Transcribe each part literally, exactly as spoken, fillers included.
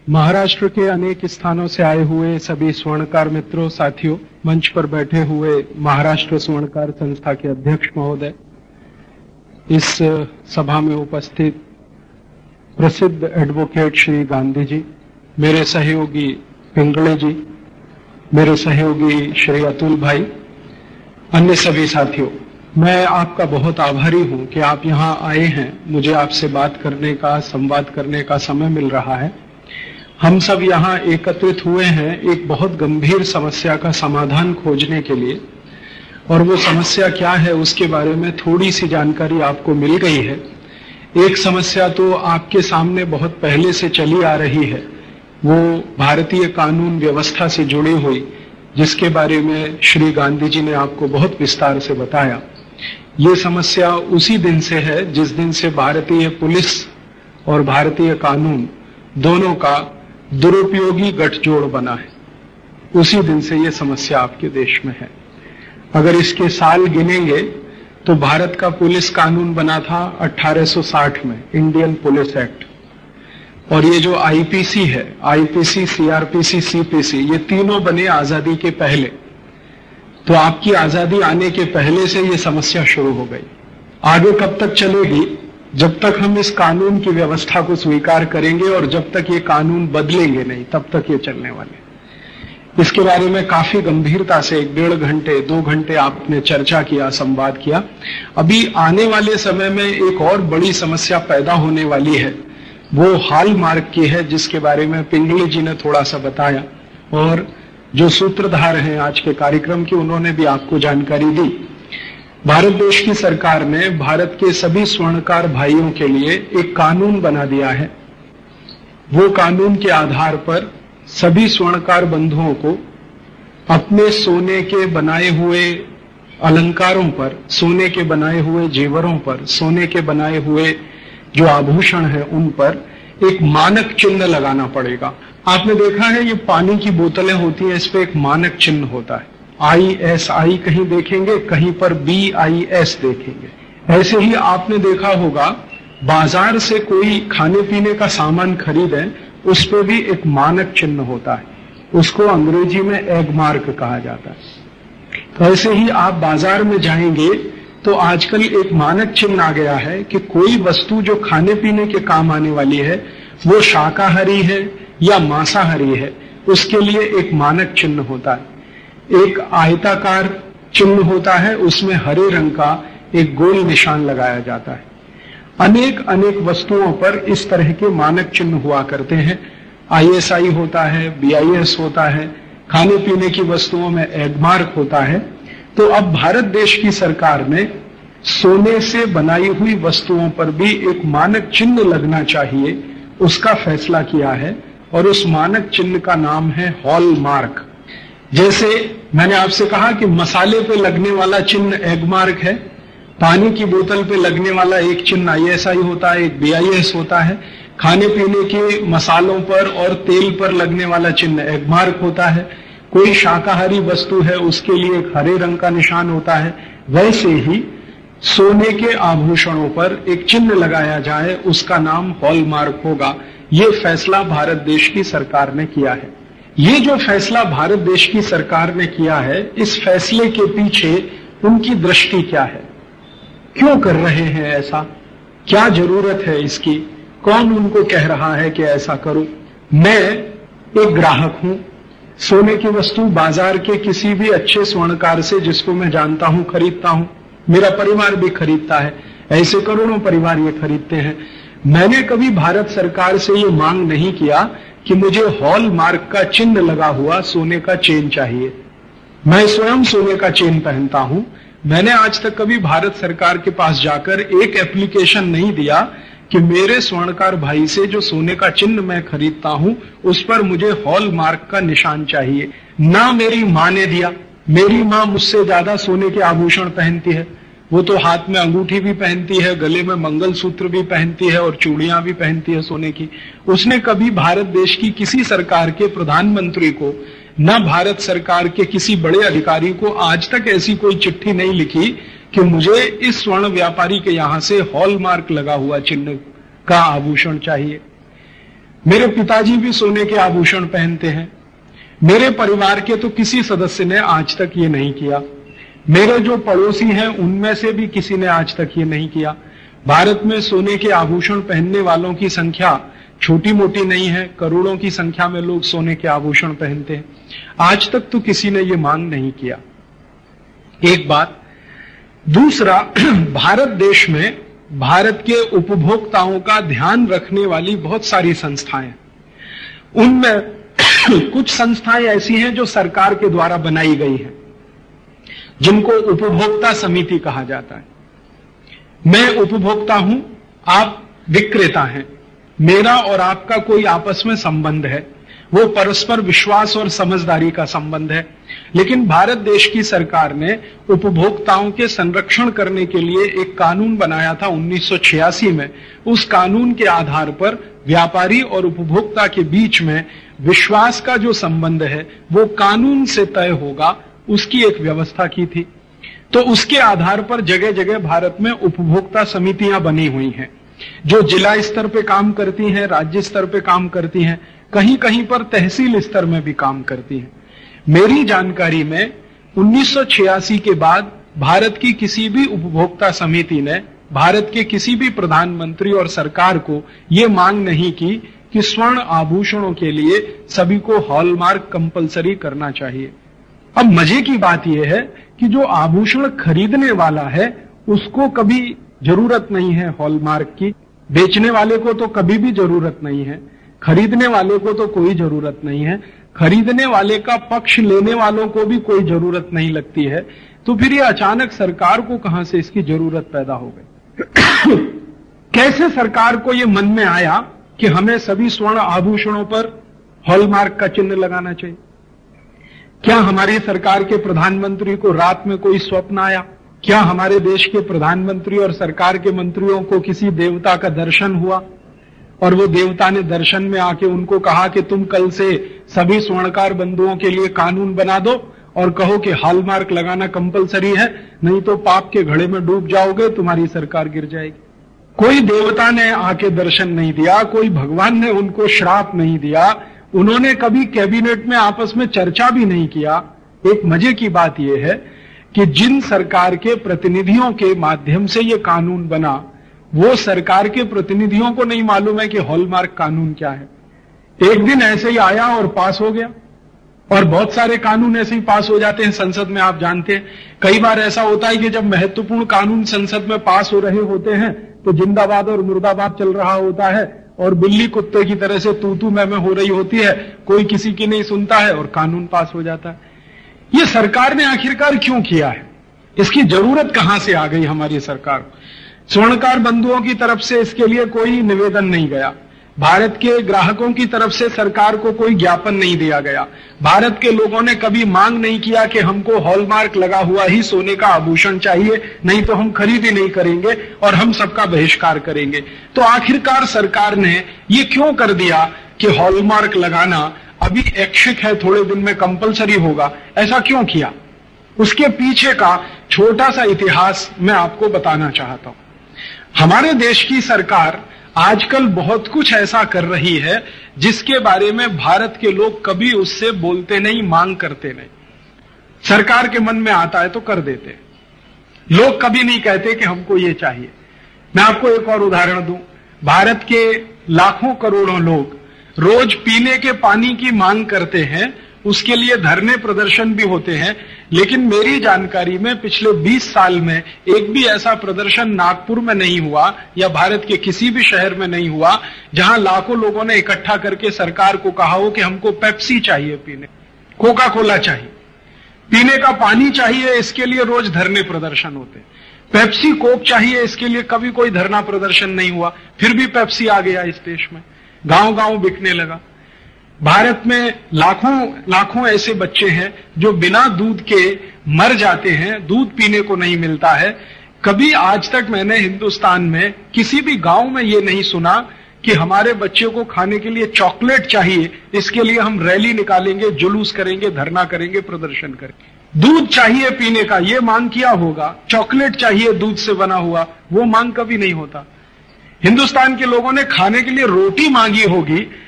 महाराष्ट्र के अनेक स्थानों से आए हुए सभी स्वर्णकार मित्रों, साथियों, मंच पर बैठे हुए महाराष्ट्र स्वर्णकार संस्था के अध्यक्ष महोदय, इस सभा में उपस्थित प्रसिद्ध एडवोकेट श्री गांधी जी, मेरे सहयोगी पिंगले जी, मेरे सहयोगी श्री अतुल भाई, अन्य सभी साथियों, मैं आपका बहुत आभारी हूं कि आप यहां आए हैं। मुझे आपसे बात करने का, संवाद करने का समय मिल रहा है। हम सब यहाँ एकत्रित हुए हैं एक बहुत गंभीर समस्या का समाधान खोजने के लिए, और वो समस्या क्या है उसके बारे में थोड़ी सी जानकारी आपको मिल गई है। एक समस्या तो आपके सामने बहुत पहले से चली आ रही है, वो भारतीय कानून व्यवस्था से जुड़ी हुई, जिसके बारे में श्री गांधी जी ने आपको बहुत विस्तार से बताया। ये समस्या उसी दिन से है जिस दिन से भारतीय पुलिस और भारतीय कानून दोनों का दुरुपयोगी गठजोड़ बना है। उसी दिन से ये समस्या आपके देश में है। अगर इसके साल गिनेंगे तो भारत का पुलिस कानून बना था अठारह सौ साठ में, इंडियन पुलिस एक्ट, और ये जो आईपीसी है, आईपीसी, सीआरपीसी, सीपीसी, ये तीनों बने आजादी के पहले। तो आपकी आजादी आने के पहले से ये समस्या शुरू हो गई। आगे कब तक चलेगी? जब तक हम इस कानून की व्यवस्था को स्वीकार करेंगे और जब तक ये कानून बदलेंगे नहीं, तब तक ये चलने वाले। इसके बारे में काफी गंभीरता से एक डेढ़ घंटे दो घंटे आपने चर्चा किया, संवाद किया। अभी आने वाले समय में एक और बड़ी समस्या पैदा होने वाली है, वो हॉलमार्क की है, जिसके बारे में पिंगले जी ने थोड़ा सा बताया, और जो सूत्रधार हैं आज के कार्यक्रम की, उन्होंने भी आपको जानकारी दी। भारत देश की सरकार ने भारत के सभी स्वर्णकार भाइयों के लिए एक कानून बना दिया है। वो कानून के आधार पर सभी स्वर्णकार बंधुओं को अपने सोने के बनाए हुए अलंकारों पर, सोने के बनाए हुए जेवरों पर, सोने के बनाए हुए जो आभूषण है उन पर एक मानक चिन्ह लगाना पड़ेगा। आपने देखा है ये पानी की बोतलें होती हैं, इस पे एक मानक चिन्ह होता है। आई एस आई कहीं देखेंगे, कहीं पर बी आई एस देखेंगे। ऐसे ही आपने देखा होगा बाजार से कोई खाने पीने का सामान खरीदे, उस पे भी एक मानक चिन्ह होता है, उसको अंग्रेजी में एग मार्क कहा जाता है। तो ऐसे ही आप बाजार में जाएंगे तो आजकल एक मानक चिन्ह आ गया है कि कोई वस्तु जो खाने पीने के काम आने वाली है वो शाकाहारी है या मांसाहारी है, उसके लिए एक मानक चिन्ह होता है। एक आयताकार चिन्ह होता है, उसमें हरे रंग का एक गोल निशान लगाया जाता है। अनेक अनेक वस्तुओं पर इस तरह के मानक चिन्ह हुआ करते हैं। आई एस आई होता है, बी आई एस होता है, खाने पीने की वस्तुओं में एग मार्क होता है। तो अब भारत देश की सरकार ने सोने से बनाई हुई वस्तुओं पर भी एक मानक चिन्ह लगना चाहिए, उसका फैसला किया है, और उस मानक चिन्ह का नाम है हॉलमार्क। जैसे मैंने आपसे कहा कि मसाले पे लगने वाला चिन्ह एग मार्क है, पानी की बोतल पे लगने वाला एक चिन्ह आई एस आई होता है, एक बी आई एस होता है, खाने पीने के मसालों पर और तेल पर लगने वाला चिन्ह एग मार्क होता है, कोई शाकाहारी वस्तु है उसके लिए एक हरे रंग का निशान होता है। वैसे ही सोने के आभूषणों पर एक चिन्ह लगाया जाए, उसका नाम हॉलमार्क होगा। ये फैसला भारत देश की सरकार ने किया है। ये जो फैसला भारत देश की सरकार ने किया है, इस फैसले के पीछे उनकी दृष्टि क्या है? क्यों कर रहे हैं ऐसा? क्या जरूरत है इसकी? कौन उनको कह रहा है कि ऐसा करो? मैं एक ग्राहक हूं, सोने की वस्तु बाजार के किसी भी अच्छे स्वर्णकार से, जिसको मैं जानता हूं, खरीदता हूं। मेरा परिवार भी खरीदता है, ऐसे करोड़ों परिवार ये खरीदते हैं। मैंने कभी भारत सरकार से ये मांग नहीं किया कि मुझे हॉलमार्क का चिन्ह लगा हुआ सोने का चेन चाहिए। मैं स्वयं सोने का चेन पहनता हूं। मैंने आज तक कभी भारत सरकार के पास जाकर एक एप्लीकेशन नहीं दिया कि मेरे स्वर्णकार भाई से जो सोने का चिन्ह मैं खरीदता हूं उस पर मुझे हॉलमार्क का निशान चाहिए। ना मेरी मां ने दिया। मेरी मां मुझसे ज्यादा सोने के आभूषण पहनती है, वो तो हाथ में अंगूठी भी पहनती है, गले में मंगलसूत्र भी पहनती है और चूड़ियां भी पहनती है सोने की। उसने कभी भारत देश की किसी सरकार के प्रधानमंत्री को, न भारत सरकार के किसी बड़े अधिकारी को आज तक ऐसी कोई चिट्ठी नहीं लिखी कि मुझे इस स्वर्ण व्यापारी के यहां से हॉलमार्क लगा हुआ चिन्ह का आभूषण चाहिए। मेरे पिताजी भी सोने के आभूषण पहनते हैं। मेरे परिवार के तो किसी सदस्य ने आज तक ये नहीं किया। मेरे जो पड़ोसी हैं उनमें से भी किसी ने आज तक ये नहीं किया। भारत में सोने के आभूषण पहनने वालों की संख्या छोटी मोटी नहीं है, करोड़ों की संख्या में लोग सोने के आभूषण पहनते हैं। आज तक तो किसी ने ये मांग नहीं किया। एक बात। दूसरा, भारत देश में भारत के उपभोक्ताओं का ध्यान रखने वाली बहुत सारी संस्थाएं, उनमें कुछ संस्थाएं ऐसी हैं जो सरकार के द्वारा बनाई गई हैं, जिनको उपभोक्ता समिति कहा जाता है। मैं उपभोक्ता हूं, आप विक्रेता हैं, मेरा और आपका कोई आपस में संबंध है, वो परस्पर विश्वास और समझदारी का संबंध है। लेकिन भारत देश की सरकार ने उपभोक्ताओं के संरक्षण करने के लिए एक कानून बनाया था उन्नीस सौ छियासी में। उस कानून के आधार पर व्यापारी और उपभोक्ता के बीच में विश्वास का जो संबंध है वो कानून से तय होगा, उसकी एक व्यवस्था की थी। तो उसके आधार पर जगह जगह भारत में उपभोक्ता समितियां बनी हुई हैं, जो जिला स्तर पे काम करती हैं, राज्य स्तर पे काम करती हैं, कहीं कहीं पर तहसील स्तर में भी काम करती हैं। मेरी जानकारी में उन्नीस सौ छियासी के बाद भारत की किसी भी उपभोक्ता समिति ने भारत के किसी भी प्रधानमंत्री और सरकार को ये मांग नहीं की कि स्वर्ण आभूषणों के लिए सभी को हॉलमार्क कंपलसरी करना चाहिए। अब मजे की बात यह है कि जो आभूषण खरीदने वाला है उसको कभी जरूरत नहीं है हॉलमार्क की, बेचने वाले को तो कभी भी जरूरत नहीं है, खरीदने वाले को तो कोई जरूरत नहीं है, खरीदने वाले का पक्ष लेने वालों को भी कोई जरूरत नहीं लगती है। तो फिर ये अचानक सरकार को कहां से इसकी जरूरत पैदा हो गई? कैसे सरकार को ये मन में आया कि हमें सभी स्वर्ण आभूषणों पर हॉलमार्क का चिन्ह लगाना चाहिए? क्या हमारी सरकार के प्रधानमंत्री को रात में कोई स्वप्न आया? क्या हमारे देश के प्रधानमंत्री और सरकार के मंत्रियों को किसी देवता का दर्शन हुआ और वो देवता ने दर्शन में आके उनको कहा कि तुम कल से सभी स्वर्णकार बंधुओं के लिए कानून बना दो और कहो कि हॉलमार्क लगाना कंपलसरी है, नहीं तो पाप के घड़े में डूब जाओगे, तुम्हारी सरकार गिर जाएगी? कोई देवता ने आके दर्शन नहीं दिया, कोई भगवान ने उनको श्राप नहीं दिया, उन्होंने कभी कैबिनेट में आपस में चर्चा भी नहीं किया। एक मजे की बात यह है कि जिन सरकार के प्रतिनिधियों के माध्यम से यह कानून बना, वो सरकार के प्रतिनिधियों को नहीं मालूम है कि हॉलमार्क कानून क्या है। एक दिन ऐसे ही आया और पास हो गया। और बहुत सारे कानून ऐसे ही पास हो जाते हैं संसद में, आप जानते हैं। कई बार ऐसा होता है कि जब महत्वपूर्ण कानून संसद में पास हो रहे होते हैं तो जिंदाबाद और मुर्दाबाद चल रहा होता है और बिल्ली कुत्ते की तरह से तू तू मैं मैं हो रही होती है, कोई किसी की नहीं सुनता है और कानून पास हो जाता है। ये सरकार ने आखिरकार क्यों किया है? इसकी जरूरत कहां से आ गई हमारी सरकार? स्वर्णकार बंधुओं की तरफ से इसके लिए कोई निवेदन नहीं गया, भारत के ग्राहकों की तरफ से सरकार को कोई ज्ञापन नहीं दिया गया, भारत के लोगों ने कभी मांग नहीं किया कि हमको हॉलमार्क लगा हुआ ही सोने का आभूषण चाहिए, नहीं तो हम खरीद ही नहीं करेंगे और हम सबका बहिष्कार करेंगे। तो आखिरकार सरकार ने ये क्यों कर दिया कि हॉलमार्क लगाना अभी ऐच्छिक है, थोड़े दिन में कंपलसरी होगा? ऐसा क्यों किया? उसके पीछे का छोटा सा इतिहास मैं आपको बताना चाहता हूं। हमारे देश की सरकार आजकल बहुत कुछ ऐसा कर रही है जिसके बारे में भारत के लोग कभी उससे बोलते नहीं, मांग करते नहीं। सरकार के मन में आता है तो कर देते, लोग कभी नहीं कहते कि हमको ये चाहिए। मैं आपको एक और उदाहरण दूं। भारत के लाखों करोड़ों लोग रोज पीने के पानी की मांग करते हैं, उसके लिए धरने प्रदर्शन भी होते हैं, लेकिन मेरी जानकारी में पिछले बीस साल में एक भी ऐसा प्रदर्शन नागपुर में नहीं हुआ या भारत के किसी भी शहर में नहीं हुआ जहां लाखों लोगों ने इकट्ठा करके सरकार को कहा हो कि हमको पेप्सी चाहिए पीने, कोका कोला चाहिए, पीने का पानी चाहिए, इसके लिए रोज धरने प्रदर्शन होते। पेप्सी कोक चाहिए, इसके लिए कभी कोई धरना प्रदर्शन नहीं हुआ, फिर भी पेप्सी आ गया इस देश में, गांव गांव बिकने लगा। भारत में लाखों लाखों ऐसे बच्चे हैं जो बिना दूध के मर जाते हैं, दूध पीने को नहीं मिलता है। कभी आज तक मैंने हिंदुस्तान में किसी भी गांव में ये नहीं सुना कि हमारे बच्चे को खाने के लिए चॉकलेट चाहिए, इसके लिए हम रैली निकालेंगे, जुलूस करेंगे, धरना करेंगे, प्रदर्शन करेंगे। दूध चाहिए पीने का ये मांग किया होगा, चॉकलेट चाहिए दूध से बना हुआ, वो मांग कभी नहीं होता। हिंदुस्तान के लोगों ने खाने के लिए रोटी मांगी होगी,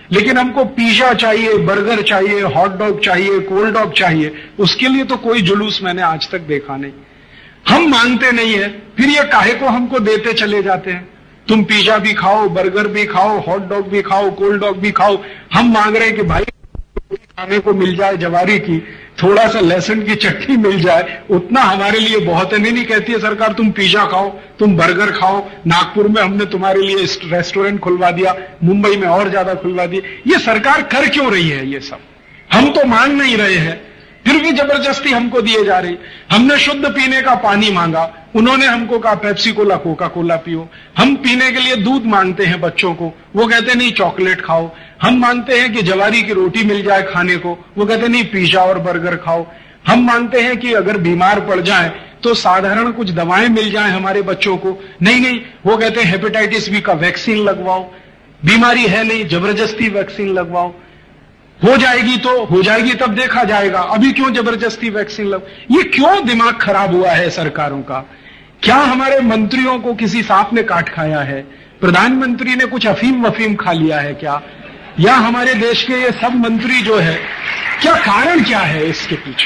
लेकिन हमको पिज्जा चाहिए, बर्गर चाहिए, हॉट डॉग चाहिए, कोल्ड डॉग चाहिए, उसके लिए तो कोई जुलूस मैंने आज तक देखा नहीं। हम मांगते नहीं है, फिर ये काहे को हमको देते चले जाते हैं। तुम पिज्जा भी खाओ, बर्गर भी खाओ, हॉट डॉग भी खाओ, कोल्ड डॉग भी खाओ। हम मांग रहे हैं कि भाई खाने को मिल जाए जवारी की, थोड़ा सा लहसुन की चटनी मिल जाए, उतना हमारे लिए बहुत है। नहीं नहीं कहती है सरकार तुम पिज्जा खाओ, तुम बर्गर खाओ, नागपुर में हमने तुम्हारे लिए रेस्टोरेंट खुलवा दिया, मुंबई में और ज्यादा खुलवा दिए। ये सरकार कर क्यों रही है ये सब? हम तो मांग नहीं रहे हैं, फिर भी जबरदस्ती हमको दिए जा रही। हमने शुद्ध पीने का पानी मांगा, उन्होंने हमको कहा पेप्सी कोला, कोका कोला पियो। हम पीने के लिए दूध मांगते हैं बच्चों को, वो कहते नहीं चॉकलेट खाओ। हम मांगते हैं कि जवारी की रोटी मिल जाए खाने को, वो कहते नहीं पिज्जा और बर्गर खाओ। हम मांगते हैं कि अगर बीमार पड़ जाए तो साधारण कुछ दवाएं मिल जाए हमारे बच्चों को, नहीं नहीं वो कहते हैं हेपेटाइटिस बी का वैक्सीन लगवाओ, बीमारी है नहीं जबरदस्ती वैक्सीन लगवाओ, हो जाएगी तो हो जाएगी तब देखा जाएगा, अभी क्यों जबरदस्ती वैक्सीन लग। ये क्यों दिमाग खराब हुआ है सरकारों का? क्या हमारे मंत्रियों को किसी सांप ने काट खाया है? प्रधानमंत्री ने कुछ अफीम वफीम खा लिया है क्या? या हमारे देश के ये सब मंत्री जो है, क्या कारण क्या है इसके पीछे?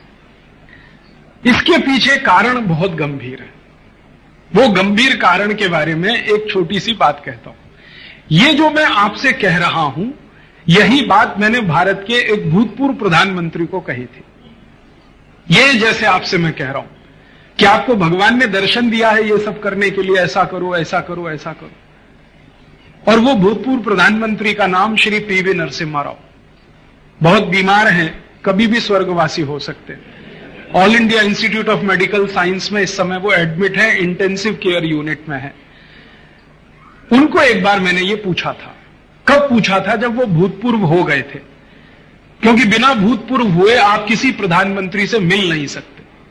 इसके पीछे कारण बहुत गंभीर है। वो गंभीर कारण के बारे में एक छोटी सी बात कहता हूं। ये जो मैं आपसे कह रहा हूं, यही बात मैंने भारत के एक भूतपूर्व प्रधानमंत्री को कही थी। ये जैसे आपसे मैं कह रहा हूं कि आपको भगवान ने दर्शन दिया है ये सब करने के लिए, ऐसा करो ऐसा करो ऐसा करो। और वो भूतपूर्व प्रधानमंत्री का नाम श्री पीवी नरसिम्हा राव, बहुत बीमार हैं, कभी भी स्वर्गवासी हो सकते हैं। All India Institute of Medical Science में इस समय वो एडमिट है, इंटेंसिव केयर यूनिट में है। उनको एक बार मैंने ये पूछा था, कब पूछा था? जब वो भूतपूर्व हो गए थे, क्योंकि बिना भूतपूर्व हुए आप किसी प्रधानमंत्री से मिल नहीं सकते।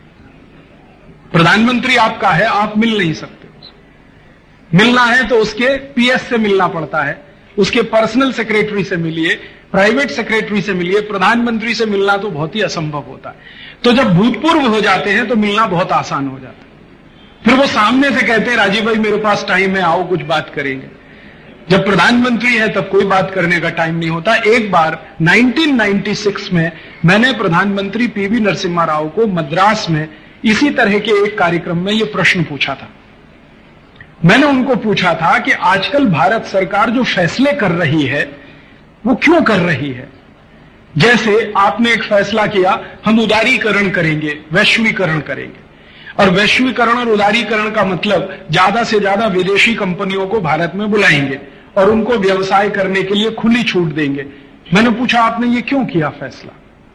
प्रधानमंत्री आपका है, आप मिल नहीं सकते। मिलना है तो उसके पीएस से मिलना पड़ता है, उसके पर्सनल सेक्रेटरी से मिलिए, प्राइवेट सेक्रेटरी से मिलिए। प्रधानमंत्री से मिलना तो बहुत ही असंभव होता है। तो जब भूतपूर्व हो जाते हैं तो मिलना बहुत आसान हो जाता है। फिर वो सामने से कहते हैं राजीव भाई मेरे पास टाइम है, आओ कुछ बात करेंगे। जब प्रधानमंत्री है तब कोई बात करने का टाइम नहीं होता। एक बार नाइनटीन नाइंटी सिक्स में मैंने प्रधानमंत्री पीवी नरसिम्हा राव को मद्रास में इसी तरह के एक कार्यक्रम में यह प्रश्न पूछा था। मैंने उनको पूछा था कि आजकल भारत सरकार जो फैसले कर रही है वो क्यों कर रही है? जैसे आपने एक फैसला किया हम उदारीकरण करेंगे, वैश्वीकरण करेंगे, और वैश्वीकरण और उदारीकरण का मतलब ज्यादा से ज्यादा विदेशी कंपनियों को भारत में बुलाएंगे और उनको व्यवसाय करने के लिए खुली छूट देंगे। मैंने पूछा आपने ये क्यों किया फैसला?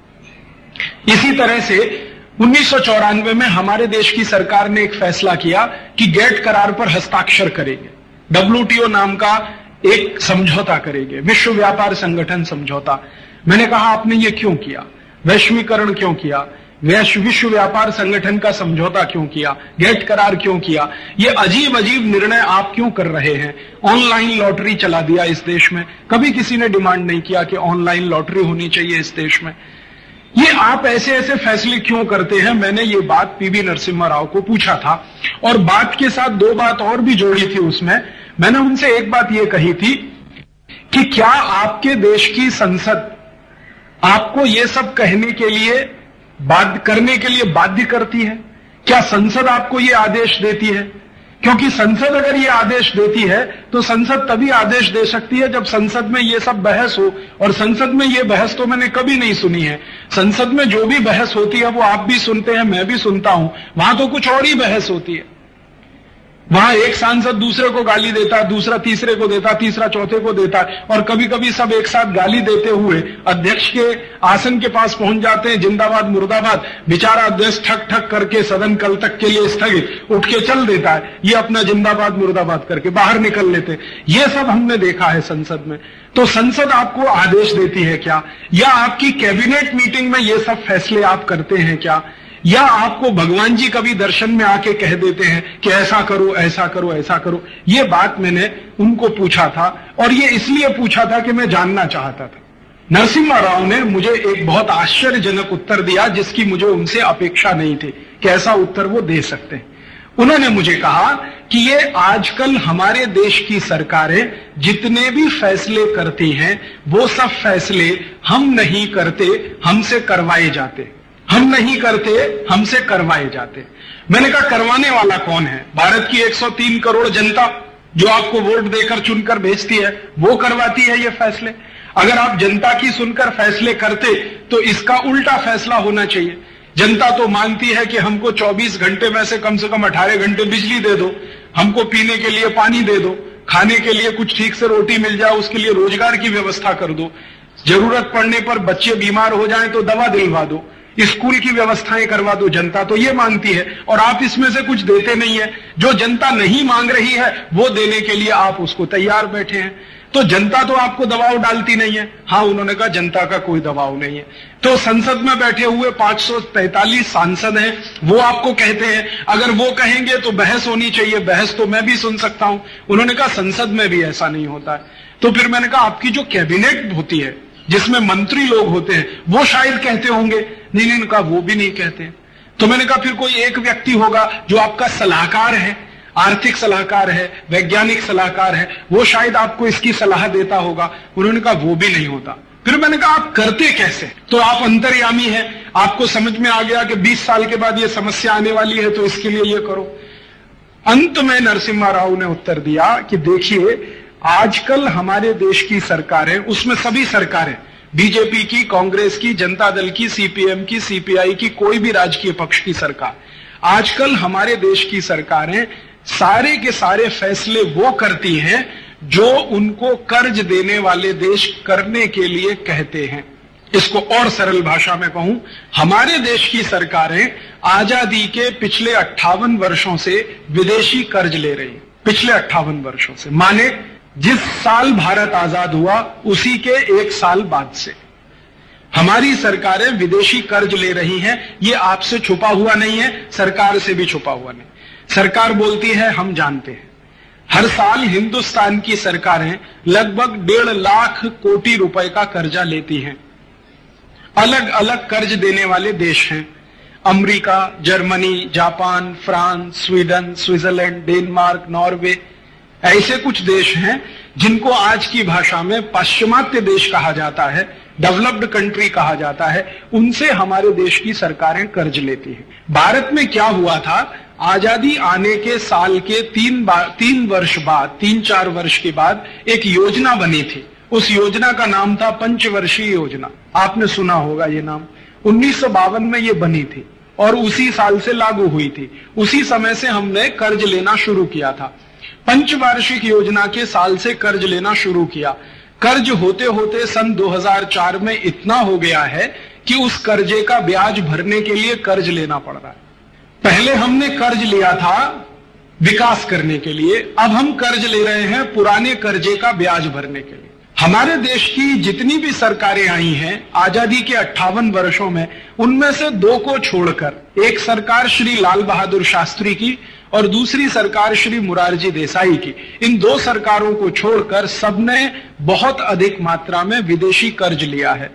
इसी तरह से उन्नीस सौ चौरानवे में हमारे देश की सरकार ने एक फैसला किया कि गेट करार पर हस्ताक्षर करेंगे, डब्ल्यूटीओ नाम का एक समझौता करेंगे, विश्व व्यापार संगठन समझौता। मैंने कहा आपने ये क्यों किया? वैश्वीकरण क्यों किया? विश्व व्यापार संगठन का समझौता क्यों किया? गेट करार क्यों किया? ये अजीब अजीब निर्णय आप क्यों कर रहे हैं? ऑनलाइन लॉटरी चला दिया इस देश में, कभी किसी ने डिमांड नहीं किया कि ऑनलाइन लॉटरी होनी चाहिए इस देश में। ये आप ऐसे ऐसे फैसले क्यों करते हैं? मैंने ये बात पीवी नरसिम्हा राव को पूछा था, और बात के साथ दो बात और भी जोड़ी थी उसमें। मैंने उनसे एक बात ये कही थी कि क्या आपके देश की संसद आपको ये सब कहने के लिए, बाध्य करने के लिए बाध्य करती है? क्या संसद आपको ये आदेश देती है? क्योंकि संसद अगर ये आदेश देती है तो संसद तभी आदेश दे सकती है जब संसद में ये सब बहस हो, और संसद में ये बहस तो मैंने कभी नहीं सुनी है। संसद में जो भी बहस होती है वो आप भी सुनते हैं, मैं भी सुनता हूं, वहां तो कुछ और ही बहस होती है। वहां एक सांसद दूसरे को गाली देता है, दूसरा तीसरे को देता, तीसरा चौथे को देता है, और कभी कभी सब एक साथ गाली देते हुए अध्यक्ष के आसन के पास पहुंच जाते हैं, जिंदाबाद मुर्दाबाद। बेचारा अध्यक्ष ठक ठक करके सदन कल तक के लिए स्थगित उठ के चल देता है, ये अपना जिंदाबाद मुर्दाबाद करके बाहर निकल लेते। ये सब हमने देखा है संसद में। तो संसद आपको आदेश देती है क्या? या आपकी कैबिनेट मीटिंग में ये सब फैसले आप करते हैं क्या? या आपको भगवान जी कभी दर्शन में आके कह देते हैं कि ऐसा करो ऐसा करो ऐसा करो? ये बात मैंने उनको पूछा था, और ये इसलिए पूछा था कि मैं जानना चाहता था। नरसिम्हा राव ने मुझे एक बहुत आश्चर्यजनक उत्तर दिया जिसकी मुझे उनसे अपेक्षा नहीं थी कि ऐसा उत्तर वो दे सकते हैं। उन्होंने मुझे कहा कि ये आजकल हमारे देश की सरकारें जितने भी फैसले करती हैं वो सब फैसले हम नहीं करते, हमसे करवाए जाते। हम नहीं करते, हमसे करवाए जाते। मैंने कहा करवाने वाला कौन है? भारत की एक सौ तीन करोड़ जनता जो आपको वोट देकर चुनकर भेजती है वो करवाती है ये फैसले। अगर आप जनता की सुनकर फैसले करते तो इसका उल्टा फैसला होना चाहिए। जनता तो मांगती है कि हमको चौबीस घंटे में से कम से कम अठारह घंटे बिजली दे दो, हमको पीने के लिए पानी दे दो, खाने के लिए कुछ ठीक से रोटी मिल जाए, उसके लिए रोजगार की व्यवस्था कर दो, जरूरत पड़ने पर बच्चे बीमार हो जाएं तो दवा दिलवा दो, स्कूल की व्यवस्थाएं करवा दो। जनता तो ये मांगती है और आप इसमें से कुछ देते नहीं है। जो जनता नहीं मांग रही है वो देने के लिए आप उसको तैयार बैठे हैं। तो जनता तो आपको दबाव डालती नहीं है। हाँ, उन्होंने कहा जनता का कोई दबाव नहीं है। तो संसद में बैठे हुए पांच सौ तैंतालीस सांसद हैं, वो आपको कहते हैं अगर वो कहेंगे तो बहस होनी चाहिए, बहस तो मैं भी सुन सकता हूं। उन्होंने कहा संसद में भी ऐसा नहीं होता है। तो फिर मैंने कहा आपकी जो कैबिनेट होती है जिसमें मंत्री लोग होते हैं वो शायद कहते होंगे। नहीं नहीं, कहा वो भी नहीं कहते। तो मैंने कहा फिर कोई एक व्यक्ति होगा जो आपका सलाहकार है, आर्थिक सलाहकार है, वैज्ञानिक सलाहकार है, वो शायद आपको इसकी सलाह देता होगा। उन्होंने कहा वो भी नहीं होता। फिर मैंने कहा आप करते कैसे? तो आप अंतर्यामी हैं, आपको समझ में आ गया कि बीस साल के बाद ये समस्या आने वाली है तो इसके लिए ये करो। अंत में नरसिम्हा राव ने उत्तर दिया कि देखिए आजकल हमारे देश की सरकारें, उसमें सभी सरकारें, बीजेपी की, कांग्रेस की, जनता दल की, सीपीएम की, सीपीआई की, कोई भी राजकीय पक्ष की सरकार, आजकल हमारे देश की सरकारें सारे के सारे फैसले वो करती हैं जो उनको कर्ज देने वाले देश करने के लिए कहते हैं। इसको और सरल भाषा में कहूं, हमारे देश की सरकारें आजादी के पिछले अट्ठावन वर्षों से विदेशी कर्ज ले रही हैं। पिछले अट्ठावन वर्षों से माने जिस साल भारत आजाद हुआ उसी के एक साल बाद से हमारी सरकारें विदेशी कर्ज ले रही हैं। ये आपसे छुपा हुआ नहीं है, सरकार से भी छुपा हुआ नहीं। सरकार बोलती है हम जानते हैं। हर साल हिंदुस्तान की सरकारें लगभग डेढ़ लाख कोटि रुपए का कर्जा लेती हैं। अलग अलग कर्ज देने वाले देश हैं, America, Germany, Japan, France, Sweden, Switzerland, Denmark, Norway, ऐसे कुछ देश हैं जिनको आज की भाषा में पाश्चिमात्य देश कहा जाता है, डेवलप्ड कंट्री कहा जाता है। उनसे हमारे देश की सरकारें कर्ज लेती हैं। भारत में क्या हुआ था, आजादी आने के साल के तीन बार तीन वर्ष बाद, तीन चार वर्ष के बाद एक योजना बनी थी। उस योजना का नाम था पंचवर्षीय योजना। आपने सुना होगा ये नाम। उन्नीस सौ बावन में ये बनी थी और उसी साल से लागू हुई थी। उसी समय से हमने कर्ज लेना शुरू किया था। पंचवार्षिक योजना के साल से कर्ज लेना शुरू किया। कर्ज होते होते सन दो हज़ार चार में इतना हो गया है कि उस कर्जे का ब्याज भरने के लिए कर्ज लेना पड़ रहा है। पहले हमने कर्ज लिया था विकास करने के लिए, अब हम कर्ज ले रहे हैं पुराने कर्जे का ब्याज भरने के लिए। हमारे देश की जितनी भी सरकारें आई हैं आजादी के अट्ठावन वर्षों में, उनमें से दो को छोड़कर, एक सरकार श्री लाल बहादुर शास्त्री की और दूसरी सरकार श्री मुरारजी देसाई की, इन दो सरकारों को छोड़कर सबने बहुत अधिक मात्रा में विदेशी कर्ज लिया है।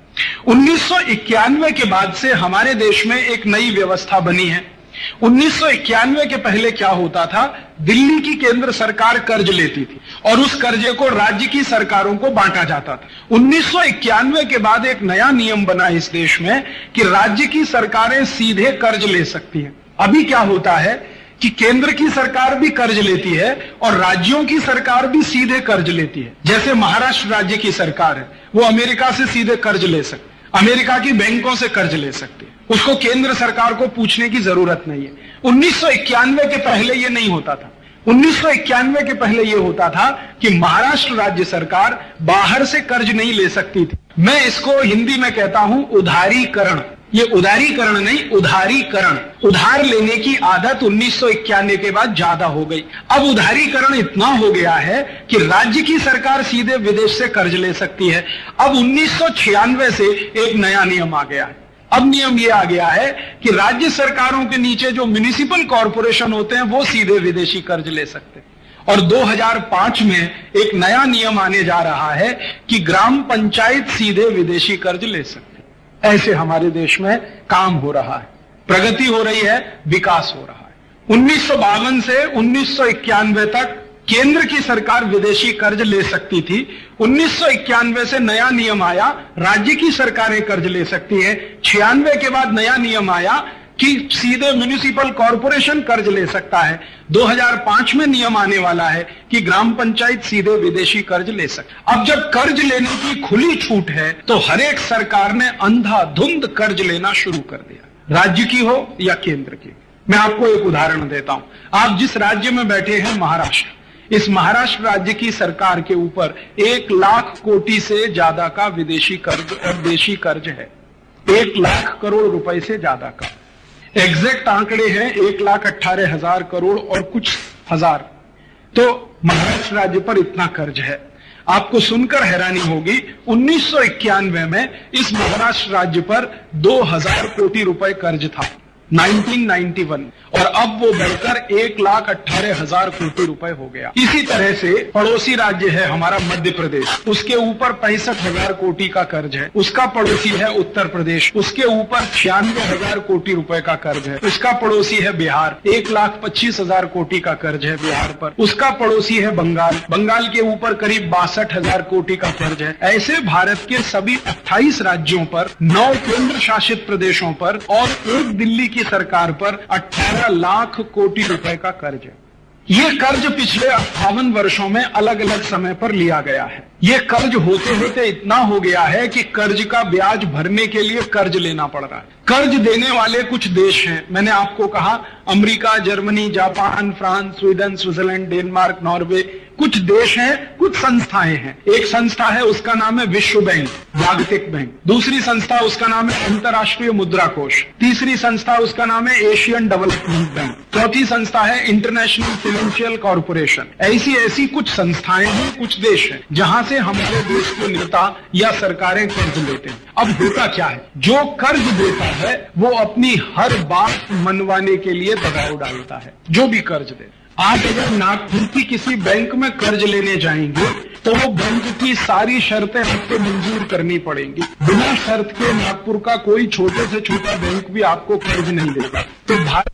उन्नीस सौ इक्यानवे के बाद से हमारे देश में एक नई व्यवस्था बनी है। उन्नीस सौ इक्यानवे के पहले क्या होता था, दिल्ली की केंद्र सरकार कर्ज लेती थी और उस कर्जे को राज्य की सरकारों को बांटा जाता था। उन्नीस सौ इक्यानवे के बाद एक नया नियम बना इस देश में कि राज्य की सरकारें सीधे कर्ज ले सकती हैं। अभी क्या होता है कि केंद्र की सरकार भी कर्ज लेती है और राज्यों की सरकार भी सीधे कर्ज लेती है। जैसे महाराष्ट्र राज्य की सरकार है, वो अमेरिका से सीधे कर्ज ले सकती है, अमेरिका की बैंकों से कर्ज ले सकती है, उसको केंद्र सरकार को पूछने की जरूरत नहीं है। उन्नीस सौ इक्यानवे के पहले ये नहीं होता था। उन्नीस सौ इक्यानवे के पहले ये होता था कि महाराष्ट्र राज्य सरकार बाहर से कर्ज नहीं ले सकती थी। मैं इसको हिंदी में कहता हूं उधारीकरण। ये उदारीकरण नहीं, उधारीकरण। उधार लेने की आदत उन्नीस सौ इक्यानवे के बाद ज्यादा हो गई। अब उधारीकरण इतना हो गया है कि राज्य की सरकार सीधे विदेश से कर्ज ले सकती है। अब उन्नीस सौ छियानवे से एक नया नियम आ गया है। अब नियम यह आ गया है कि राज्य सरकारों के नीचे जो म्युनिसिपल कॉरपोरेशन होते हैं वो सीधे विदेशी कर्ज ले सकते हैं। और दो हज़ार पाँच में एक नया नियम आने जा रहा है कि ग्राम पंचायत सीधे विदेशी कर्ज ले सकते हैं। ऐसे हमारे देश में काम हो रहा है, प्रगति हो रही है, विकास हो रहा है। उन्नीस सौ बावन से उन्नीस सौ इक्यानवे तक केंद्र की सरकार विदेशी कर्ज ले सकती थी। उन्नीस सौ इक्यानवे से नया नियम आया, राज्य की सरकारें कर्ज ले सकती हैं। छियानवे के बाद नया नियम आया कि सीधे म्युनिसिपल कॉरपोरेशन कर्ज ले सकता है। दो हज़ार पाँच में नियम आने वाला है कि ग्राम पंचायत सीधे विदेशी कर्ज ले सकता। अब जब कर्ज लेने की खुली छूट है तो हर एक सरकार ने अंधाधुंध कर्ज लेना शुरू कर दिया, राज्य की हो या केंद्र की। मैं आपको एक उदाहरण देता हूं। आप जिस राज्य में बैठे हैं, महाराष्ट्र, इस महाराष्ट्र राज्य की सरकार के ऊपर एक लाख कोटी से ज्यादा का विदेशी कर्ज देशी कर्ज है। एक लाख करोड़ रुपए से ज्यादा का। एग्जैक्ट आंकड़े हैं एक लाख अट्ठारह हजार करोड़ और कुछ हजार। तो महाराष्ट्र राज्य पर इतना कर्ज है। आपको सुनकर हैरानी होगी, उन्नीस सौ इक्यानवे में इस महाराष्ट्र राज्य पर दो हजार कोटी रुपए कर्ज था, उन्नीस सौ इक्यानवे, और अब वो बढ़कर एक लाख अट्ठारह हजार कोटी रुपए हो गया। इसी तरह से पड़ोसी राज्य है हमारा मध्य प्रदेश, उसके ऊपर पैंसठ हजार कोटी का कर्ज है। उसका पड़ोसी है उत्तर प्रदेश, उसके ऊपर छियानवे हजार कोटी रुपए का कर्ज है। उसका पड़ोसी है बिहार, एक लाख पच्चीस हजार कोटी का कर्ज है बिहार पर। उसका पड़ोसी है बंगाल, बंगाल के ऊपर करीब बासठ हजार कोटी का कर्ज है। ऐसे भारत के सभी अट्ठाईस राज्यों पर, नौ केंद्र शासित प्रदेशों पर और एक दिल्ली की सरकार पर अठारह लाख कोटी रुपए का कर्ज है। ये कर्ज पिछले अट्ठावन वर्षों में अलग अलग समय पर लिया गया है। ये कर्ज होते होते इतना हो गया है कि कर्ज का ब्याज भरने के लिए कर्ज लेना पड़ रहा है। कर्ज देने वाले कुछ देश हैं, मैंने आपको कहा America, Germany, Japan, France, Sweden, Switzerland, Denmark, Norway, कुछ देश हैं, कुछ संस्थाएं हैं। एक संस्था है, उसका नाम है विश्व बैंक, जागतिक बैंक। दूसरी संस्था, उसका नाम है अंतर्राष्ट्रीय मुद्रा कोष। तीसरी संस्था, उसका नाम है एशियन डेवलपमेंट बैंक। चौथी संस्था है इंटरनेशनल फाइनेंशियल कॉर्पोरेशन। ऐसी ऐसी कुछ संस्थाएं हैं, कुछ देश हैं जहां से हमारे देश के नेता या सरकारें कर्ज लेते हैं। अब होता क्या है, जो कर्ज देता है वो अपनी हर बात मनवाने के लिए दबाव डालता है। जो भी कर्ज दे, आप अगर नागपुर की किसी बैंक में कर्ज लेने जाएंगे तो वो बैंक की सारी शर्तें आपको मंजूर करनी पड़ेंगी। बिना शर्त के नागपुर का कोई छोटे से छोटा बैंक भी आपको कर्ज नहीं देगा। तो भारत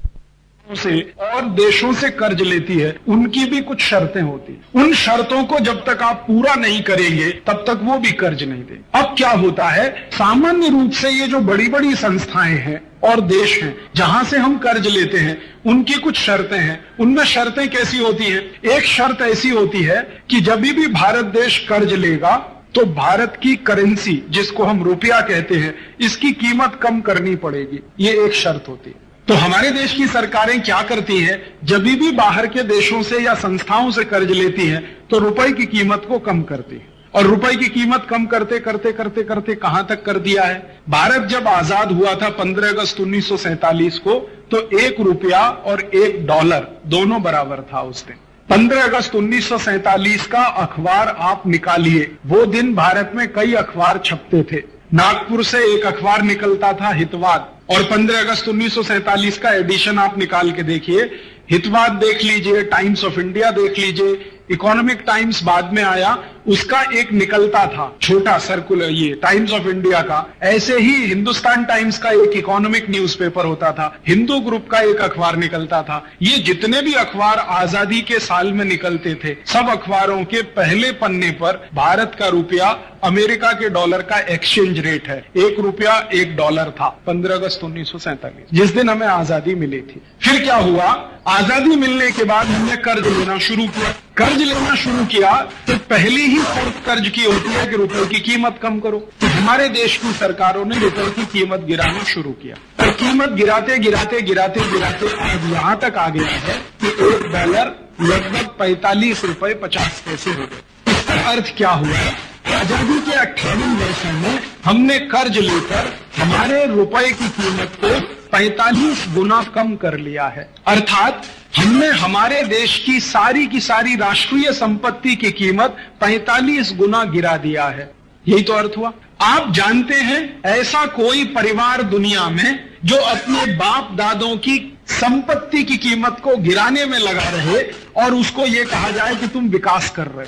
से और देशों से कर्ज लेती है, उनकी भी कुछ शर्तें होती हैं। उन शर्तों को जब तक आप पूरा नहीं करेंगे तब तक वो भी कर्ज नहीं देंगे। अब क्या होता है, सामान्य रूप से ये जो बड़ी बड़ी संस्थाएं हैं और देश हैं जहां से हम कर्ज लेते हैं, उनकी कुछ शर्तें हैं। उनमें शर्तें कैसी होती हैं? एक शर्त ऐसी होती है कि जब भी भारत देश कर्ज लेगा तो भारत की करेंसी, जिसको हम रुपया कहते हैं, इसकी कीमत कम करनी पड़ेगी। ये एक शर्त होती है। तो हमारे देश की सरकारें क्या करती हैं, जब भी बाहर के देशों से या संस्थाओं से कर्ज लेती हैं तो रुपए की कीमत को कम करती है। और रुपए की कीमत कम करते करते करते करते कहां तक कर दिया है? भारत जब आजाद हुआ था पंद्रह अगस्त उन्नीस सौ सैंतालीस को, तो एक रुपया और एक डॉलर दोनों बराबर था उस दिन। पंद्रह अगस्त उन्नीस सौ सैंतालीस का अखबार आप निकालिए, वो दिन भारत में कई अखबार छपते थे। नागपुर से एक अखबार निकलता था, हितवाद, और पंद्रह अगस्त उन्नीस सौ सैंतालीस का एडिशन आप निकाल के देखिए। हितवाद देख लीजिए, टाइम्स ऑफ इंडिया देख लीजिए, इकोनॉमिक टाइम्स बाद में आया, उसका एक निकलता था छोटा सर्कुलर, ये टाइम्स ऑफ इंडिया का। ऐसे ही हिंदुस्तान टाइम्स का एक इकोनॉमिक न्यूज़पेपर होता था, हिंदू ग्रुप का एक अखबार निकलता था। ये जितने भी अखबार आजादी के साल में निकलते थे, सब अखबारों के पहले पन्ने पर भारत का रुपया अमेरिका के डॉलर का एक्सचेंज रेट है। एक रुपया एक डॉलर था पंद्रह अगस्त उन्नीस सौ सैंतालीस, जिस दिन हमें आजादी मिली थी। फिर क्या हुआ, आजादी मिलने के बाद हमने कर्ज लेना शुरू किया। कर्ज लेना शुरू किया तो पहली ही शर्त कर्ज की होती है कि रुपए की कीमत कम करो। तो हमारे देश की सरकारों ने रुपए की कीमत गिराना शुरू किया, और कीमत गिराते गिराते गिराते गिराते आज यहां तक आ गया है कि एक डॉलर लगभग पैंतालीस रुपए पचास पैसे हो गए। इसका अर्थ क्या हुआ? आजादी के अट्ठावन वर्षों में हमने कर्ज लेकर हमारे रुपए की कीमत को पैंतालीस गुना कम कर लिया है। अर्थात हमने हमारे देश की सारी की सारी राष्ट्रीय संपत्ति की कीमत पैंतालीस गुना गिरा दिया है। यही तो अर्थ हुआ। आप जानते हैं, ऐसा कोई परिवार दुनिया में जो अपने बाप दादों की संपत्ति की कीमत को गिराने में लगा रहे और उसको ये कहा जाए कि तुम विकास कर रहे हो।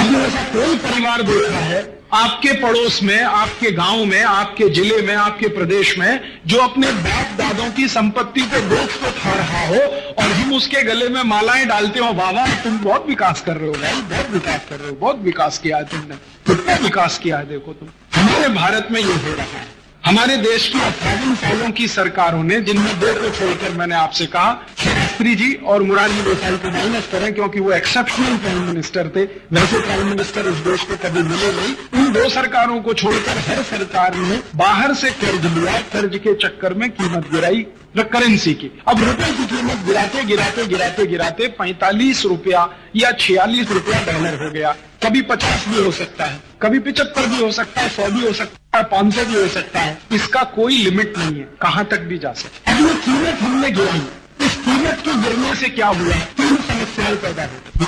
आपने ऐसा कोई परिवार देखा है आपके पड़ोस में, आपके गांव में, आपके जिले में, आपके प्रदेश में, जो अपने बाप दादों की संपत्ति पे बेच को खा रहा हो और हम उसके गले में मालाएं डालते हो, बाबा तुम बहुत विकास कर रहे हो भाई, बहुत विकास कर रहे हो, बहुत विकास किया है तुमने, कितना विकास किया है देखो तुम। हमारे भारत में ये हो रहा है। हमारे देश की अट्ठावन सालों की सरकारों ने, जिनमें दो को छोड़कर मैंने आपसे कहा, शास्त्री जी और मुरारजी देसाई को माइनस करें क्योंकि वो एक्सेप्शनल प्राइम मिनिस्टर थे, वैसे प्राइम मिनिस्टर इस देश को कभी मिले नहीं। उन दो सरकारों को छोड़कर हर सरकार ने बाहर से कर्ज लिया, कर्ज के चक्कर में कीमत गिराई करेंसी की। अब रुपए की कीमत गिराते गिराते गिराते गिराते पैंतालीस रुपया या छियालीस रुपया डॉलर हो गया। कभी पचास भी हो सकता है, कभी पिछहत्तर भी हो सकता है, सौ भी हो सकता है, पांच सौ भी हो सकता है। इसका कोई लिमिट नहीं है, कहां तक भी जा सकता है। अब ये कीमत हमने गिराई, इस कीमत के गिरने से क्या हुआ, तीन समस्याएं पैदा हो,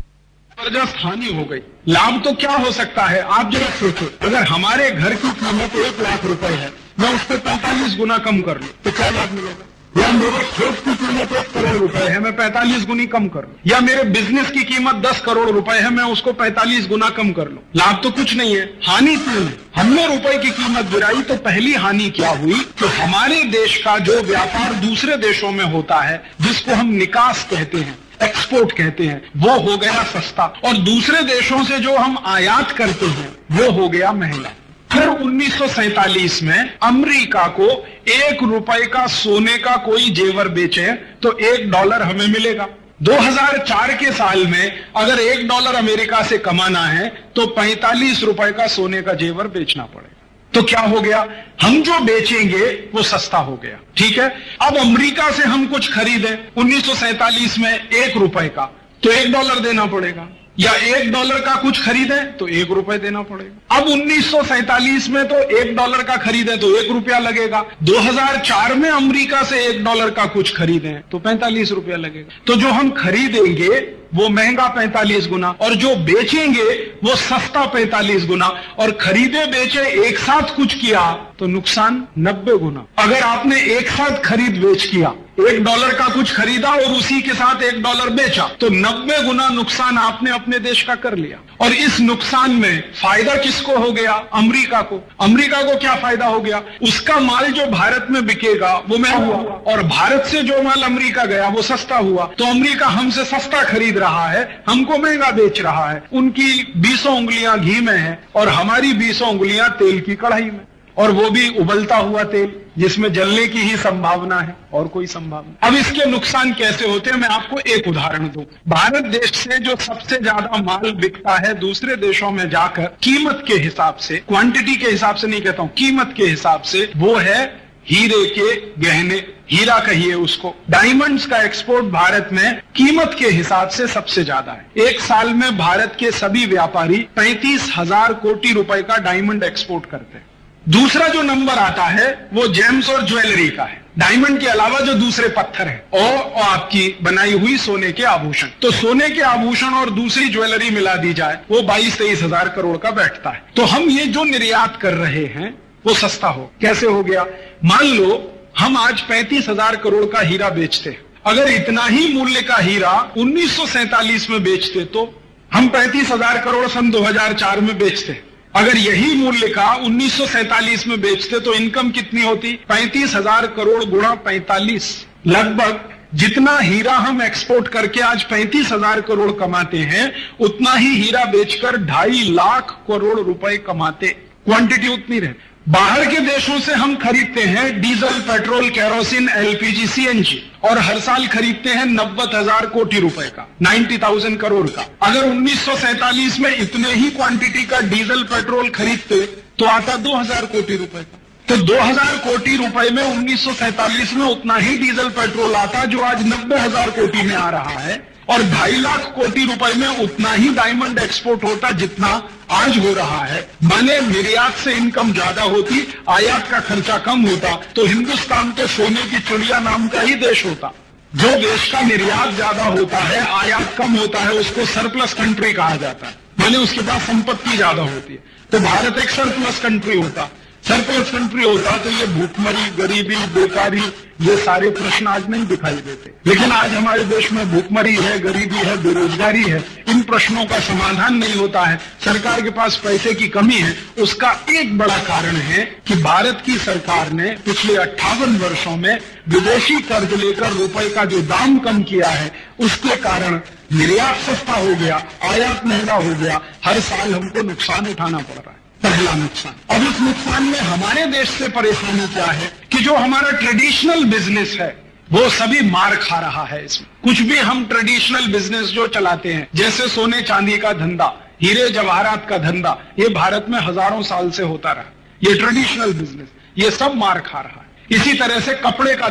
जबरदस्त हानि हो गई। लाभ तो क्या हो सकता है, आप जरा सोचो, अगर हमारे घर की कीमत एक लाख रुपए है, मैं उस पर पैंतालीस गुना कम कर लूं तो क्या लाभ मिलेगा? या मेरे खेत की कीमत एक करोड़ रुपए है, मैं पैंतालीस गुनी कम कर लूं, या मेरे बिजनेस की कीमत दस करोड़ रुपए है, मैं उसको पैंतालीस गुना कम कर लूं, लाभ तो कुछ नहीं है, हानि तीन है। हमने रुपए की कीमत गिराई तो पहली हानि क्या हुई, तो हमारे देश का जो व्यापार दूसरे देशों में होता है, जिसको हम निकास कहते हैं, एक्सपोर्ट कहते हैं, वो हो गया सस्ता, और दूसरे देशों से जो हम आयात करते हैं वो हो गया महंगा। फिर उन्नीस सौ सैंतालीस में अमेरिका को एक रुपए का सोने का कोई जेवर बेचे तो एक डॉलर हमें मिलेगा। दो हज़ार चार के साल में अगर एक डॉलर अमेरिका से कमाना है तो पैंतालीस रुपए का सोने का जेवर बेचना पड़ेगा। तो क्या हो गया, हम जो बेचेंगे वो सस्ता हो गया। ठीक है, अब अमेरिका से हम कुछ खरीदें उन्नीस सौ सैंतालीस में एक रुपए का, तो एक डॉलर देना पड़ेगा, या एक डॉलर का कुछ खरीदें तो एक रुपए देना पड़ेगा। अब उन्नीस सौ सैंतालीस में तो एक डॉलर का खरीदें तो एक रुपया लगेगा, दो हज़ार चार में अमेरिका से एक डॉलर का कुछ खरीदें तो पैंतालीस रुपया लगेगा। तो जो हम खरीदेंगे वो महंगा पैंतालीस गुना, और जो बेचेंगे वो सस्ता पैंतालीस गुना, और खरीदे बेचे एक साथ कुछ किया तो नुकसान नब्बे गुना। अगर आपने एक साथ खरीद बेच किया, एक डॉलर का कुछ खरीदा और उसी के साथ एक डॉलर बेचा, तो नब्बे गुना नुकसान आपने अपने देश का कर लिया। और इस नुकसान में फायदा किसको हो गया, अमेरिका को। अमेरिका को क्या फायदा हो गया, उसका माल जो भारत में बिकेगा वो महंगा हुआ, और भारत से जो माल अमेरिका गया वो सस्ता हुआ। तो अमेरिका हमसे सस्ता खरीद रहा है, हमको महंगा बेच रहा है। उनकी बीसों उंगलियां घी में है और हमारी बीसों उंगलियां तेल की कढ़ाई में, और वो भी उबलता हुआ तेल जिसमें जलने की ही संभावना है और कोई संभावना। अब इसके नुकसान कैसे होते हैं, मैं आपको एक उदाहरण दूं। भारत देश से जो सबसे ज्यादा माल बिकता है दूसरे देशों में जाकर, कीमत के हिसाब से, क्वांटिटी के हिसाब से नहीं कहता हूं, कीमत के हिसाब से, वो है हीरे के गहने, हीरा कहिए उसको। डायमंड्स का एक्सपोर्ट भारत में कीमत के हिसाब से सबसे ज्यादा है। एक साल में भारत के सभी व्यापारी पैंतीस हजार कोटी रुपए का डायमंड एक्सपोर्ट करते हैं। दूसरा जो नंबर आता है वो जेम्स और ज्वेलरी का है, डायमंड के अलावा जो दूसरे पत्थर हैं और, और आपकी बनाई हुई सोने के आभूषण। तो सोने के आभूषण और दूसरी ज्वेलरी मिला दी जाए वो बाईस तेईस हजार करोड़ का बैठता है। तो हम ये जो निर्यात कर रहे हैं वो सस्ता हो, कैसे हो गया, मान लो हम आज पैंतीस हजार करोड़ का हीरा बेचते हैं, अगर इतना ही मूल्य का हीरा उन्नीस सौ सैंतालीस में बेचते तो हम पैंतीस हजार करोड़ सन दो हज़ार चार में बेचते। अगर यही मूल्य का उन्नीस सौ सैंतालीस में बेचते तो इनकम कितनी होती, पैंतीस हजार करोड़ गुणा पैंतालीस, लगभग जितना हीरा हम एक्सपोर्ट करके आज पैंतीस हजार करोड़ कमाते हैं उतना ही हीरा बेचकर ढाई लाख करोड़ रुपए कमाते, क्वांटिटी उतनी रहे। बाहर के देशों से हम खरीदते हैं diesel, petrol, kerosene, LPG, CNG, और हर साल खरीदते हैं नब्बे हजार कोटी रुपए का, नब्बे हज़ार करोड़ का। अगर उन्नीस सौ सैंतालीस में इतने ही क्वांटिटी का डीजल, पेट्रोल खरीदते तो आता दो हज़ार कोटी रुपए का। तो दो हज़ार कोटी रुपए में उन्नीस सौ सैंतालीस में उतना ही डीजल, पेट्रोल आता जो आज नब्बे हजार कोटी में आ रहा है, और ढाई लाख कोटी रुपए में उतना ही डायमंड एक्सपोर्ट होता जितना आज हो रहा है। माने निर्यात से इनकम ज्यादा होती, आयात का खर्चा कम होता, तो हिंदुस्तान तो सोने की चिड़िया नाम का ही देश होता। जो देश का निर्यात ज्यादा होता है, आयात कम होता है, उसको सरप्लस कंट्री कहा जाता है, माने उसके पास संपत्ति ज्यादा होती है। तो भारत एक सरप्लस कंट्री होता। सरप्लस कंट्री होता तो ये भूखमरी, गरीबी, बेकारी, ये सारे प्रश्न आज नहीं दिखाई देते। लेकिन आज हमारे देश में भूखमरी है, गरीबी है, बेरोजगारी है, इन प्रश्नों का समाधान नहीं होता है, सरकार के पास पैसे की कमी है। उसका एक बड़ा कारण है कि भारत की सरकार ने पिछले अट्ठावन वर्षों में विदेशी कर्ज लेकर रुपए का जो दाम कम किया है, उसके कारण निर्यात सस्ता हो गया, आयात महंगा हो गया, हर साल हमको नुकसान उठाना पड़ रहा है। पहला नुकसान। अब इस नुकसान में हमारे देश से परेशानी क्या है कि जो हमारा ट्रेडिशनल बिजनेस है वो सभी मार खा रहा है। इसमें कुछ भी हम ट्रेडिशनल बिजनेस जो चलाते हैं, जैसे सोने चांदी का धंधा, हीरे जवाहरात का धंधा, ये भारत में हजारों साल से होता रहा, ये ट्रेडिशनल बिजनेस, ये सब मार खा रहा है। इसी तरह से कपड़े का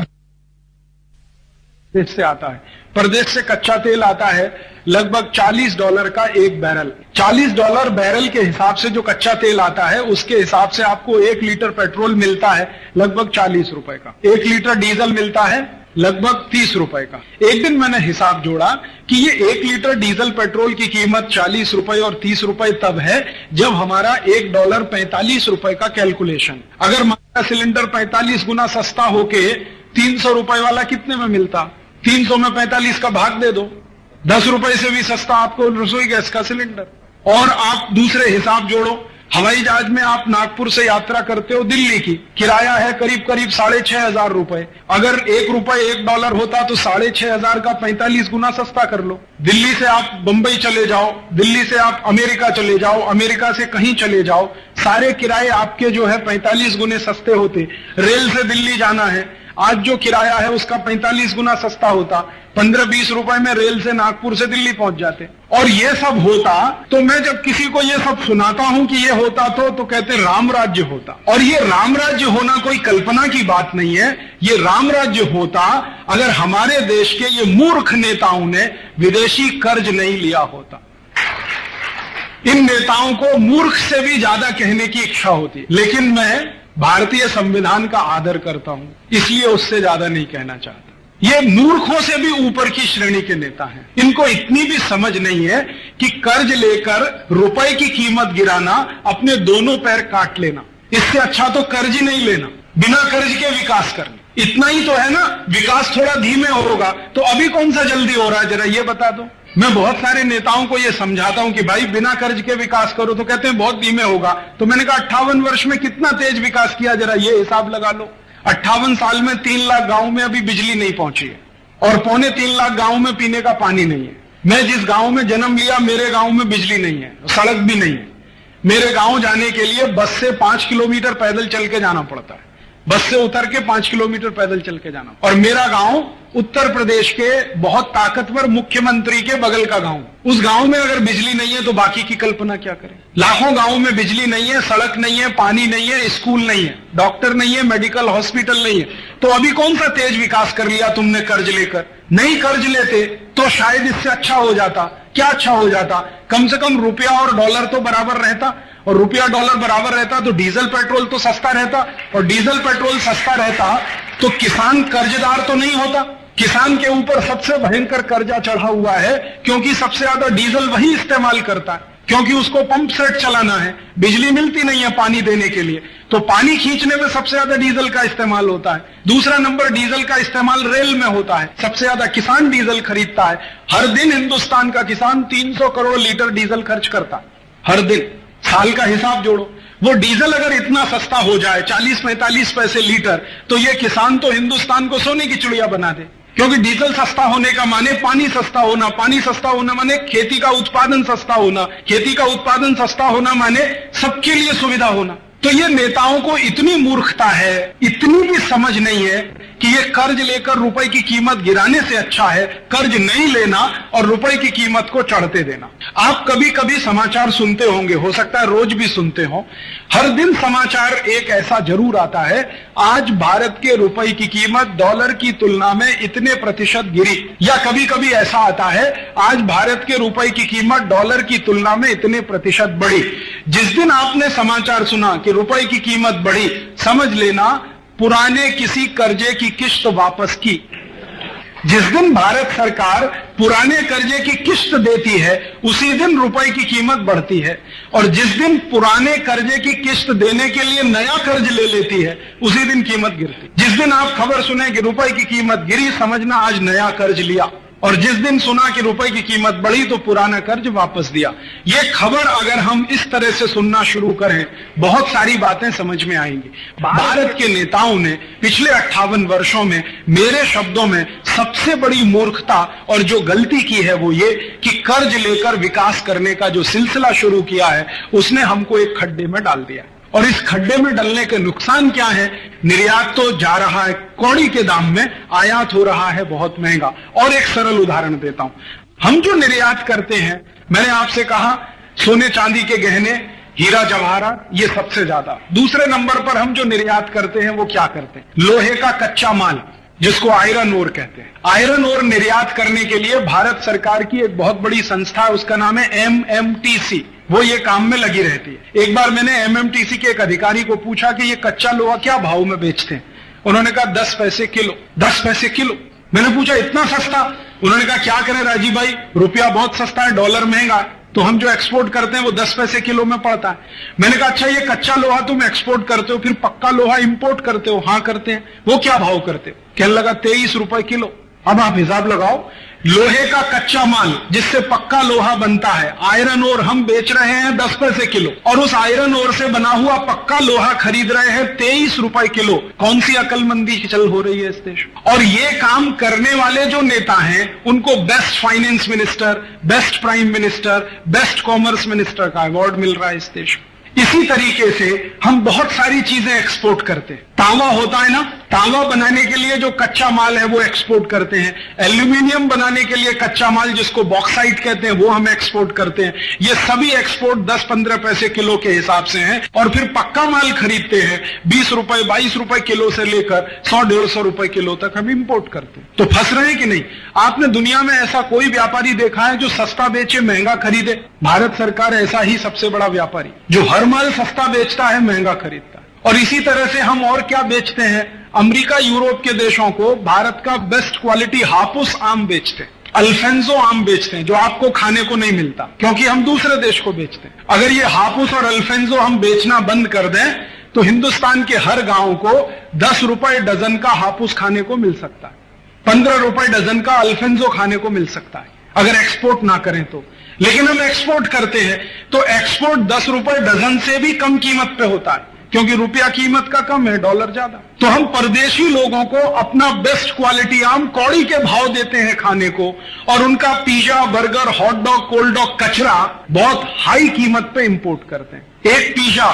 देश से आता है, प्रदेश से कच्चा तेल आता है लगभग चालीस डॉलर का एक बैरल। चालीस डॉलर बैरल के हिसाब से जो कच्चा तेल आता है, उसके हिसाब से आपको एक लीटर पेट्रोल मिलता है लगभग चालीस रुपए का, एक लीटर डीजल मिलता है लगभग तीस रुपए का। एक दिन मैंने हिसाब जोड़ा कि ये एक लीटर डीजल पेट्रोल की कीमत चालीस रुपए और तीस रुपए तब है जब हमारा एक डॉलर पैंतालीस रुपए का कैलकुलेशन। अगर हमारा सिलेंडर पैंतालीस गुना सस्ता होके तीन सौ रुपए वाला कितने में मिलता? तीन सौ में पैंतालीस का भाग दे दो, दस रुपए से भी सस्ता आपको रसोई गैस का सिलेंडर। और आप दूसरे हिसाब जोड़ो, हवाई जहाज में आप नागपुर से यात्रा करते हो दिल्ली की, किराया है करीब करीब साढ़े छह हजार रुपए। अगर एक रुपए एक डॉलर होता तो साढ़े छह हजार का पैंतालीस गुना सस्ता कर लो। दिल्ली से आप बंबई चले जाओ, दिल्ली से आप अमेरिका चले जाओ, अमेरिका से कहीं चले जाओ, सारे किराए आपके जो है पैंतालीस गुने सस्ते होते। रेल से दिल्ली जाना है, आज जो किराया है उसका पैंतालीस गुना सस्ता होता, पंद्रह बीस रुपए में रेल से नागपुर से दिल्ली पहुंच जाते। और ये सब होता तो मैं जब किसी को ये सब सुनाता हूं कि ये होता तो तो कहते राम राज्य होता। और ये राम राज्य होना कोई कल्पना की बात नहीं है, ये राम राज्य होता अगर हमारे देश के ये मूर्ख नेताओं ने विदेशी कर्ज नहीं लिया होता। इन नेताओं को मूर्ख से भी ज्यादा कहने की इच्छा होती, लेकिन मैं भारतीय संविधान का आदर करता हूं, इसलिए उससे ज्यादा नहीं कहना चाहता। ये मूर्खों से भी ऊपर की श्रेणी के नेता हैं। इनको इतनी भी समझ नहीं है कि कर्ज लेकर रुपए की कीमत गिराना, अपने दोनों पैर काट लेना, इससे अच्छा तो कर्ज ही नहीं लेना, बिना कर्ज के विकास करना। इतना ही तो है ना, विकास थोड़ा धीमे होगा तो अभी कौन सा जल्दी हो रहा है, जरा ये बता दो। मैं बहुत सारे नेताओं को ये समझाता हूं कि भाई बिना कर्ज के विकास करो, तो कहते हैं बहुत धीमे होगा। तो मैंने कहा अट्ठावन वर्ष में कितना तेज विकास किया, जरा ये हिसाब लगा लो। अट्ठावन साल में तीन लाख गांव में अभी बिजली नहीं पहुंची है, और पौने तीन लाख गांव में पीने का पानी नहीं है। मैं जिस गांव में जन्म लिया, मेरे गांव में बिजली नहीं है, सड़क भी नहीं है। मेरे गांव जाने के लिए बस से पांच किलोमीटर पैदल चल के जाना पड़ता है, बस से उतर के पांच किलोमीटर पैदल चल के जाना। और मेरा गांव उत्तर प्रदेश के बहुत ताकतवर मुख्यमंत्री के बगल का गांव, उस गांव में अगर बिजली नहीं है तो बाकी की कल्पना क्या करें। लाखों गांवों में बिजली नहीं है, सड़क नहीं है, पानी नहीं है, स्कूल नहीं है, डॉक्टर नहीं है, मेडिकल हॉस्पिटल नहीं है। तो अभी कौन सा तेज विकास कर लिया तुमने कर्ज लेकर? नहीं कर्ज लेते तो शायद इससे अच्छा हो जाता। क्या अच्छा हो जाता? कम से कम रुपया और डॉलर तो बराबर रहता, और रुपया डॉलर बराबर रहता तो डीजल पेट्रोल तो सस्ता रहता, और डीजल पेट्रोल सस्ता रहता तो किसान कर्जदार तो नहीं होता। किसान के ऊपर सबसे भयंकर कर्जा चढ़ा हुआ है, क्योंकि सबसे ज्यादा डीजल वही इस्तेमाल करता है, क्योंकि उसको पंप सेट चलाना है, बिजली मिलती नहीं है पानी देने के लिए, तो पानी खींचने में सबसे ज्यादा डीजल का इस्तेमाल होता है। दूसरा नंबर डीजल का इस्तेमाल रेल में होता है, सबसे ज्यादा किसान डीजल खरीदता है। हर दिन हिंदुस्तान का किसान तीन सौ करोड़ लीटर डीजल खर्च करता है, हर दिन। साल का हिसाब जोड़ो, वो डीजल अगर इतना सस्ता हो जाए चालीस पैंतालीस पैसे लीटर, तो ये किसान तो हिंदुस्तान को सोने की चिड़िया बना दे। क्योंकि डीजल सस्ता होने का माने पानी सस्ता होना, पानी सस्ता होना माने खेती का उत्पादन सस्ता होना, खेती का उत्पादन सस्ता होना माने सबके लिए सुविधा होना। तो ये नेताओं को इतनी मूर्खता है, इतनी भी समझ नहीं है कि ये कर्ज लेकर रुपए की कीमत गिराने से अच्छा है कर्ज नहीं लेना और रुपए की कीमत को चढ़ते देना। आप कभी कभी समाचार सुनते होंगे, हो सकता है रोज भी सुनते हो, हर दिन समाचार एक ऐसा जरूर आता है, आज भारत के रुपए की कीमत डॉलर की तुलना में इतने प्रतिशत गिरी, या कभी कभी ऐसा आता है आज भारत के रुपए की कीमत डॉलर की तुलना में इतने प्रतिशत बढ़ी। जिस दिन आपने समाचार सुना कि रुपए की कीमत बढ़ी, समझ लेना पुराने किसी कर्जे की किश्त वापस की। जिस दिन भारत सरकार पुराने कर्जे की किस्त देती है उसी दिन रुपए की कीमत बढ़ती है, और जिस दिन पुराने कर्जे की किस्त देने के लिए नया कर्ज ले लेती है उसी दिन कीमत गिरती। जिस दिन आप खबर सुने कि रुपए की कीमत गिरी, समझना आज नया कर्ज लिया, और जिस दिन सुना कि रुपए की कीमत बढ़ी तो पुराना कर्ज वापस दिया। ये खबर अगर हम इस तरह से सुनना शुरू करें, बहुत सारी बातें समझ में आएंगी। भारत के नेताओं ने पिछले अट्ठावन वर्षों में मेरे शब्दों में सबसे बड़ी मूर्खता और जो गलती की है वो ये कि कर्ज लेकर विकास करने का जो सिलसिला शुरू किया है उसने हमको एक खड्डे में डाल दिया। और इस खड्डे में डलने के नुकसान क्या है? निर्यात तो जा रहा है कौड़ी के दाम में, आयात हो रहा है बहुत महंगा। और एक सरल उदाहरण देता हूं, हम जो निर्यात करते हैं, मैंने आपसे कहा सोने चांदी के गहने, हीरा जवाहरात, ये सबसे ज्यादा। दूसरे नंबर पर हम जो निर्यात करते हैं वो क्या करते हैं? लोहे का कच्चा माल, जिसको आयरन ओर कहते हैं। आयरन ओर निर्यात करने के लिए भारत सरकार की एक बहुत बड़ी संस्था है, उसका नाम है एम एम टी सी। वो ये काम में लगी रहती है। एक बार मैंने एम एम टी सी के एक अधिकारी को पूछा कि ये कच्चा लोहा क्या भाव में बेचते हैं? उन्होंने कहा दस पैसे किलो। दस पैसे किलो? मैंने पूछा इतना सस्ता? उन्होंने कहा क्या करें राजीव भाई, रुपया बहुत सस्ता है, डॉलर महंगा है, तो हम जो एक्सपोर्ट करते हैं वो दस पैसे किलो में पड़ता है। मैंने कहा अच्छा ये कच्चा लोहा तुम एक्सपोर्ट करते हो, फिर पक्का लोहा इंपोर्ट करते हो? हाँ करते हैं। वो क्या भाव करते हो? कहने लगा तेईस रुपए किलो। अब आप हिसाब लगाओ, लोहे का कच्चा माल जिससे पक्का लोहा बनता है, आयरन ओर हम बेच रहे हैं दस पैसे किलो, और उस आयरन ओर से बना हुआ पक्का लोहा खरीद रहे हैं तेईस रुपए किलो। कौन सी अकलमंदी चल हो रही है इस देश में? और ये काम करने वाले जो नेता हैं उनको best finance minister, best prime minister, best commerce minister का अवार्ड मिल रहा है इस देश में। इसी तरीके से हम बहुत सारी चीजें एक्सपोर्ट करते हैं। तांबा होता है ना, तांबा बनाने के लिए जो कच्चा माल है वो एक्सपोर्ट करते हैं। एल्यूमिनियम बनाने के लिए कच्चा माल जिसको बॉक्साइट कहते हैं वो हम एक्सपोर्ट करते हैं। ये सभी एक्सपोर्ट दस पंद्रह पैसे किलो के हिसाब से हैं। और फिर पक्का माल खरीदते हैं बीस रुपए बाईस रुपए किलो से लेकर सौ डेढ़ सौ रुपए किलो तक हम इंपोर्ट करते हैं। तो फंस रहे हैं कि नहीं? आपने दुनिया में ऐसा कोई व्यापारी देखा है जो सस्ता बेचे महंगा खरीदे? भारत सरकार ऐसा ही सबसे बड़ा व्यापारी, जो हर माल सस्ता बेचता है महंगा खरीदता है। और इसी तरह से हम और क्या बेचते हैं? अमेरिका यूरोप के देशों को भारत का बेस्ट क्वालिटी हापुस आम बेचते हैं, अल्फेंजो आम बेचते हैं, जो आपको खाने को नहीं मिलता क्योंकि हम दूसरे देश को बेचते हैं। अगर ये हापुस और अल्फेंजो हम बेचना बंद कर दें तो हिंदुस्तान के हर गांव को दस रुपए डजन का हापुस खाने को मिल सकता है, पंद्रह रुपए डजन का अल्फेंजो खाने को मिल सकता है, अगर एक्सपोर्ट ना करें तो। लेकिन हम एक्सपोर्ट करते हैं तो एक्सपोर्ट दस रुपए डजन से भी कम कीमत पे होता है, क्योंकि रुपया कीमत का कम है, डॉलर ज्यादा। तो हम परदेशी लोगों को अपना बेस्ट क्वालिटी आम कौड़ी के भाव देते हैं खाने को, और उनका pizza, burger, hot dog, cold dog कचरा बहुत हाई कीमत पे इंपोर्ट करते हैं। एक पिज्जा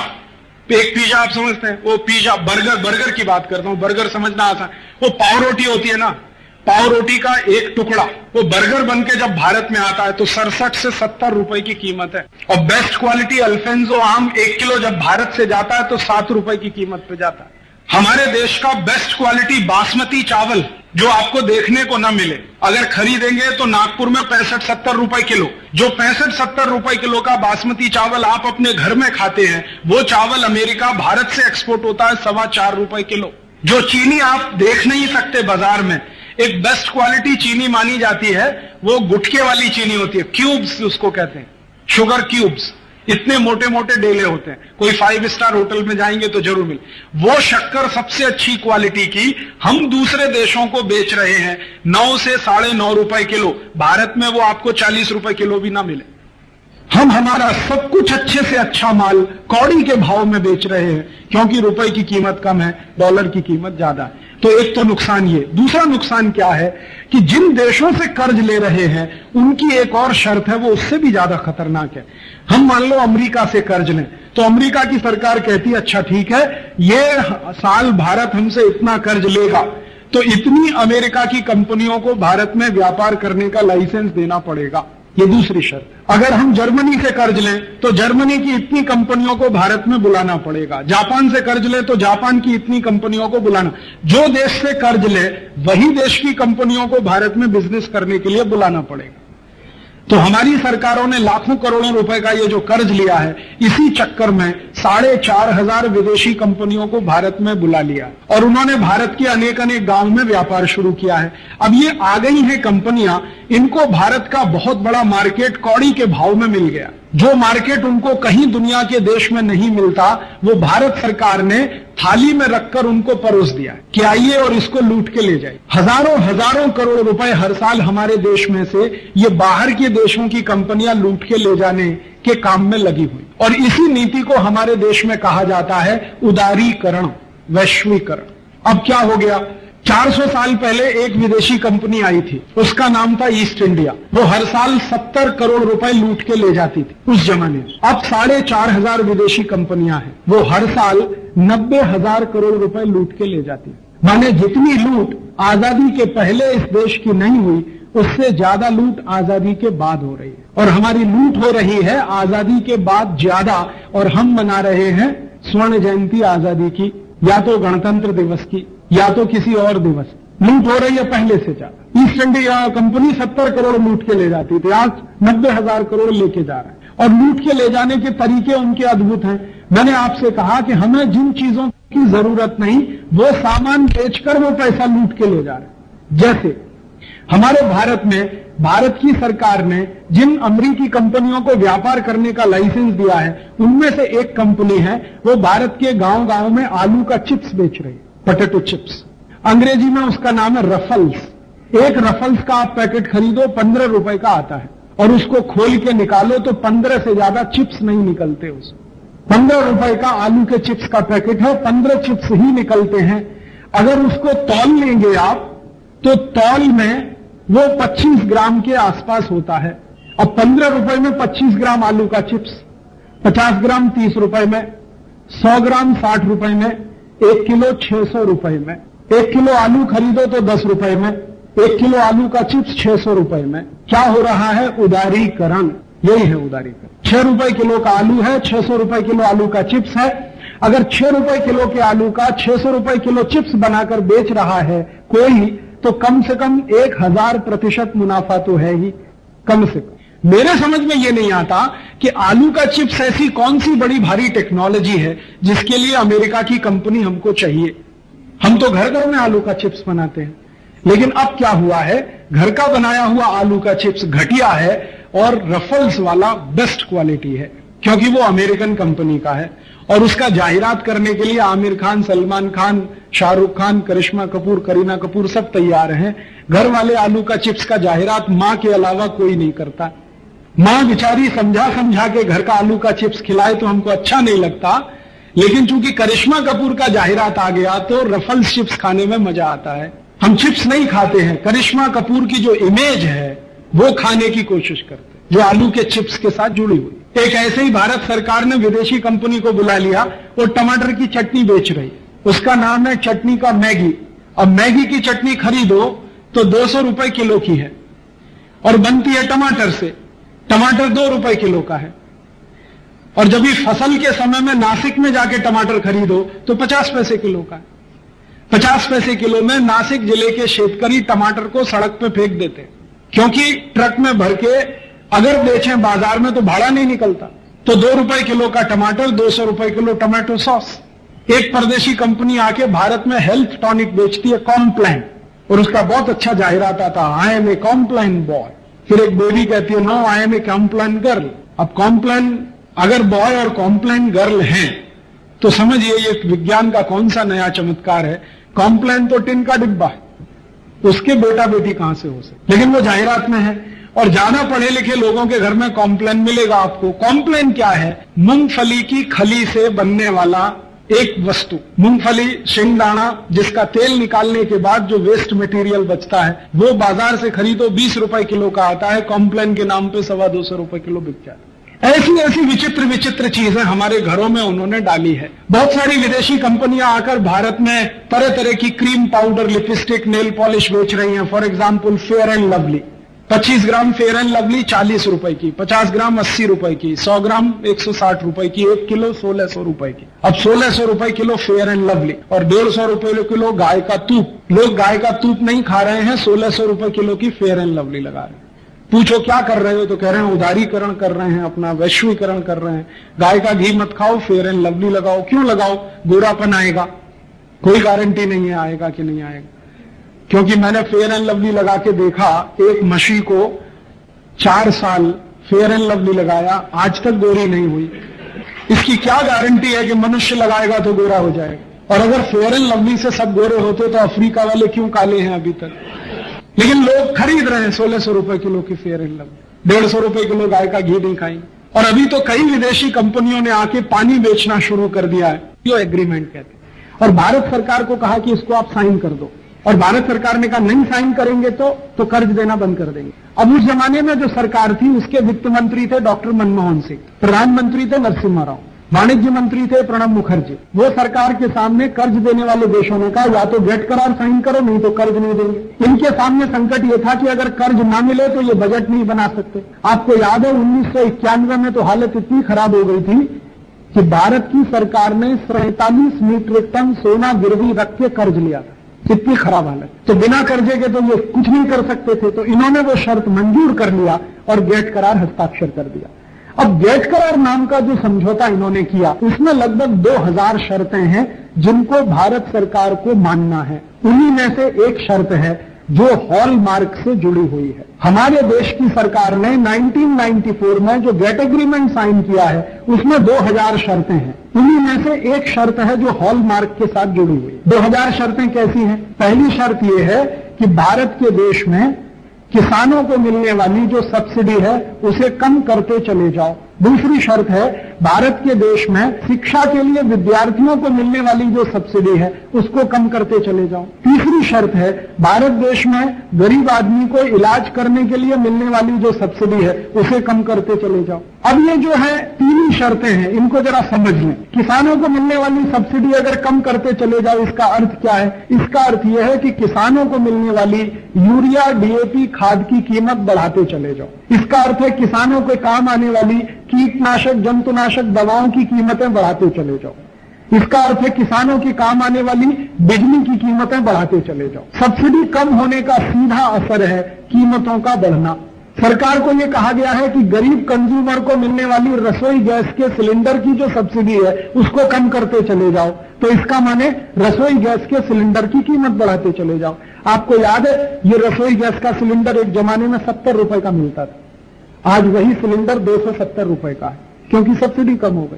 एक पिज्जा आप समझते हैं? वो पिज्जा, बर्गर बर्गर की बात करता हूं, बर्गर समझना आसान। वो पाव रोटी होती है ना, पाव रोटी का एक टुकड़ा वो बर्गर बनके जब भारत में आता है तो सड़सठ से सत्तर रुपए की कीमत है। और बेस्ट क्वालिटी अल्फेंजो आम एक किलो जब भारत से जाता है तो सात रुपए की कीमत पे जाता है। हमारे देश का बेस्ट क्वालिटी बासमती चावल जो आपको देखने को ना मिले, अगर खरीदेंगे तो नागपुर में पैंसठ सत्तर रुपए किलो। जो पैंसठ सत्तर रुपए किलो का बासमती चावल आप अपने घर में खाते हैं, वो चावल अमेरिका भारत से एक्सपोर्ट होता है सवा चार रुपए किलो। जो चीनी आप देख नहीं सकते बाजार में, एक बेस्ट क्वालिटी चीनी मानी जाती है, वो गुटके वाली चीनी होती है, क्यूब्स उसको कहते हैं, शुगर क्यूब्स। इतने मोटे मोटे डेले होते हैं, कोई फाइव स्टार होटल में जाएंगे तो जरूर मिले। वो शक्कर सबसे अच्छी क्वालिटी की हम दूसरे देशों को बेच रहे हैं नौ से साढ़े नौ रुपए किलो। भारत में वो आपको चालीस रुपए किलो भी ना मिले। हम हमारा सब कुछ अच्छे से अच्छा माल कौड़ी के भाव में बेच रहे हैं क्योंकि रुपए की कीमत कम है, डॉलर की कीमत ज्यादा है। तो एक तो नुकसान ये। दूसरा नुकसान क्या है कि जिन देशों से कर्ज ले रहे हैं उनकी एक और शर्त है, वो उससे भी ज्यादा खतरनाक है। हम मान लो अमेरिका से कर्ज लें तो अमेरिका की सरकार कहती है अच्छा ठीक है, ये साल भारत हमसे इतना कर्ज लेगा तो इतनी अमेरिका की कंपनियों को भारत में व्यापार करने का लाइसेंस देना पड़ेगा। ये दूसरी शर्त। अगर हम जर्मनी से कर्ज लें तो जर्मनी की इतनी कंपनियों को भारत में बुलाना पड़ेगा। जापान से कर्ज लें तो जापान की इतनी कंपनियों को बुलाना। जो देश से कर्ज ले वही देश की कंपनियों को भारत में बिजनेस करने के लिए बुलाना पड़ेगा। तो हमारी सरकारों ने लाखों करोड़ों रुपए का ये जो कर्ज लिया है, इसी चक्कर में साढ़े चार हजार विदेशी कंपनियों को भारत में बुला लिया और उन्होंने भारत के अनेक अनेक गांव में व्यापार शुरू किया है। अब ये आ गई हैं कंपनियां, इनको भारत का बहुत बड़ा मार्केट कौड़ी के भाव में मिल गया। जो मार्केट उनको कहीं दुनिया के देश में नहीं मिलता, वो भारत सरकार ने थाली में रखकर उनको परोस दिया कि आइए और इसको लूट के ले जाइए। हजारों हजारों करोड़ रुपए हर साल हमारे देश में से ये बाहर के देशों की कंपनियां लूट के ले जाने के काम में लगी हुई, और इसी नीति को हमारे देश में कहा जाता है उदारीकरण, वैश्वीकरण। अब क्या हो गया, चार सौ साल पहले एक विदेशी कंपनी आई थी, उसका नाम था ईस्ट इंडिया। वो हर साल सत्तर करोड़ रुपए लूट के ले जाती थी उस जमाने में। अब साढ़े चार हजार विदेशी कंपनियां हैं, वो हर साल नब्बे हजार करोड़ रुपए लूट के ले जाती है। माने जितनी लूट आजादी के पहले इस देश की नहीं हुई, उससे ज्यादा लूट आजादी के बाद हो रही है। और हमारी लूट हो रही है आजादी के बाद ज्यादा, और हम मना रहे हैं स्वर्ण जयंती आजादी की, या तो गणतंत्र दिवस की, या तो किसी और दिवस। लूट हो रही है पहले से ज्यादा। ईस्ट इंडिया कंपनी सत्तर करोड़ लूट के ले जाती थी, आज नब्बे हजार करोड़ लेके जा रहा है, और लूट के ले जाने के तरीके उनके अद्भुत हैं। मैंने आपसे कहा कि हमें जिन चीजों की जरूरत नहीं, वो सामान बेचकर वो पैसा लूट के ले जा रहे हैं। जैसे हमारे भारत में भारत की सरकार ने जिन अमेरिकी कंपनियों को व्यापार करने का लाइसेंस दिया है, उनमें से एक कंपनी है, वो भारत के गांव गांव में आलू का चिप्स बेच रही है, पोटैटो चिप्स। अंग्रेजी में उसका नाम है रफल्स। एक रफल्स का आप पैकेट खरीदो, पंद्रह रुपए का आता है, और उसको खोल के निकालो तो पंद्रह से ज्यादा चिप्स नहीं निकलते उसमें। पंद्रह रुपए का आलू के चिप्स का पैकेट है, पंद्रह चिप्स ही निकलते हैं। अगर उसको तौल लेंगे आप, तो तौल में वो पच्चीस ग्राम के आसपास होता है। अब पंद्रह रुपए में पच्चीस ग्राम आलू का चिप्स, पचास ग्राम तीस रुपए में, सौ ग्राम साठ रुपए में, एक किलो छह सौ रुपए में। एक किलो आलू खरीदो तो दस रुपए में, एक किलो आलू का चिप्स छह सौ रुपए में। क्या हो रहा है, उदारीकरण। यही है उदारीकरण। छह रुपए किलो का आलू है, छह सौ रुपए किलो आलू का चिप्स है। अगर छह रुपए किलो के आलू का छह सौ रुपए किलो चिप्स बनाकर बेच रहा है कोई, तो कम से कम एक हजार प्रतिशत मुनाफा तो है ही, कम से कम। मेरे समझ में यह नहीं आता कि आलू का चिप्स ऐसी कौन सी बड़ी भारी टेक्नोलॉजी है जिसके लिए अमेरिका की कंपनी हमको चाहिए। हम तो घर घर में आलू का चिप्स बनाते हैं। लेकिन अब क्या हुआ है, घर का बनाया हुआ आलू का चिप्स घटिया है और रफल्स वाला बेस्ट क्वालिटी है, क्योंकि वो अमेरिकन कंपनी का है। और उसका जाहिरात करने के लिए आमिर खान, सलमान खान, शाहरुख खान, करिश्मा कपूर, करीना कपूर सब तैयार हैं। घर वाले आलू का चिप्स का जाहिरात मां के अलावा कोई नहीं करता। मां बेचारी समझा समझा के घर का आलू का चिप्स खिलाए तो हमको अच्छा नहीं लगता, लेकिन चूंकि करिश्मा कपूर का जाहिरात आ गया तो रफल्स चिप्स खाने में मजा आता है। हम चिप्स नहीं खाते हैं, करिश्मा कपूर की जो इमेज है वो खाने की कोशिश करते हैं, जो आलू के चिप्स के साथ जुड़ी हुई। एक ऐसे ही भारत सरकार ने विदेशी कंपनी को बुला लिया, वो टमाटर की चटनी बेच रही, उसका नाम है चटनी का मैगी। अब मैगी की चटनी खरीदो तो दो सौ रुपए किलो की है और बनती है टमाटर से। टमाटर दो रुपए किलो का है, और जब भी फसल के समय में नासिक में जाके टमाटर खरीदो तो पचास पैसे किलो का है। पचास पैसे किलो में नासिक जिले के शेतकरी टमाटर को सड़क पे फेंक देते, क्योंकि ट्रक में भर के अगर बेचें बाजार में तो भाड़ा नहीं निकलता। तो दो रुपए किलो का टमाटर, दो सौ रुपए किलो टमाटो सॉस। एक परदेशी कंपनी आके भारत में हेल्थ टॉनिक बेचती है, कॉम्प्लान, और उसका बहुत अच्छा जाहिरात आता, I am a Complan boy. फिर एक बेबी कहती है, no I am a Complan girl. अब कॉम्प्लान अगर बॉय और कॉम्प्लान गर्ल हैं तो समझिए ये विज्ञान का कौन सा नया चमत्कार है। कॉम्प्लान तो टिन का डिब्बा है, उसके बेटा बेटी कहां से हो सकते, लेकिन वो जाहिरात में है। और ज्यादा पढ़े लिखे लोगों के घर में कॉम्प्लान मिलेगा आपको। कॉम्प्लान क्या है, मूंगफली की खली से बनने वाला एक वस्तु। मूंगफली, शिंगदाना, जिसका तेल निकालने के बाद जो वेस्ट मटेरियल बचता है, वो बाजार से खरीदो बीस रुपए किलो का आता है, कॉम्प्लान के नाम पे सवा दो सौ रुपए किलो बिक जाता है। ऐसी ऐसी विचित्र विचित्र चीजें हमारे घरों में उन्होंने डाली है। बहुत सारी विदेशी कंपनियां आकर भारत में तरह तरह की cream powder, lipstick, nail polish बेच रही हैं। For example fair and lovely, पच्चीस ग्राम फेयर एंड लवली चालीस रुपए की, पचास ग्राम अस्सी रुपए की, सौ ग्राम एक सौ साठ रुपए की, एक किलो सोलह सौ रुपए की। अब सोलह सौ रुपए किलो फेयर एंड लवली और डेढ़ सौ रुपए किलो गाय का तूप। लोग गाय का तूप नहीं खा रहे हैं, सोलह सौ रुपए किलो की फेयर एंड लवली लगा रहे हैं। पूछो क्या कर रहे हो तो कह रहे हैं उदारीकरण कर रहे हैं, अपना वैश्वीकरण कर रहे हैं। गाय का घी मत खाओ, फेयर एंड लवली लगाओ। क्यों लगाओ? गोरापन आएगा। कोई गारंटी नहीं है आएगा कि नहीं आएगा, क्योंकि मैंने फेयर एंड लवली लगा के देखा, एक मशी को चार साल फेयर एंड लवली लगाया, आज तक गोरी नहीं हुई। इसकी क्या गारंटी है कि मनुष्य लगाएगा तो गोरा हो जाएगा? और अगर फेयर एंड लवली से सब गोरे होते तो अफ्रीका वाले क्यों काले हैं अभी तक? लेकिन लोग खरीद रहे हैं सोलह सौ रुपए किलो की फेयर एंड लवली, डेढ़ सौ रुपए किलो गाय का घी नहीं खाएंगे। और अभी तो कई विदेशी कंपनियों ने आके पानी बेचना शुरू कर दिया है, जो एग्रीमेंट कहते हैं। और भारत सरकार को कहा कि इसको आप साइन कर दो, और भारत सरकार ने कहा नहीं साइन करेंगे तो तो कर्ज देना बंद कर देंगे। अब उस जमाने में जो सरकार थी उसके वित्त मंत्री थे डॉक्टर मनमोहन सिंह, प्रधानमंत्री थे नरसिम्हा राव, वाणिज्य मंत्री थे प्रणब मुखर्जी। वो सरकार के सामने कर्ज देने वाले देशों ने कहा या तो गेट करार साइन करो, नहीं तो कर्ज नहीं देंगे। इनके सामने संकट ये था कि अगर कर्ज ना मिले तो ये बजट नहीं बना सकते। आपको याद है उन्नीस सौ इक्यानवे में तो हालत इतनी खराब हो गई थी कि भारत की सरकार ने सैंतालीस मीट्रिक टन सोना गिरवी रख के कर्ज लिया था। कितनी खराब हालत। तो बिना कर्जे के तो ये कुछ नहीं कर सकते थे, तो इन्होंने वो शर्त मंजूर कर लिया और गेट करार हस्ताक्षर कर दिया। अब गेट करार नाम का जो समझौता इन्होंने किया उसमें लगभग दो हज़ार शर्तें हैं जिनको भारत सरकार को मानना है। उन्हीं में से एक शर्त है जो हॉलमार्क से जुड़ी हुई है। हमारे देश की सरकार ने उन्नीस सौ चौरानवे में जो गेट एग्रीमेंट साइन किया है उसमें दो हज़ार शर्तें हैं। उन्हीं में से एक शर्त है जो हॉलमार्क के साथ जुड़ी हुई है। दो हज़ार शर्तें कैसी हैं? पहली शर्त यह है कि भारत के देश में किसानों को मिलने वाली जो सब्सिडी है उसे कम करते चले जाओ। दूसरी शर्त है भारत के देश में शिक्षा के लिए विद्यार्थियों को मिलने वाली जो सब्सिडी है उसको कम करते चले जाओ। तीसरी शर्त है भारत देश में गरीब आदमी को इलाज करने के लिए मिलने वाली जो सब्सिडी है उसे कम करते चले जाओ। अब ये जो है तीन ही शर्तें हैं, इनको जरा समझ लें। किसानों को मिलने वाली सब्सिडी अगर कम करते चले जाओ, इसका अर्थ क्या है? इसका अर्थ यह है कि किसानों को मिलने वाली यूरिया डीएपी खाद की कीमत बढ़ाते चले जाओ। इसका अर्थ है किसानों के काम आने वाली कीटनाशक जंतुनाशक दवाओं की कीमतें बढ़ाते चले जाओ। इसका अर्थ है किसानों के काम आने वाली बिजली की कीमतें बढ़ाते चले जाओ। सब्सिडी कम होने का सीधा असर है कीमतों का बढ़ना। सरकार को यह कहा गया है कि गरीब कंज्यूमर को मिलने वाली रसोई गैस के सिलेंडर की जो सब्सिडी है उसको कम करते चले जाओ। तो इसका माने रसोई गैस के सिलेंडर की कीमत बढ़ाते चले जाओ। आपको याद है ये रसोई गैस का सिलेंडर एक जमाने में सत्तर रुपए का मिलता था, आज वही सिलेंडर दो सौ सत्तर रुपए का है, क्योंकि सब्सिडी कम हो गई।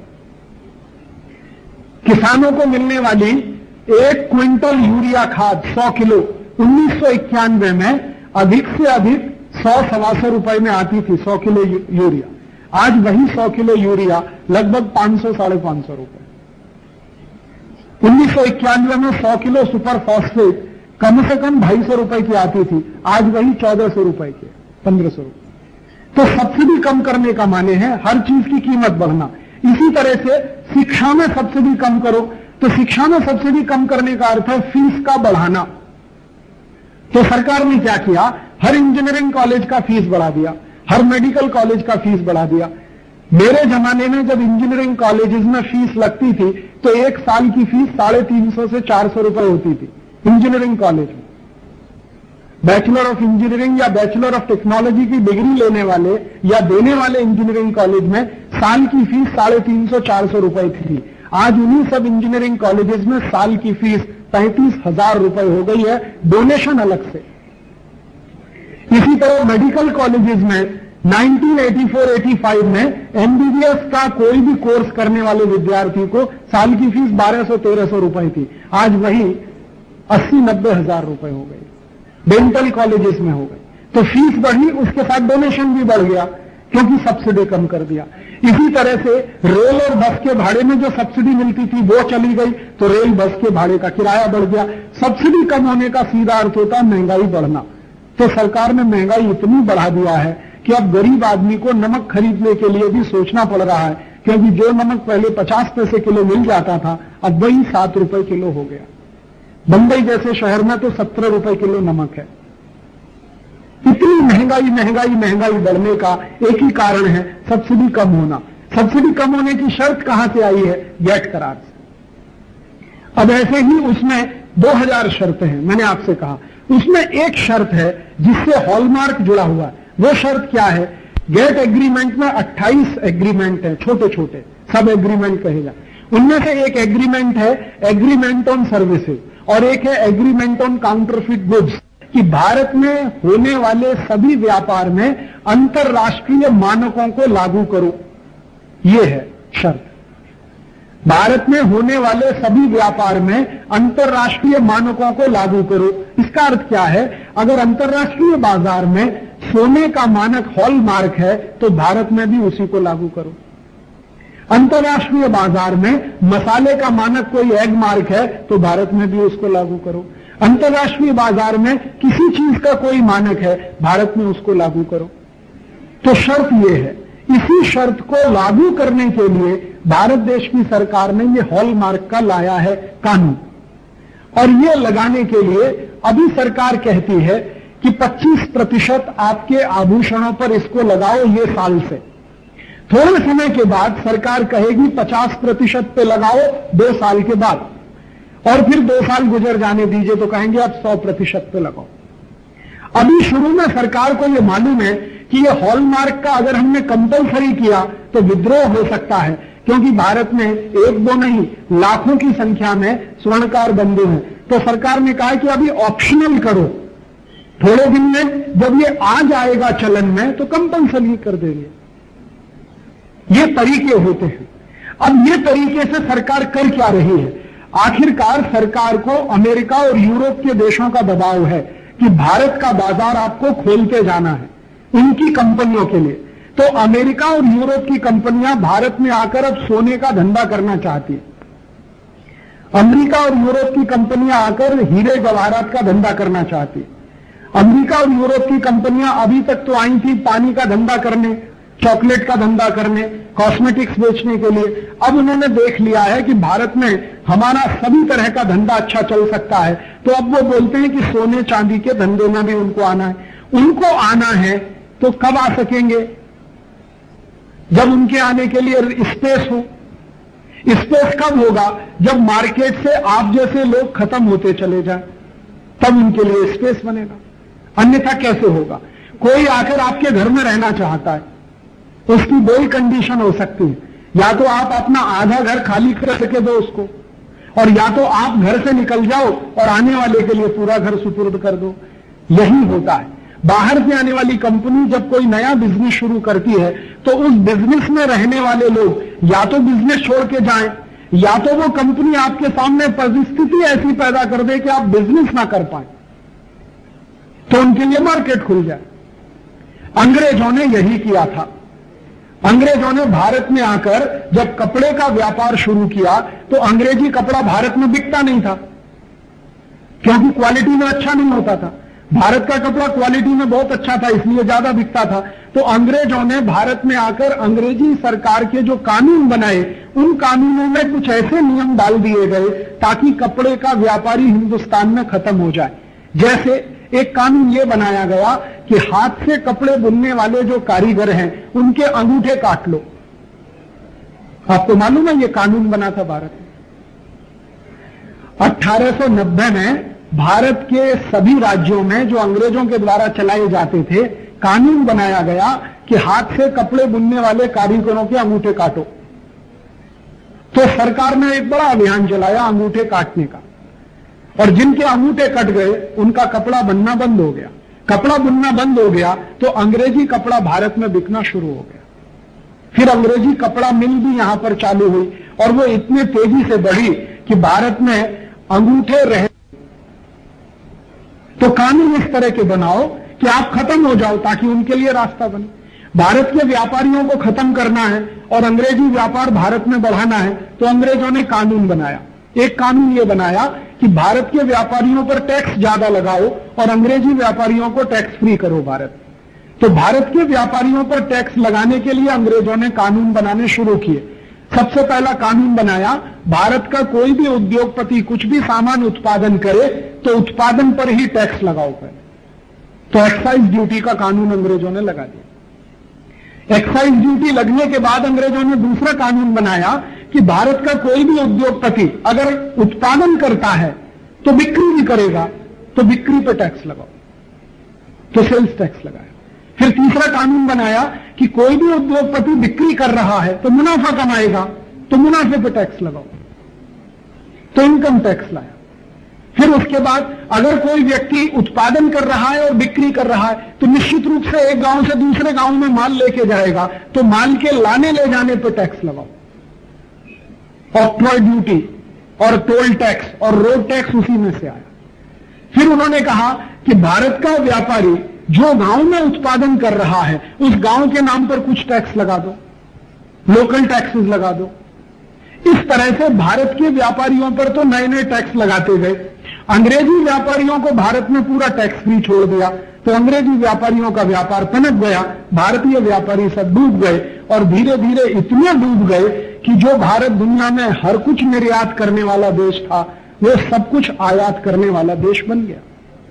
किसानों को मिलने वाली एक क्विंटल यूरिया खाद सौ किलो उन्नीस सौ इक्यानवे में अधिक से अधिक सौ सवा सौ रुपए में आती थी सौ किलो यूरिया। आज वही सौ किलो यूरिया लगभग पांच सौ साढ़े पांच सौ रुपए। उन्नीस सौ इक्यानवे में सौ किलो सुपर फॉस्फेट कम से कम ढाई सौ रुपए की आती थी, आज वही चौदह सौ रुपए की, पंद्रह सौ रुपए। तो सब्सिडी कम करने का माने है हर चीज की कीमत बढ़ना। इसी तरह से शिक्षा में सब्सिडी कम करो, तो शिक्षा में सब्सिडी कम करने का अर्थ है फीस का बढ़ाना। तो सरकार ने क्या किया? हर इंजीनियरिंग कॉलेज का फीस बढ़ा दिया, हर मेडिकल कॉलेज का फीस बढ़ा दिया। मेरे जमाने में जब इंजीनियरिंग कॉलेजेस में फीस लगती थी तो एक साल की फीस साढ़े तीन सौ से चार सौ रुपए होती थी इंजीनियरिंग कॉलेज में। बैचलर ऑफ इंजीनियरिंग या बैचलर ऑफ टेक्नोलॉजी की डिग्री लेने वाले या देने वाले इंजीनियरिंग कॉलेज में साल की फीस साढ़े तीन सौ चार सौ रुपए थी। आज उन्हीं सब इंजीनियरिंग कॉलेजेस में साल की फीस पैंतीस हजार रुपए हो गई है, डोनेशन अलग से। इसी तरह मेडिकल कॉलेजेस में उन्नीस सौ चौरासी पचासी में एमबीबीएस का कोई भी कोर्स करने वाले विद्यार्थी को साल की फीस बारह सौ तेरह सौ रुपए थी, आज वही अस्सी नब्बे हजार रुपए हो गई। डेंटल कॉलेजेस में हो गई। तो फीस बढ़ी, उसके साथ डोनेशन भी बढ़ गया क्योंकि सब्सिडी कम कर दिया। इसी तरह से रेल और बस के भाड़े में जो सब्सिडी मिलती थी वो चली गई, तो रेल बस के भाड़े का किराया बढ़ गया। सब्सिडी कम होने का सीधा अर्थ होता है महंगाई बढ़ना। तो सरकार ने महंगाई इतनी बढ़ा दिया है कि अब गरीब आदमी को नमक खरीदने के लिए भी सोचना पड़ रहा है, क्योंकि जो नमक पहले पचास पैसे किलो मिल जाता था अब वही सात रुपए किलो हो गया। बंबई जैसे शहर में तो सत्रह रुपए किलो नमक है। इतनी महंगाई महंगाई महंगाई बढ़ने का एक ही कारण है सब्सिडी कम होना। सब्सिडी कम होने की शर्त कहां से आई है? गेट करार से। अब ऐसे ही उसमें दो हज़ार शर्तें हैं, मैंने आपसे कहा। उसमें एक शर्त है जिससे हॉलमार्क जुड़ा हुआ है। वो शर्त क्या है? गेट एग्रीमेंट में अट्ठाईस एग्रीमेंट है, छोटे छोटे सब एग्रीमेंट कहेगा। उनमें से एक एग्रीमेंट है एग्रीमेंट ऑन सर्विसेज और एक है एग्रीमेंट ऑन काउंटरफिट गुड्स, कि भारत में होने वाले सभी व्यापार में अंतरराष्ट्रीय मानकों को लागू करो। ये है शर्त। भारत में होने वाले सभी व्यापार में अंतरराष्ट्रीय मानकों को लागू करो। इसका अर्थ क्या है? अगर अंतरराष्ट्रीय बाजार में सोने का मानक हॉलमार्क है तो भारत में भी उसी को लागू करो। अंतरराष्ट्रीय बाजार में मसाले का मानक कोई एग मार्क है तो भारत में भी उसको लागू करो। अंतरराष्ट्रीय बाजार में किसी चीज का कोई मानक है, भारत में उसको लागू करो। तो शर्त यह है, इसी शर्त को लागू करने के लिए भारत देश की सरकार ने ये हॉलमार्क का लाया है कानून। और ये लगाने के लिए अभी सरकार कहती है कि पच्चीस प्रतिशत आपके आभूषणों पर इसको लगाओ ये साल से। थोड़े समय के बाद सरकार कहेगी पचास प्रतिशत पे लगाओ दो साल के बाद, और फिर दो साल गुजर जाने दीजिए तो कहेंगे अब सौ प्रतिशत पे लगाओ। अभी शुरू में सरकार को यह मालूम है कि ये हॉलमार्क का अगर हमने कंपलसरी किया तो विद्रोह हो सकता है, क्योंकि भारत में एक दो नहीं लाखों की संख्या में स्वर्णकार बंधु हैं। तो सरकार ने कहा कि अभी ऑप्शनल करो, थोड़े दिन में जब ये आ जाएगा चलन में तो कंपलसरी कर देंगे। ये तरीके होते हैं। अब ये तरीके से सरकार कर क्या रही है? आखिरकार सरकार को अमेरिका और यूरोप के देशों का दबाव है कि भारत का बाजार आपको खोलते जाना है उनकी कंपनियों के लिए। तो अमेरिका और यूरोप की कंपनियां भारत में आकर अब सोने का धंधा करना चाहती है। अमेरिका और यूरोप की कंपनियां आकर हीरे जवाहरात का धंधा करना चाहती है। अमेरिका और यूरोप की कंपनियां अभी तक तो आई थी पानी का धंधा करने, चॉकलेट का धंधा करने, कॉस्मेटिक्स बेचने के लिए। अब उन्होंने देख लिया है कि भारत में हमारा सभी तरह का धंधा अच्छा चल सकता है, तो अब वो बोलते हैं कि सोने चांदी के धंधे में भी उनको आना है। उनको आना है तो कब आ सकेंगे? जब उनके आने के लिए स्पेस हो। स्पेस कब होगा? जब मार्केट से आप जैसे लोग खत्म होते चले जाएं, तब उनके लिए स्पेस बनेगा। अन्यथा कैसे होगा? कोई आकर आपके घर में रहना चाहता है, उसकी दो ही कंडीशन हो सकती है, या तो आप अपना आधा घर खाली कर सके दो उसको, और या तो आप घर से निकल जाओ और आने वाले के लिए पूरा घर सुपुर्द कर दो। यही होता है। बाहर से आने वाली कंपनी जब कोई नया बिजनेस शुरू करती है तो उस बिजनेस में रहने वाले लोग या तो बिजनेस छोड़ के जाएं, या तो वो कंपनी आपके सामने परिस्थिति ऐसी पैदा कर दे कि आप बिजनेस ना कर पाए, तो उनके लिए मार्केट खुल जाए। अंग्रेजों ने यही किया था। अंग्रेजों ने भारत में आकर जब कपड़े का व्यापार शुरू किया तो अंग्रेजी कपड़ा भारत में बिकता नहीं था, क्योंकि क्वालिटी में अच्छा नहीं होता था। भारत का कपड़ा क्वालिटी में बहुत अच्छा था, इसलिए ज्यादा बिकता था। तो अंग्रेजों ने भारत में आकर अंग्रेजी सरकार के जो कानून बनाए, उन कानूनों में कुछ ऐसे नियम डाल दिए गए ताकि कपड़े का व्यापारी हिंदुस्तान में खत्म हो जाए। जैसे एक कानून यह बनाया गया कि हाथ से कपड़े बुनने वाले जो कारीगर हैं उनके अंगूठे काट लो। आपको मालूम है यह कानून बना था भारत में। अठारह सौ नब्बे में भारत के सभी राज्यों में जो अंग्रेजों के द्वारा चलाए जाते थे, कानून बनाया गया कि हाथ से कपड़े बुनने वाले कारीगरों के अंगूठे काटो। तो सरकार ने एक बड़ा अभियान चलाया अंगूठे काटने का, और जिनके अंगूठे कट गए उनका कपड़ा बनना बंद हो गया। कपड़ा बुनना बंद हो गया तो अंग्रेजी कपड़ा भारत में बिकना शुरू हो गया। फिर अंग्रेजी कपड़ा मिल भी यहां पर चालू हुई, और वो इतने तेजी से बढ़ी कि भारत में अंगूठे रहे। तो कानून इस तरह के बनाओ कि आप खत्म हो जाओ ताकि उनके लिए रास्ता बने। भारत के व्यापारियों को खत्म करना है और अंग्रेजी व्यापार भारत में बढ़ाना है, तो अंग्रेजों ने कानून बनाया। एक कानून यह बनाया कि भारत के व्यापारियों पर टैक्स ज्यादा लगाओ और अंग्रेजी व्यापारियों को टैक्स फ्री करो भारत। तो भारत के व्यापारियों पर टैक्स लगाने के लिए अंग्रेजों ने कानून बनाने शुरू किए। सबसे पहला कानून बनाया, भारत का कोई भी उद्योगपति कुछ भी सामान उत्पादन करे तो उत्पादन पर ही टैक्स लगाओ पहले। तो एक्साइज ड्यूटी का कानून अंग्रेजों ने लगा दिया। एक्साइज ड्यूटी लगने के बाद अंग्रेजों ने दूसरा कानून बनाया कि भारत का कोई भी उद्योगपति अगर उत्पादन करता है तो बिक्री भी करेगा, तो बिक्री पर टैक्स लगाओ। तो सेल्स टैक्स लगाया। फिर तीसरा कानून बनाया कि कोई भी उद्योगपति बिक्री कर रहा है तो मुनाफा कमाएगा, तो मुनाफे पे टैक्स लगाओ, तो इनकम टैक्स लाया। फिर उसके बाद अगर कोई व्यक्ति उत्पादन कर रहा है और बिक्री कर रहा है तो निश्चित रूप से एक गांव से दूसरे गांव में माल लेके जाएगा, तो माल के लाने ले जाने पर टैक्स लगाओ, ऑक्ट्रॉय ड्यूटी और टोल टैक्स और रोड टैक्स उसी में से आया। फिर उन्होंने कहा कि भारत का व्यापारी जो गांव में उत्पादन कर रहा है उस गांव के नाम पर कुछ टैक्स लगा दो, लोकल टैक्सेस लगा दो। इस तरह से भारत के व्यापारियों पर तो नए नए टैक्स लगाते गए। अंग्रेजी व्यापारियों को भारत में पूरा टैक्स फ्री छोड़ दिया, तो अंग्रेजी व्यापारियों का व्यापार पनप गया, भारतीय व्यापारी सब डूब गए और धीरे धीरे इतने डूब गए कि जो भारत दुनिया में हर कुछ निर्यात करने वाला देश था वो सब कुछ आयात करने वाला देश बन गया।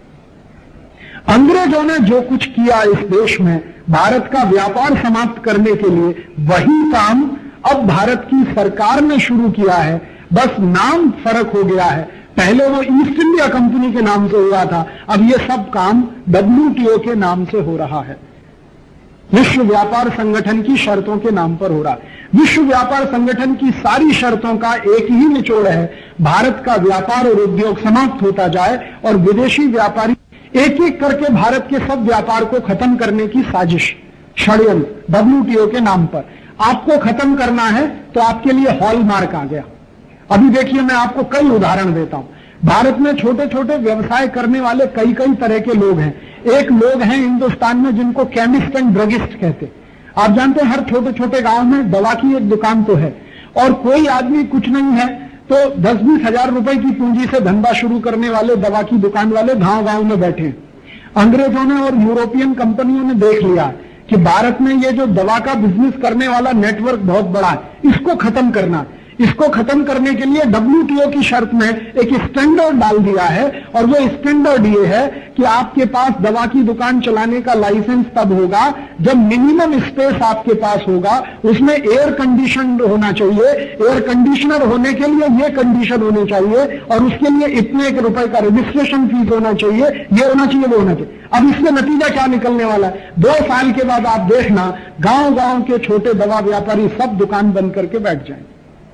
अंग्रेजों ने जो कुछ किया इस देश में भारत का व्यापार समाप्त करने के लिए, वही काम अब भारत की सरकार ने शुरू किया है, बस नाम फर्क हो गया है। पहले वो ईस्ट इंडिया कंपनी के नाम से हुआ था, अब ये सब काम डब्ल्यू टी ओ के नाम से हो रहा है, विश्व व्यापार संगठन की शर्तों के नाम पर हो रहा है। विश्व व्यापार संगठन की सारी शर्तों का एक ही निचोड़ है, भारत का व्यापार और उद्योग समाप्त होता जाए और विदेशी व्यापारी एक एक करके भारत के सब व्यापार को खत्म करने की साजिश, षड्यंत्र डब्ल्यू टी ओ के नाम पर। आपको खत्म करना है तो आपके लिए हॉलमार्क आ गया। अभी देखिए, मैं आपको कई उदाहरण देता हूं। भारत में छोटे छोटे व्यवसाय करने वाले कई कई तरह के लोग हैं। एक लोग हैं हिंदुस्तान में जिनको केमिस्ट एंड ड्रगिस्ट कहते। आप जानते हैं हर छोटे छोटे गांव में दवा की एक दुकान तो है, और कोई आदमी कुछ नहीं है तो दस बीस हजार रुपए की पूंजी से धंधा शुरू करने वाले दवा की दुकान वाले गांव गांव में बैठे हैं। अंग्रेजों ने और यूरोपियन कंपनियों ने देख लिया कि भारत में ये जो दवा का बिजनेस करने वाला नेटवर्क बहुत बड़ा है, इसको खत्म करना है। इसको खत्म करने के लिए डब्ल्यू टी ओ की शर्त में एक स्टैंडर्ड डाल दिया है, और वो स्टैंडर्ड ये है कि आपके पास दवा की दुकान चलाने का लाइसेंस तब होगा जब मिनिमम स्पेस आपके पास होगा, उसमें एयर कंडीशन होना चाहिए, एयर कंडीशनर होने के लिए ये कंडीशन होनी चाहिए, और उसके लिए इतने एक रुपए का रजिस्ट्रेशन फीस होना चाहिए, ये होना चाहिए, वो होना चाहिए। अब इससे नतीजा क्या निकलने वाला है? दो साल के बाद आप देखना, गांव गांव के छोटे दवा व्यापारी सब दुकान बंद करके बैठ जाएंगे।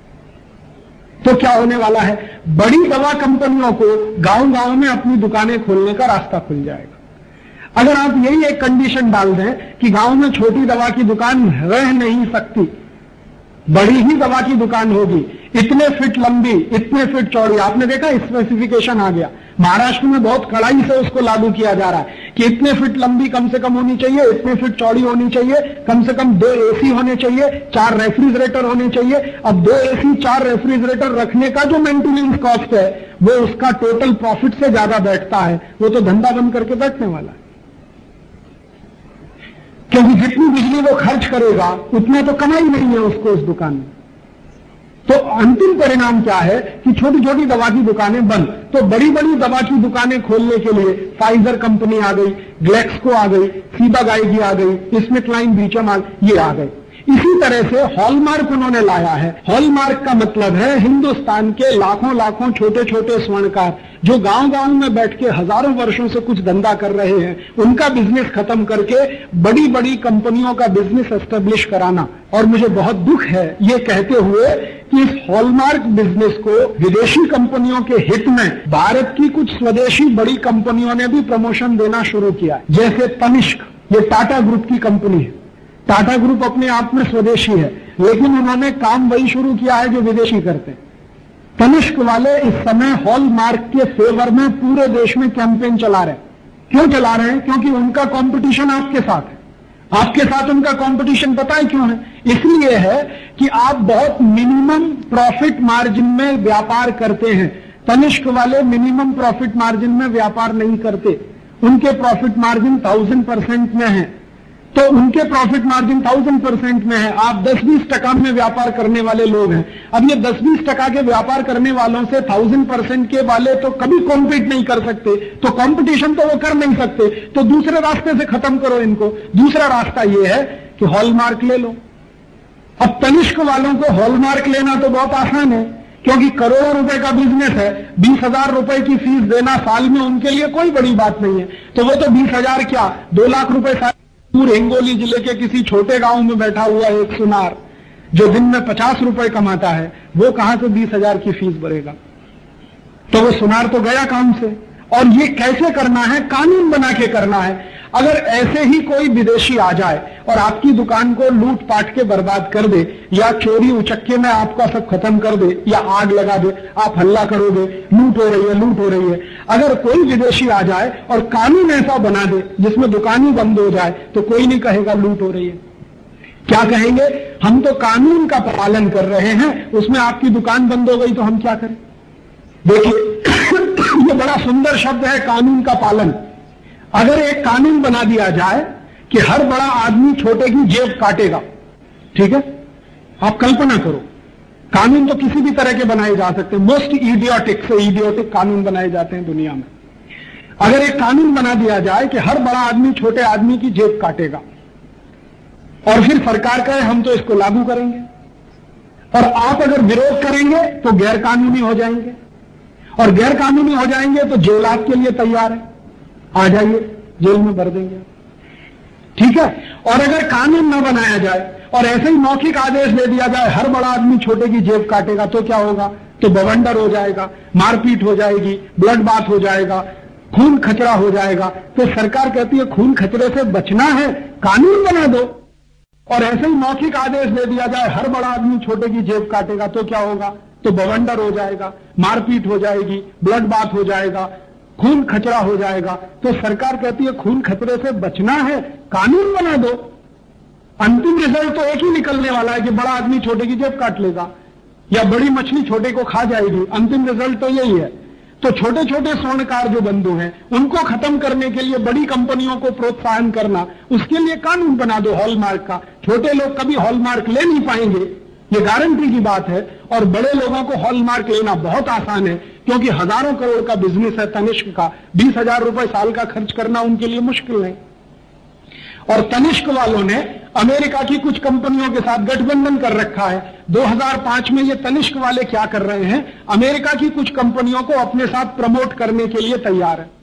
तो क्या होने वाला है? बड़ी दवा कंपनियों को गांव गांव में अपनी दुकानें खोलने का रास्ता खुल जाएगा। अगर आप यही एक कंडीशन डाल दें कि गांव में छोटी दवा की दुकान रह नहीं सकती, बड़ी ही दवा की दुकान होगी, इतने फीट लंबी, इतने फीट चौड़ी, आपने देखा स्पेसिफिकेशन आ गया। महाराष्ट्र में बहुत कड़ाई से उसको लागू किया जा रहा है कि इतने फीट लंबी कम से कम होनी चाहिए, इतने फीट चौड़ी होनी चाहिए, कम से कम दो एसी होने चाहिए, चार रेफ्रिजरेटर होने चाहिए। अब दो एसी चार रेफ्रिजरेटर रखने का जो मेंटेनेंस कॉस्ट है वो उसका टोटल प्रॉफिट से ज्यादा बैठता है, वो तो धंधा बंद करके बैठने वाला है, क्योंकि जितनी बिजली वो खर्च करेगा उतना तो कमाई नहीं है उसको उस दुकान में। तो अंतिम परिणाम क्या है कि छोटी छोटी दवा की दुकानें बंद। तो बड़ी बड़ी दवा की दुकानें खोलने के लिए फाइजर कंपनी आ गई, ग्लेक्सको आ गई, सीबागाइगी आ गई, स्मिथलाइन बीचम ये आ गए। इसी तरह से हॉलमार्क उन्होंने लाया है। हॉलमार्क का मतलब है हिंदुस्तान के लाखों लाखों छोटे छोटे स्वर्णकार जो गांव गांव में बैठ के हजारों वर्षों से कुछ धंधा कर रहे हैं, उनका बिजनेस खत्म करके बड़ी बड़ी कंपनियों का बिजनेस एस्टेब्लिश कराना। और मुझे बहुत दुख है ये कहते हुए कि इस हॉलमार्क बिजनेस को विदेशी कंपनियों के हित में भारत की कुछ स्वदेशी बड़ी कंपनियों ने भी प्रमोशन देना शुरू किया। जैसे तनिष्क, ये टाटा ग्रुप की कंपनी है। टाटा ग्रुप अपने आप में स्वदेशी है, लेकिन उन्होंने काम वही शुरू किया है जो विदेशी करते हैं। तनिष्क वाले इस समय हॉलमार्क के फेवर में पूरे देश में कैंपेन चला रहे हैं। क्यों चला रहे हैं? क्योंकि उनका कंपटीशन आपके साथ है। आपके साथ उनका कंपटीशन पता है क्यों है? इसलिए है कि आप बहुत मिनिमम प्रॉफिट मार्जिन में व्यापार करते हैं। तनिष्क वाले मिनिमम प्रॉफिट मार्जिन में व्यापार नहीं करते, उनके प्रॉफिट मार्जिन थाउजेंड परसेंट में है। तो उनके प्रॉफिट मार्जिन थाउजेंड परसेंट में है, आप दस बीस टका में व्यापार करने वाले लोग हैं। अब ये दस बीस टका के व्यापार करने वालों से थाउजेंड परसेंट के वाले तो कभी कॉम्पीट नहीं कर सकते, तो कंपटीशन तो वो कर नहीं सकते, तो दूसरे रास्ते से खत्म करो इनको। दूसरा रास्ता ये है कि हॉलमार्क ले लो। अब तनिष्क वालों को हॉलमार्क लेना तो बहुत आसान है, क्योंकि करोड़ों रुपए का बिजनेस है। बीस हजार रुपए की फीस देना साल में उनके लिए कोई बड़ी बात नहीं है। तो वो तो बीस हजार क्या, दो लाख रुपए साल पूरे हिंगोली जिले के किसी छोटे गांव में बैठा हुआ एक सुनार जो दिन में पचास रुपए कमाता है, वो कहां से बीस हजार की फीस भरेगा? तो वो सुनार तो गया काम से। और ये कैसे करना है? कानून बना के करना है। अगर ऐसे ही कोई विदेशी आ जाए और आपकी दुकान को लूट पाट के बर्बाद कर दे, या चोरी उचक्के में आपका सब खत्म कर दे, या आग लगा दे, आप हल्ला करोगे लूट हो रही है, लूट हो रही है। अगर कोई विदेशी आ जाए और कानून ऐसा बना दे जिसमें दुकान ही बंद हो जाए, तो कोई नहीं कहेगा लूट हो रही है। क्या कहेंगे? हम तो कानून का पालन कर रहे हैं, उसमें आपकी दुकान बंद हो गई तो हम क्या करें? देखिए ये बड़ा सुंदर शब्द है, कानून का पालन। अगर एक कानून बना दिया जाए कि हर बड़ा आदमी छोटे की जेब काटेगा, ठीक है, आप कल्पना करो, कानून तो किसी भी तरह के बनाए जा सकते हैं, मोस्ट इडियोटिक से इडियोटिक कानून बनाए जाते हैं दुनिया में। अगर एक कानून बना दिया जाए कि हर बड़ा आदमी छोटे आदमी की जेब काटेगा, और फिर सरकार कहे हम तो इसको लागू करेंगे, और आप अगर विरोध करेंगे तो गैर कानूनी हो जाएंगे, और गैर कानूनी हो जाएंगे तो जेल आपके लिए तैयार है, आ जाइए जेल में भर देंगे, ठीक है। और अगर कानून न बनाया जाए और ऐसे ही मौखिक आदेश दे दिया जाए हर बड़ा आदमी छोटे की जेब काटेगा, तो क्या होगा? तो बवंडर हो जाएगा, मारपीट हो जाएगी, ब्लड बाथ हो जाएगा, खून खचरा हो जाएगा। तो सरकार कहती है खून खचरे से बचना है, कानून बना दो। और ऐसे ही मौखिक आदेश दे दिया जाए हर बड़ा आदमी छोटे की जेब काटेगा, तो क्या होगा? तो बवंडर हो जाएगा, मारपीट हो जाएगी, ब्लड बाथ हो जाएगा, खून खचरा हो जाएगा। तो सरकार कहती है खून खतरे से बचना है, कानून बना दो। अंतिम रिजल्ट तो एक ही निकलने वाला है कि बड़ा आदमी छोटे की जेब काट लेगा या बड़ी मछली छोटे को खा जाएगी। अंतिम रिजल्ट तो यही है। तो छोटे छोटे स्वर्णकार जो बंधु हैं उनको खत्म करने के लिए बड़ी कंपनियों को प्रोत्साहन करना, उसके लिए कानून बना दो हॉलमार्क का। छोटे लोग कभी हॉलमार्क ले नहीं पाएंगे, ये गारंटी की बात है। और बड़े लोगों को हॉलमार्क लेना बहुत आसान है, क्योंकि हजारों करोड़ का बिजनेस है तनिष्क का। बीस हजार रुपए साल का खर्च करना उनके लिए मुश्किल है। और तनिष्क वालों ने अमेरिका की कुछ कंपनियों के साथ गठबंधन कर रखा है। दो हज़ार पाँच में ये तनिष्क वाले क्या कर रहे हैं? अमेरिका की कुछ कंपनियों को अपने साथ प्रमोट करने के लिए तैयार है।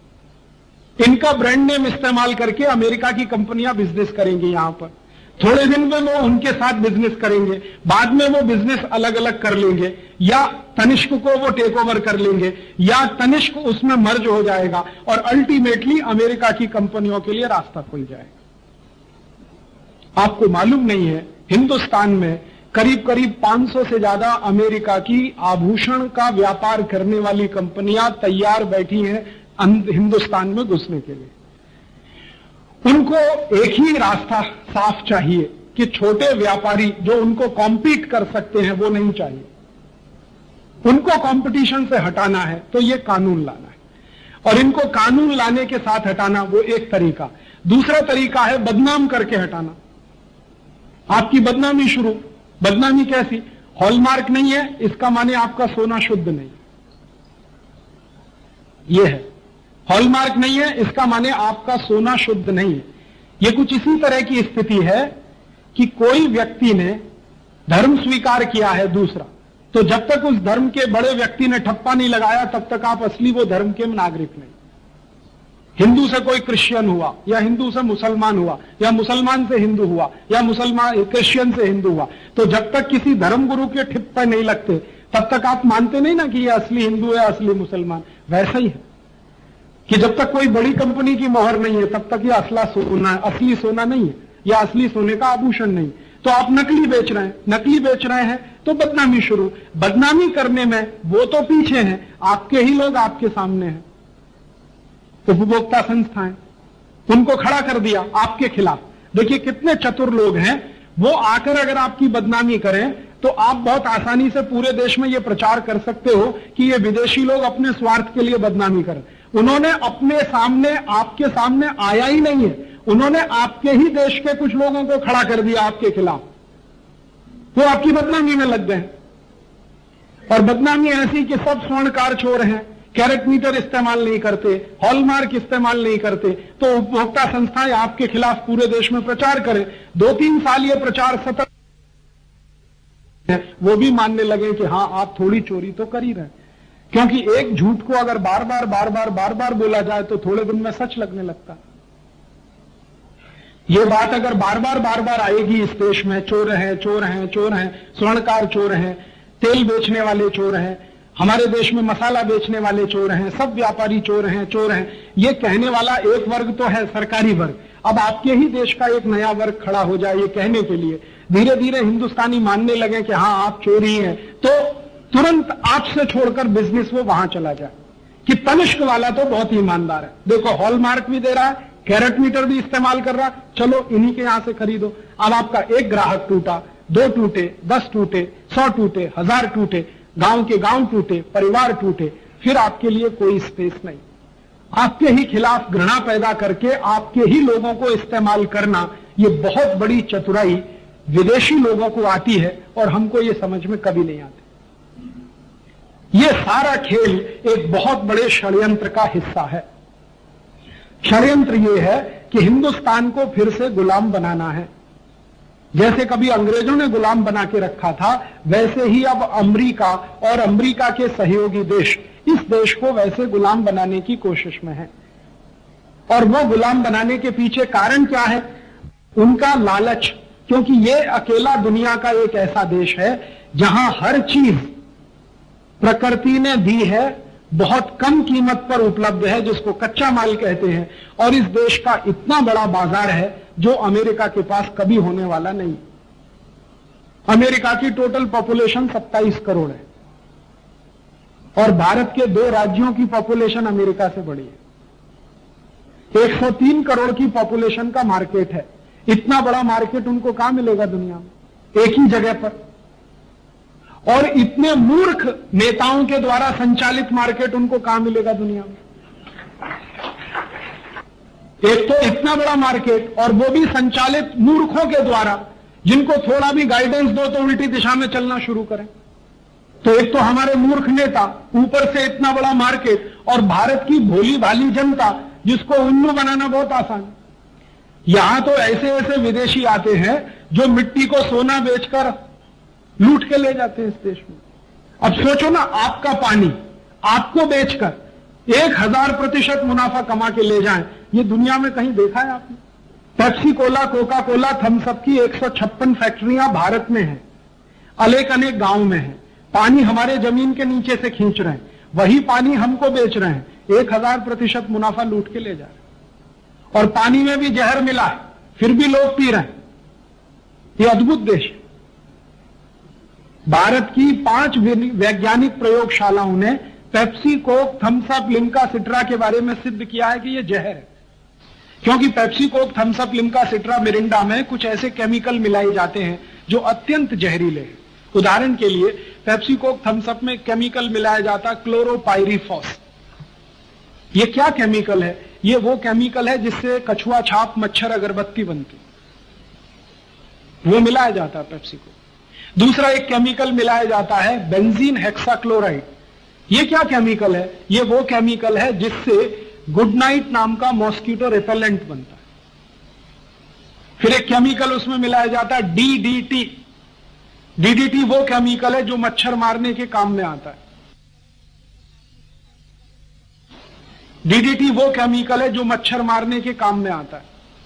इनका ब्रांड नेम इस्तेमाल करके अमेरिका की कंपनियां बिजनेस करेंगी यहां पर। थोड़े दिन में वो उनके साथ बिजनेस करेंगे, बाद में वो बिजनेस अलग अलग कर लेंगे, या तनिष्क को वो टेक ओवर कर लेंगे, या तनिष्क उसमें मर्ज हो जाएगा और अल्टीमेटली अमेरिका की कंपनियों के लिए रास्ता खुल जाएगा। आपको मालूम नहीं है, हिंदुस्तान में करीब करीब पाँच सौ से ज्यादा अमेरिका की आभूषण का व्यापार करने वाली कंपनियां तैयार बैठी हैं हिंदुस्तान में घुसने के लिए। उनको एक ही रास्ता साफ चाहिए कि छोटे व्यापारी जो उनको कॉम्पीट कर सकते हैं वो नहीं चाहिए, उनको कंपटीशन से हटाना है तो ये कानून लाना है। और इनको कानून लाने के साथ हटाना वो एक तरीका। दूसरा तरीका है बदनाम करके हटाना। आपकी बदनामी शुरू। बदनामी कैसी? हॉलमार्क नहीं है इसका माने आपका सोना शुद्ध नहीं, ये है। हॉलमार्क नहीं है इसका माने आपका सोना शुद्ध नहीं है। यह कुछ इसी तरह की स्थिति है कि कोई व्यक्ति ने धर्म स्वीकार किया है दूसरा, तो जब तक उस धर्म के बड़े व्यक्ति ने ठप्पा नहीं लगाया तब तक आप असली वो धर्म के नागरिक नहीं। हिंदू से कोई क्रिश्चियन हुआ, या हिंदू से मुसलमान हुआ, या मुसलमान से हिंदू हुआ, या मुसलमान क्रिश्चियन से हिंदू हुआ, तो जब तक किसी धर्म गुरु के ठप्पे नहीं लगते तब तक आप मानते नहीं ना कि ये असली हिंदू है, असली मुसलमान। वैसा ही है कि जब तक कोई बड़ी कंपनी की मोहर नहीं है तब तक ये असला सोना है, असली सोना नहीं है, या असली सोने का आभूषण नहीं। तो आप नकली बेच रहे हैं, नकली बेच रहे हैं तो बदनामी शुरू। बदनामी करने में वो तो पीछे हैं, आपके ही लोग आपके सामने हैं। उपभोक्ता संस्थाएं, उनको खड़ा कर दिया आपके खिलाफ। देखिए कितने चतुर लोग हैं, वो आकर अगर आपकी बदनामी करें तो आप बहुत आसानी से पूरे देश में ये प्रचार कर सकते हो कि ये विदेशी लोग अपने स्वार्थ के लिए बदनामी करें। उन्होंने अपने सामने, आपके सामने आया ही नहीं है, उन्होंने आपके ही देश के कुछ लोगों को खड़ा कर दिया आपके खिलाफ, वो आपकी बदनामी में लग गए। और बदनामी ऐसी कि सब स्वर्णकार चोर हैं, कैरेट मीटर इस्तेमाल नहीं करते, हॉलमार्क इस्तेमाल नहीं करते, तो उपभोक्ता संस्थाएं आपके खिलाफ पूरे देश में प्रचार करें। दो तीन साल ये प्रचार सतत, वो भी मानने लगे कि हां आप थोड़ी चोरी तो कर ही रहे, क्योंकि एक झूठ को अगर बार बार बार बार बार बार बोला जाए तो थोड़े दिन में सच लगने लगता। ये बात अगर बार बार बार बार आएगी इस देश में, चोर हैं चोर हैं चोर हैं, स्वर्णकार चोर हैं, तेल बेचने वाले चोर हैं, हमारे देश में मसाला बेचने वाले चोर हैं, सब व्यापारी चोर हैं चोर हैं, ये कहने वाला एक वर्ग तो है, सरकारी वर्ग। अब आपके ही देश का एक नया वर्ग खड़ा हो जाए ये कहने के लिए, धीरे धीरे हिंदुस्तानी मानने लगे कि हाँ आप चोर ही हैं, तो तुरंत आपसे छोड़कर बिजनेस वो वहां चला जाए कि तनिष्क वाला तो बहुत ही ईमानदार है, देखो हॉलमार्क भी दे रहा है, कैरेट मीटर भी इस्तेमाल कर रहा, चलो इन्हीं के यहां से खरीदो। अब आपका एक ग्राहक टूटा, दो टूटे, दस टूटे, सौ टूटे, हजार टूटे, गांव के गांव टूटे, परिवार टूटे, फिर आपके लिए कोई स्पेस नहीं। आपके ही खिलाफ घृणा पैदा करके आपके ही लोगों को इस्तेमाल करना, ये बहुत बड़ी चतुराई विदेशी लोगों को आती है और हमको ये समझ में कभी नहीं आती। ये सारा खेल एक बहुत बड़े षड्यंत्र का हिस्सा है। षड्यंत्र ये है कि हिंदुस्तान को फिर से गुलाम बनाना है। जैसे कभी अंग्रेजों ने गुलाम बना के रखा था, वैसे ही अब अमेरिका और अमेरिका के सहयोगी देश इस देश को वैसे गुलाम बनाने की कोशिश में है। और वो गुलाम बनाने के पीछे कारण क्या है? उनका लालच, क्योंकि ये अकेला दुनिया का एक ऐसा देश है जहां हर चीज प्रकृति ने दी है, बहुत कम कीमत पर उपलब्ध है, जिसको कच्चा माल कहते हैं, और इस देश का इतना बड़ा बाजार है जो अमेरिका के पास कभी होने वाला नहीं। अमेरिका की टोटल पॉपुलेशन सत्ताईस करोड़ है और भारत के दो राज्यों की पॉपुलेशन अमेरिका से बड़ी है। एक सौ तीन करोड़ की पॉपुलेशन का मार्केट है। इतना बड़ा मार्केट उनको कहां मिलेगा दुनिया में, एक ही जगह पर। और इतने मूर्ख नेताओं के द्वारा संचालित मार्केट उनको कहां मिलेगा दुनिया में। एक तो इतना बड़ा मार्केट और वो भी संचालित मूर्खों के द्वारा, जिनको थोड़ा भी गाइडेंस दो तो उल्टी दिशा में चलना शुरू करें। तो एक तो हमारे मूर्ख नेता, ऊपर से इतना बड़ा मार्केट और भारत की भोली भाली जनता जिसको उल्लू बनाना बहुत आसान है। यहां तो ऐसे ऐसे विदेशी आते हैं जो मिट्टी को सोना बेचकर लूट के ले जाते हैं इस देश में। अब सोचो ना, आपका पानी आपको बेचकर एक हजार प्रतिशत मुनाफा कमा के ले जाएं, ये दुनिया में कहीं देखा है आपने? Pepsi cola, Coca cola, Thums Up की एक सौ छप्पन फैक्ट्रियां भारत में हैं, अनेक अनेक गांव में हैं। पानी हमारे जमीन के नीचे से खींच रहे हैं, वही पानी हमको बेच रहे हैं, एक हजार प्रतिशत मुनाफा लूट के ले जा रहे हैं। और पानी में भी जहर मिला है, फिर भी लोग पी रहे हैं। ये अद्भुत देश है। भारत की पांच वैज्ञानिक प्रयोगशालाओं ने Pepsi, Coke, Thums Up, Limca, Citra के बारे में सिद्ध किया है कि यह जहर है। क्योंकि Pepsi, Coke, Thums Up, Limca, Citra, Mirinda में कुछ ऐसे केमिकल मिलाए जाते हैं जो अत्यंत जहरीले हैं। उदाहरण के लिए पेप्सी, कोक, थम्स अप में केमिकल मिलाया जाता है क्लोरोपाइरीफॉस। ये क्या केमिकल है? ये वो केमिकल है जिससे कछुआ छाप, मच्छर, अगरबत्ती बनती, वो मिलाया जाता है पेप्सी को। दूसरा एक केमिकल मिलाया जाता है बेंजीन हेक्साक्लोराइड। ये क्या केमिकल है? ये वो केमिकल है जिससे गुड नाइट नाम का मॉस्किटो रिपेलेंट बनता है। फिर एक केमिकल उसमें मिलाया जाता है डीडीटी। डीडीटी वो केमिकल है जो मच्छर मारने के काम में आता है। डीडीटी वो केमिकल है जो मच्छर मारने के काम में आता है।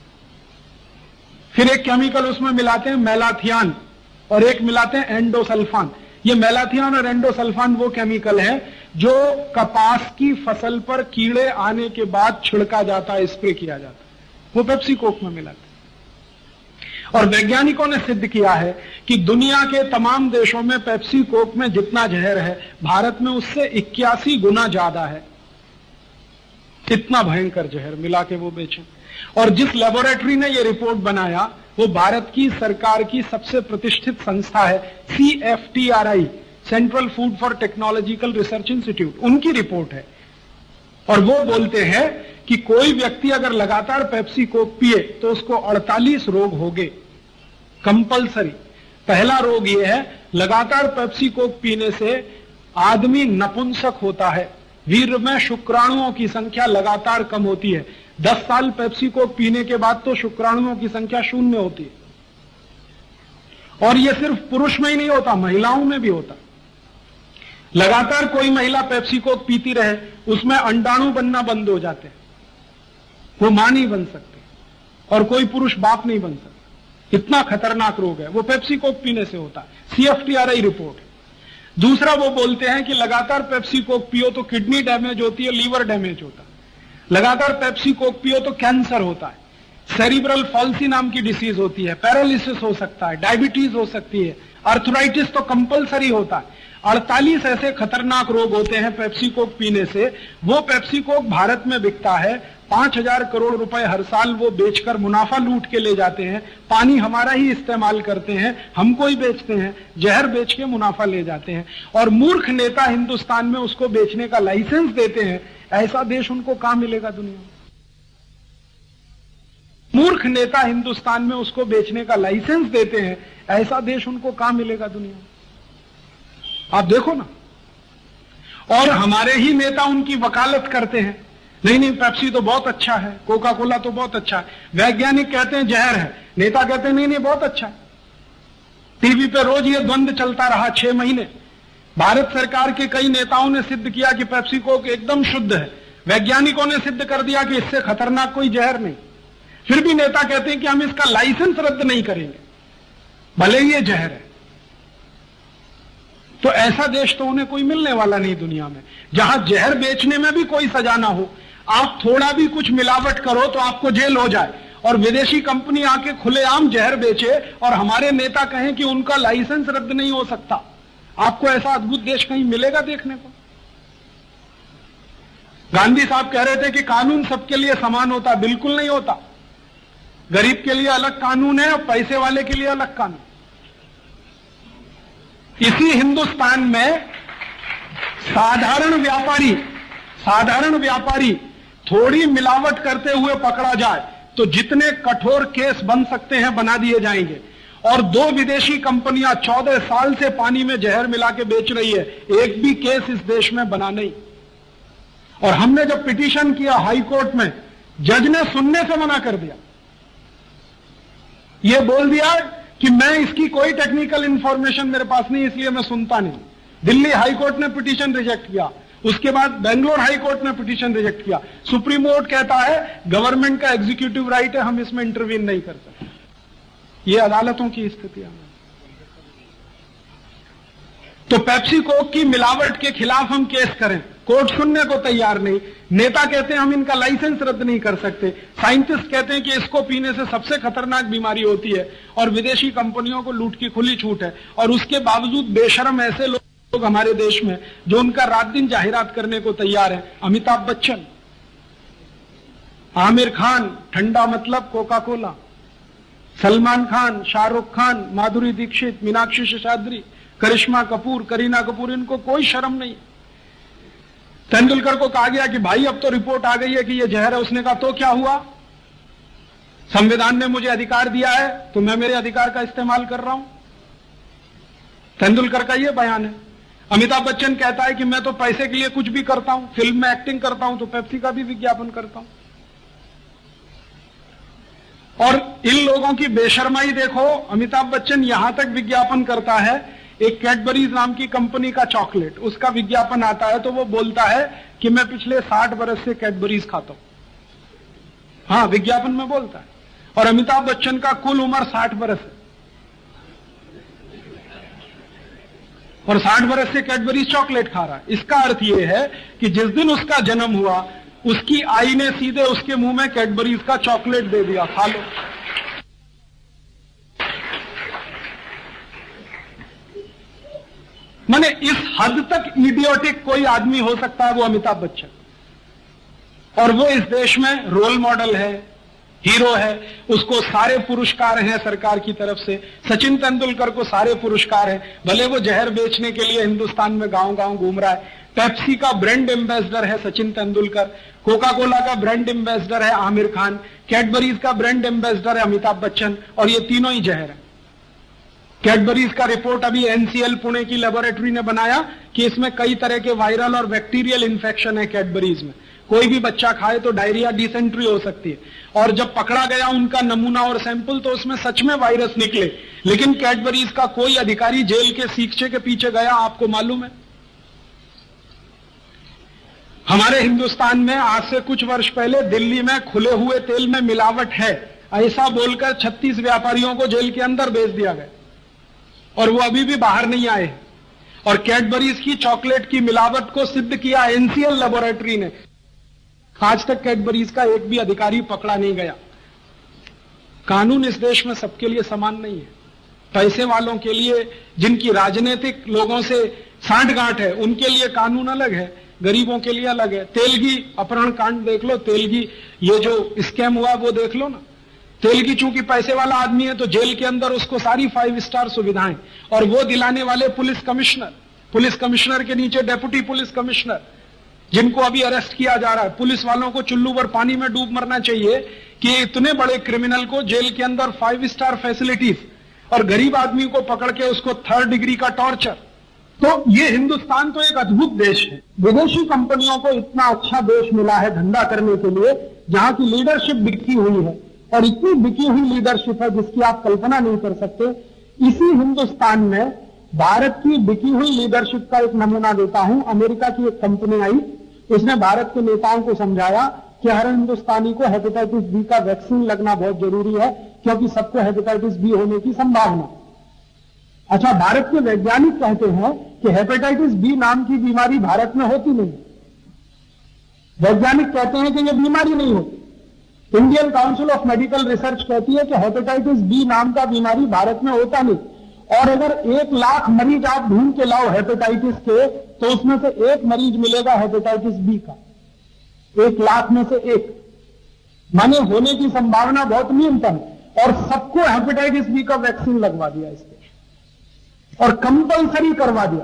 फिर एक केमिकल उसमें मिलाते हैं मेलाथियान और एक मिलाते हैं एंडोसल्फान। ये मेलाथियान और एंडोसल्फान वो केमिकल है जो कपास की फसल पर कीड़े आने के बाद छिड़का जाता है, स्प्रे किया जाता है, वो पेप्सी कोक में मिलाते हैं। और वैज्ञानिकों ने सिद्ध किया है कि दुनिया के तमाम देशों में पेप्सी कोक में जितना जहर है, भारत में उससे इक्यासी गुना ज्यादा है। इतना भयंकर जहर मिला के वो बेचे। और जिस लेबोरेटरी ने ये रिपोर्ट बनाया वो भारत की सरकार की सबसे प्रतिष्ठित संस्था है, C F T R I, central food for technological research institute, उनकी रिपोर्ट है। और वो बोलते हैं कि कोई व्यक्ति अगर लगातार पेप्सी कोक पिए तो उसको अड़तालीस रोग होंगे कंपलसरी। पहला रोग ये है, लगातार पेप्सी कोक पीने से आदमी नपुंसक होता है, वीर्य में शुक्राणुओं की संख्या लगातार कम होती है। दस साल पेप्सी कोक पीने के बाद तो शुक्राणुओं की संख्या शून्य होती है। और यह सिर्फ पुरुष में ही नहीं होता, महिलाओं में भी होता। लगातार कोई महिला पेप्सी कोक पीती रहे, उसमें अंडाणु बनना बंद हो जाते हैं, वो मां नहीं बन सकती। और कोई पुरुष बाप नहीं बन सकता। इतना खतरनाक रोग है वो, पेप्सी कोक पीने से होता है, सीएफटीआरआई रिपोर्ट है। दूसरा, वो बोलते हैं कि लगातार पेप्सी कोक पियो तो किडनी डैमेज होती है, लीवर डैमेज होता है, लगातार पेप्सी कोक पियो तो कैंसर होता है, सेरिब्रल पॉल्सी नाम की डिसीज होती है, पैरालिसिस हो सकता है, डायबिटीज हो सकती है, अर्थराइटिस तो कंपलसरी होता है। अड़तालीस ऐसे खतरनाक रोग होते हैं पेप्सी कोक पीने से। वो पेप्सी कोक भारत में बिकता है, पांच हजार करोड़ रुपए हर साल वो बेचकर मुनाफा लूट के ले जाते हैं। पानी हमारा ही इस्तेमाल करते हैं, हमको ही बेचते हैं, जहर बेच के मुनाफा ले जाते हैं। और मूर्ख नेता हिंदुस्तान में उसको बेचने का लाइसेंस देते हैं। ऐसा देश उनको कहां मिलेगा दुनिया में? मूर्ख नेता हिंदुस्तान में उसको बेचने का लाइसेंस देते हैं, ऐसा देश उनको कहां मिलेगा दुनिया में? आप देखो ना। और हमारे ही नेता उनकी वकालत करते हैं, नहीं नहीं पेप्सी तो बहुत अच्छा है, कोका कोला तो बहुत अच्छा है। वैज्ञानिक कहते हैं जहर है, नेता कहते हैं नहीं नहीं बहुत अच्छा है। टीवी पे रोज ये द्वंद्व चलता रहा छह महीने। भारत सरकार के कई नेताओं ने सिद्ध किया कि पेप्सी कोक एकदम शुद्ध है, वैज्ञानिकों ने सिद्ध कर दिया कि इससे खतरनाक कोई जहर नहीं। फिर भी नेता कहते हैं कि हम इसका लाइसेंस रद्द नहीं करेंगे, भले ही ये जहर है। तो ऐसा देश तो उन्हें कोई मिलने वाला नहीं दुनिया में, जहां जहर बेचने में भी कोई सजा ना हो। आप थोड़ा भी कुछ मिलावट करो तो आपको जेल हो जाए, और विदेशी कंपनी आके खुलेआम जहर बेचे और हमारे नेता कहें कि उनका लाइसेंस रद्द नहीं हो सकता। आपको ऐसा अद्भुत देश कहीं मिलेगा देखने को? गांधी साहब कह रहे थे कि कानून सबके लिए समान होता, बिल्कुल नहीं होता। गरीब के लिए अलग कानून है और पैसे वाले के लिए अलग कानून। इसी हिंदुस्तान में साधारण व्यापारी साधारण व्यापारी थोड़ी मिलावट करते हुए पकड़ा जाए तो जितने कठोर केस बन सकते हैं बना दिए जाएंगे। और दो विदेशी कंपनियां चौदह साल से पानी में जहर मिला के बेच रही है, एक भी केस इस देश में बना नहीं। और हमने जब पिटीशन किया हाई कोर्ट में, जज ने सुनने से मना कर दिया। यह बोल दिया कि मैं इसकी कोई टेक्निकल इंफॉर्मेशन मेरे पास नहीं, इसलिए मैं सुनता नहीं। दिल्ली हाई कोर्ट ने पिटीशन रिजेक्ट किया, उसके बाद बेंगलोर हाई कोर्ट ने पिटीशन रिजेक्ट किया। सुप्रीम कोर्ट कहता है गवर्नमेंट का एग्जीक्यूटिव राइट है, हम इसमें इंटरवीन नहीं कर सकते। ये अदालतों की स्थिति है। तो पेप्सी कोक की मिलावट के खिलाफ हम केस करें, कोर्ट सुनने को तैयार नहीं। नेता कहते हैं हम इनका लाइसेंस रद्द नहीं कर सकते, साइंटिस्ट कहते हैं कि इसको पीने से सबसे खतरनाक बीमारी होती है, और विदेशी कंपनियों को लूट की खुली छूट है। और उसके बावजूद बेशर्म ऐसे लोग हमारे देश में जो उनका रात दिन जाहिरात करने को तैयार है। अमिताभ बच्चन, आमिर खान, ठंडा मतलब कोका कोला, सलमान खान, शाहरुख खान, माधुरी दीक्षित, मीनाक्षी शेषाद्री, करिश्मा कपूर, करीना कपूर, इनको कोई शर्म नहीं। तेंदुलकर को कहा गया कि भाई अब तो रिपोर्ट आ गई है कि यह जहर है। उसने कहा तो क्या हुआ, संविधान ने मुझे अधिकार दिया है तो मैं मेरे अधिकार का इस्तेमाल कर रहा हूं। तेंदुलकर का यह बयान है। अमिताभ बच्चन कहता है कि मैं तो पैसे के लिए कुछ भी करता हूं, फिल्म में एक्टिंग करता हूं तो पेप्सी का भी विज्ञापन करता हूं। और इन लोगों की बेशर्माई देखो, अमिताभ बच्चन यहां तक विज्ञापन करता है, एक कैडबरीज नाम की कंपनी का चॉकलेट, उसका विज्ञापन आता है तो वो बोलता है कि मैं पिछले साठ बरस से कैडबरीज खाता हूं। हाँ, विज्ञापन में बोलता है। और अमिताभ बच्चन का कुल उम्र साठ बरस है, और साठ बरस से कैडबरीज चॉकलेट खा रहा है। इसका अर्थ यह है कि जिस दिन उसका जन्म हुआ उसकी आई ने सीधे उसके मुंह में कैडबरीज का चॉकलेट दे दिया, खा लो। माने इस हद तक इडियोटिक कोई आदमी हो सकता है, वो अमिताभ बच्चन। और वो इस देश में रोल मॉडल है, हीरो है। उसको सारे पुरस्कार हैं सरकार की तरफ से। सचिन तेंदुलकर को सारे पुरस्कार हैं, भले वो जहर बेचने के लिए हिंदुस्तान में गांव गांव घूम रहा है। पेप्सी का ब्रांड एम्बेसडर है सचिन तेंदुलकर, कोका कोला का ब्रांड एम्बेसडर है आमिर खान, कैडबरीज का ब्रांड एम्बेसडर है अमिताभ बच्चन, और ये तीनों ही जहर है। कैडबरीज का रिपोर्ट अभी एनसीएल पुणे की लेबोरेटरी ने बनाया कि इसमें कई तरह के वायरल और बैक्टीरियल इंफेक्शन है कैडबरीज में। कोई भी बच्चा खाए तो डायरिया, डिसेंट्री हो सकती है। और जब पकड़ा गया उनका नमूना और सैंपल तो उसमें सच में वायरस निकले, लेकिन कैडबरीज का कोई अधिकारी जेल के सीखचे के पीछे गया, आपको मालूम है? हमारे हिंदुस्तान में आज से कुछ वर्ष पहले दिल्ली में खुले हुए तेल में मिलावट है, ऐसा बोलकर छत्तीस व्यापारियों को जेल के अंदर भेज दिया गया और वो अभी भी बाहर नहीं आए। और कैडबरीज की चॉकलेट की मिलावट को सिद्ध किया एनसीएल लेबोरेटरी ने। आज तक कैडबरीज का एक भी अधिकारी पकड़ा नहीं गया। कानून इस देश में सबके लिए समान नहीं है। पैसे वालों के लिए, जिनकी राजनीतिक लोगों से सांठगांठ है, उनके लिए कानून अलग है, गरीबों के लिए अलग है। तेलगी अपहरण कांड देख लो, तेलगी ये जो स्कैम हुआ वो देख लो ना। तेलगी चूंकि पैसे वाला आदमी है तो जेल के अंदर उसको सारी फाइव स्टार सुविधाएं, और वो दिलाने वाले पुलिस कमिश्नर, पुलिस कमिश्नर के नीचे डेप्यूटी पुलिस कमिश्नर, जिनको अभी अरेस्ट किया जा रहा है। पुलिस वालों को चुल्लू भर पानी में डूब मरना चाहिए कि इतने बड़े क्रिमिनल को जेल के अंदर फाइव स्टार फैसिलिटीज और गरीब आदमी को पकड़ के उसको थर्ड डिग्री का टॉर्चर। तो ये हिंदुस्तान तो एक अद्भुत देश है। विदेशी कंपनियों को इतना अच्छा देश मिला है धंधा करने के लिए, जहां की लीडरशिप बिकी हुई है, और इतनी बिकी हुई लीडरशिप है जिसकी आप कल्पना नहीं कर सकते। इसी हिंदुस्तान में भारत की बिकी हुई लीडरशिप का एक नमूना देता हूं। अमेरिका की एक कंपनी आई, उसने भारत के नेताओं को समझाया कि हर हिंदुस्तानी को हेपेटाइटिस बी का वैक्सीन लगना बहुत जरूरी है, क्योंकि सबको हेपेटाइटिस बी होने की संभावना। अच्छा, भारत के वैज्ञानिक कहते हैं कि हेपेटाइटिस बी नाम की बीमारी भारत में होती नहीं। वैज्ञानिक कहते हैं कि यह बीमारी नहीं होती। Indian Council of Medical Research कहती है कि हेपेटाइटिस बी नाम का बीमारी भारत में होता नहीं, और अगर एक लाख मरीज आप ढूंढ के लाओ हेपेटाइटिस के, तो उसमें से एक मरीज मिलेगा हेपेटाइटिस बी का, एक लाख में से एक, माने होने की संभावना बहुत न्यूनतम। और सबको हेपेटाइटिस बी का वैक्सीन लगवा दिया इस देश, और कंपलसरी करवा दिया।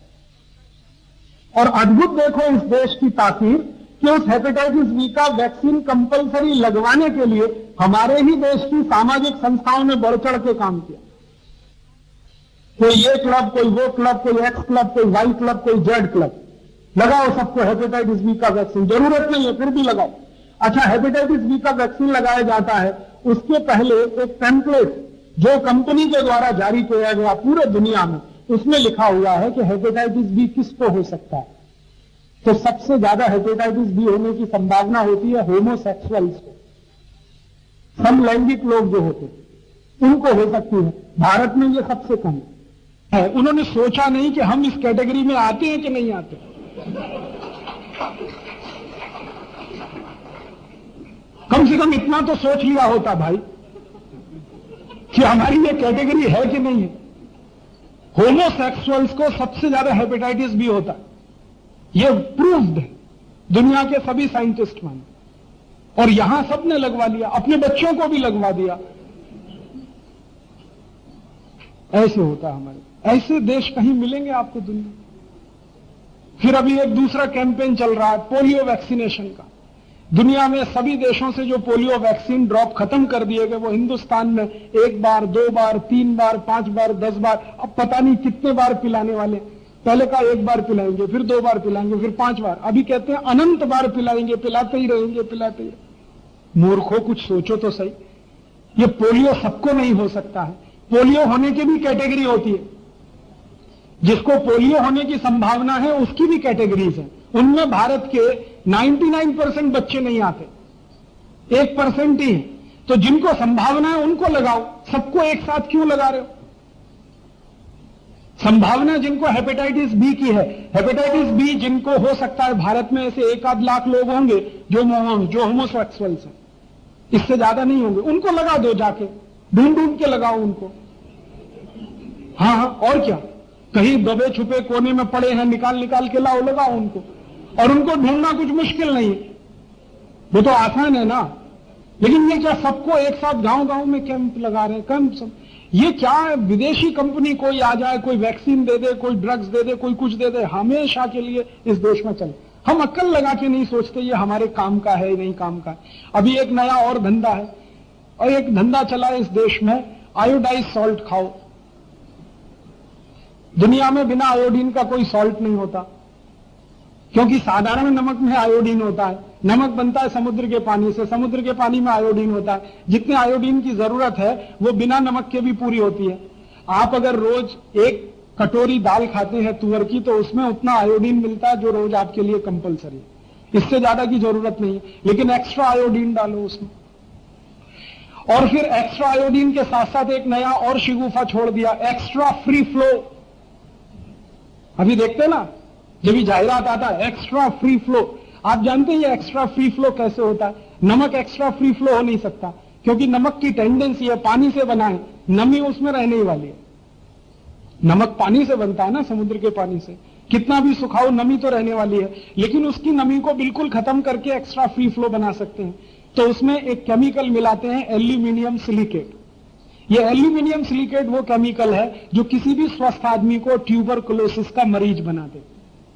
और अद्भुत देखो इस देश की ताकीर कि उस हेपेटाइटिस बी का वैक्सीन कंपलसरी लगवाने के लिए हमारे ही देश की सामाजिक संस्थाओं ने बढ़ चढ़ के काम किया। कोई ये क्लब, कोई वो क्लब, कोई एक्स क्लब, कोई वाई क्लब, कोई जेड क्लब, लगाओ सबको हेपेटाइटिस बी का वैक्सीन। जरूरत नहीं है फिर भी लगाओ। अच्छा, हेपेटाइटिस बी का वैक्सीन लगाया जाता है, उसके पहले एक टेम्पलेट जो कंपनी के द्वारा जारी किया गया पूरे दुनिया में, उसमें लिखा हुआ है कि हेपेटाइटिस बी किसको हो सकता है। तो सबसे ज्यादा हेपेटाइटिस बी होने की संभावना होती है होमोसेक्सुअल्स को, समलैंगिक लोग जो होते उनको हो सकती है। भारत में ये सबसे कम है। उन्होंने सोचा नहीं कि हम इस कैटेगरी में आते हैं कि नहीं आते। कम से कम इतना तो सोच लिया होता भाई कि हमारी ये कैटेगरी है कि नहीं है। होमोसेक्सुअल्स को सबसे ज्यादा हेपेटाइटिस बी होता है, ये प्रूव्ड है, दुनिया के सभी साइंटिस्ट माने, और यहां सबने लगवा लिया, अपने बच्चों को भी लगवा दिया। ऐसे होता है हमारे, ऐसे देश कहीं मिलेंगे आपको दुनिया। फिर अभी एक दूसरा कैंपेन चल रहा है पोलियो वैक्सीनेशन का। दुनिया में सभी देशों से जो पोलियो वैक्सीन ड्रॉप खत्म कर दिए गए, वो हिंदुस्तान में एक बार, दो बार, तीन बार, पांच बार, दस बार, अब पता नहीं कितने बार पिलाने वाले। पहले का एक बार पिलाएंगे, फिर दो बार पिलाएंगे, फिर पांच बार, अभी कहते हैं अनंत बार पिलाएंगे, पिलाते ही रहेंगे, पिलाते ही रहेंगे। मूर्खों, कुछ सोचो तो सही। ये पोलियो सबको नहीं हो सकता है। पोलियो होने की भी कैटेगरी होती है। जिसको पोलियो होने की संभावना है उसकी भी कैटेगरीज है। उनमें भारत के निन्यानवे परसेंट बच्चे नहीं आते, एक परसेंट ही है। तो जिनको संभावना है उनको लगाओ, सबको एक साथ क्यों लगा रहे हो? संभावना जिनको हेपेटाइटिस बी की है, हेपेटाइटिस बी जिनको हो सकता है भारत में ऐसे एक आध लाख लोग होंगे जो जो होमोसेक्सुअल्स हैं, इससे ज्यादा नहीं होंगे। उनको लगा दो, जाके ढूंढ ढूंढ के लगाओ उनको। हाँ हाँ, और क्या, कहीं दबे छुपे कोने में पड़े हैं, निकाल निकाल के लाओ, लगाओ उनको। और उनको ढूंढना कुछ मुश्किल नहीं है, वो तो आसान है ना। लेकिन ये क्या सबको एक साथ गांव गांव में कैंप लगा रहे हैं? कैंप सब ये क्या है? विदेशी कंपनी कोई आ जाए, कोई वैक्सीन दे दे, कोई ड्रग्स दे दे, कोई कुछ दे दे, हमेशा के लिए इस देश में चले। हम अक्ल लगा के नहीं सोचते ये हमारे काम का है नहीं काम का है। अभी एक नया और धंधा है, और एक धंधा चला है इस देश में, आयोडाइज सॉल्ट खाओ। दुनिया में बिना आयोडीन का कोई सॉल्ट नहीं होता, क्योंकि साधारण नमक में आयोडीन होता है। नमक बनता है समुद्र के पानी से, समुद्र के पानी में आयोडीन होता है। जितने आयोडीन की जरूरत है वो बिना नमक के भी पूरी होती है। आप अगर रोज एक कटोरी दाल खाते हैं तुअर की, तो उसमें उतना आयोडीन मिलता है जो रोज आपके लिए कंपलसरी है। इससे ज्यादा की जरूरत नहीं है, लेकिन एक्स्ट्रा आयोडीन डालो उसमें। और फिर एक्स्ट्रा आयोडीन के साथ साथ एक नया और शिगुफा छोड़ दिया, एक्स्ट्रा फ्री फ्लो। अभी देखते ना, जब भी जाहिरात आता है एक्स्ट्रा फ्री फ्लो, आप जानते हैं ये एक्स्ट्रा फ्री फ्लो कैसे होता है? नमक एक्स्ट्रा फ्री फ्लो हो नहीं सकता, क्योंकि नमक की टेंडेंसी है पानी से बना है, नमी उसमें रहने ही वाली है। नमक पानी से बनता है ना, समुद्र के पानी से, कितना भी सुखाओ नमी तो रहने वाली है, लेकिन उसकी नमी को बिल्कुल खत्म करके एक्स्ट्रा फ्री फ्लो बना सकते हैं। तो उसमें एक केमिकल मिलाते हैं, एल्यूमिनियम सिलिकेट। ये एल्यूमिनियम सिलिकेट वो केमिकल है जो किसी भी स्वस्थ आदमी को ट्यूबरकुलोसिस का मरीज बना दे।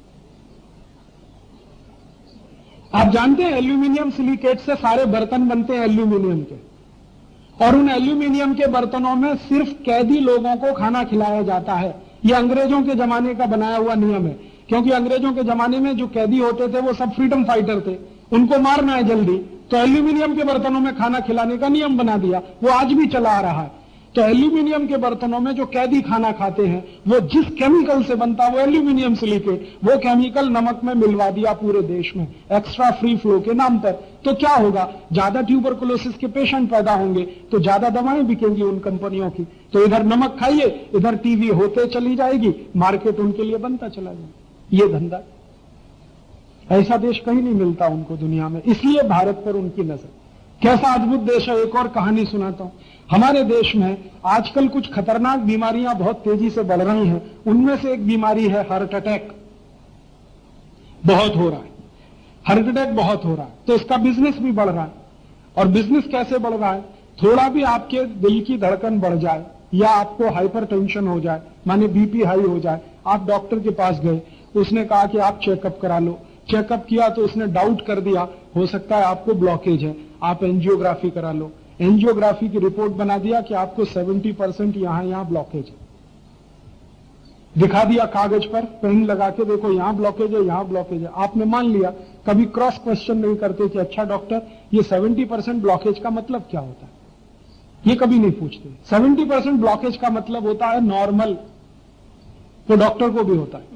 आप जानते हैं एल्यूमिनियम सिलिकेट से सारे बर्तन बनते हैं एल्यूमिनियम के, और उन एल्यूमिनियम के बर्तनों में सिर्फ कैदी लोगों को खाना खिलाया जाता है। ये अंग्रेजों के जमाने का बनाया हुआ नियम है, क्योंकि अंग्रेजों के जमाने में जो कैदी होते थे वो सब फ्रीडम फाइटर थे, उनको मारना है जल्दी, तो एल्यूमिनियम के बर्तनों में खाना खिलाने का नियम बना दिया। वो आज भी चला आ रहा है। तो एल्यूमिनियम के बर्तनों में जो कैदी खाना खाते हैं वो जिस केमिकल से बनता है वो एल्यूमिनियम सिलिकेट, वो केमिकल नमक में मिलवा दिया पूरे देश में एक्स्ट्रा फ्री फ्लो के नाम पर। तो क्या होगा? ज्यादा ट्यूबरकुलोसिस के पेशेंट पैदा होंगे, तो ज्यादा दवाएं बिकेंगी उन कंपनियों की। तो इधर नमक खाइए, इधर टीवी होते चली जाएगी, मार्केट उनके लिए बनता चला जाएगा। ये धंधा, ऐसा देश कहीं नहीं मिलता उनको दुनिया में, इसलिए भारत पर उनकी नजर। कैसा अद्भुत देश है। एक और कहानी सुनाता हूं। हमारे देश में आजकल कुछ खतरनाक बीमारियां बहुत तेजी से बढ़ रही हैं। उनमें से एक बीमारी है हार्ट अटैक। बहुत हो रहा है, हार्ट अटैक बहुत हो रहा है, तो इसका बिजनेस भी बढ़ रहा है। और बिजनेस कैसे बढ़ रहा है? थोड़ा भी आपके दिल की धड़कन बढ़ जाए या आपको हाइपर टेंशन हो जाए, माने बीपी हाई हो जाए, आप डॉक्टर के पास गए, उसने कहा कि आप चेकअप करा लो। चेकअप किया तो उसने डाउट कर दिया, हो सकता है आपको ब्लॉकेज है, आप एंजियोग्राफी करा लो। एंजियोग्राफी की रिपोर्ट बना दिया कि आपको सत्तर परसेंट यहां यहां ब्लॉकेज है। दिखा दिया कागज पर, पेन लगा के, देखो यहां ब्लॉकेज है, यहां ब्लॉकेज है। आपने मान लिया, कभी क्रॉस क्वेश्चन नहीं करते कि अच्छा डॉक्टर ये सत्तर परसेंट ब्लॉकेज का मतलब क्या होता है, ये कभी नहीं पूछते। सत्तर परसेंट ब्लॉकेज का मतलब होता है नॉर्मल, तो डॉक्टर को भी होता है।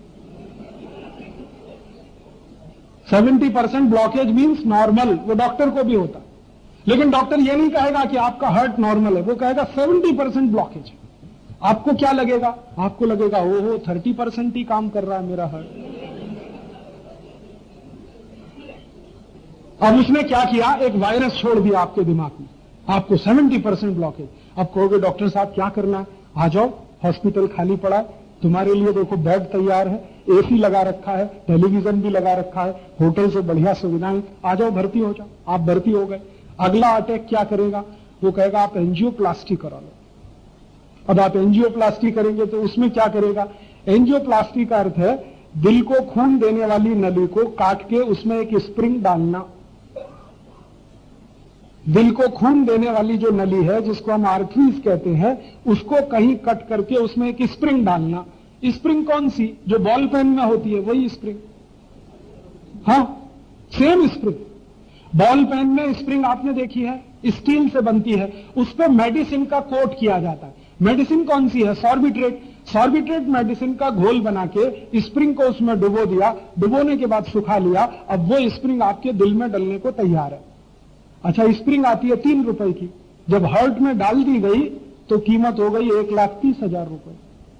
सत्तर परसेंट ब्लॉकेज मींस नॉर्मल, वो डॉक्टर को भी होता है। लेकिन डॉक्टर ये नहीं कहेगा कि आपका हार्ट नॉर्मल है, वो कहेगा सत्तर परसेंट ब्लॉकेज है। आपको क्या लगेगा? आपको लगेगा ओ हो तीस परसेंट ही काम कर रहा है मेरा हार्ट। अब उसने क्या किया? एक वायरस छोड़ दिया आपके दिमाग में, आपको सत्तर परसेंट ब्लॉकेज। अब कहोगे डॉक्टर साहब क्या करना है? आ जाओ, हॉस्पिटल खाली पड़ा है, तुम्हारे लिए देखो बेड तैयार है, एसी लगा रखा है, टेलीविजन भी लगा रखा है, होटल से बढ़िया सुविधाएं, आ जाओ भर्ती हो जाओ। आप भर्ती हो गए। अगला अटैक क्या करेगा? वो कहेगा आप एंजियोप्लास्टी करा लो। अब आप एंजियोप्लास्टी करेंगे तो उसमें क्या करेगा? एंजियोप्लास्टी का अर्थ है दिल को खून देने वाली नली को काट के उसमें एक स्प्रिंग डालना। दिल को खून देने वाली जो नली है, जिसको हम आर्टरीज कहते हैं, उसको कहीं कट करके उसमें एक स्प्रिंग डालना। स्प्रिंग कौन सी? जो बॉल पेन में होती है वही स्प्रिंग। हाँ, सेम स्प्रिंग। बॉल पेन में स्प्रिंग आपने देखी है, स्टील से बनती है, उस पर मेडिसिन का कोट किया जाता है। मेडिसिन कौन सी है? सॉर्बिट्रेट। सॉर्बिट्रेट मेडिसिन का घोल बना के स्प्रिंग को उसमें डुबो दिया, डुबोने के बाद सुखा लिया, अब वो स्प्रिंग आपके दिल में डलने को तैयार है। अच्छा, स्प्रिंग आती है तीन रुपए की, जब हार्ट में डाल दी गई तो कीमत हो गई एक लाख तीस हजार रुपए।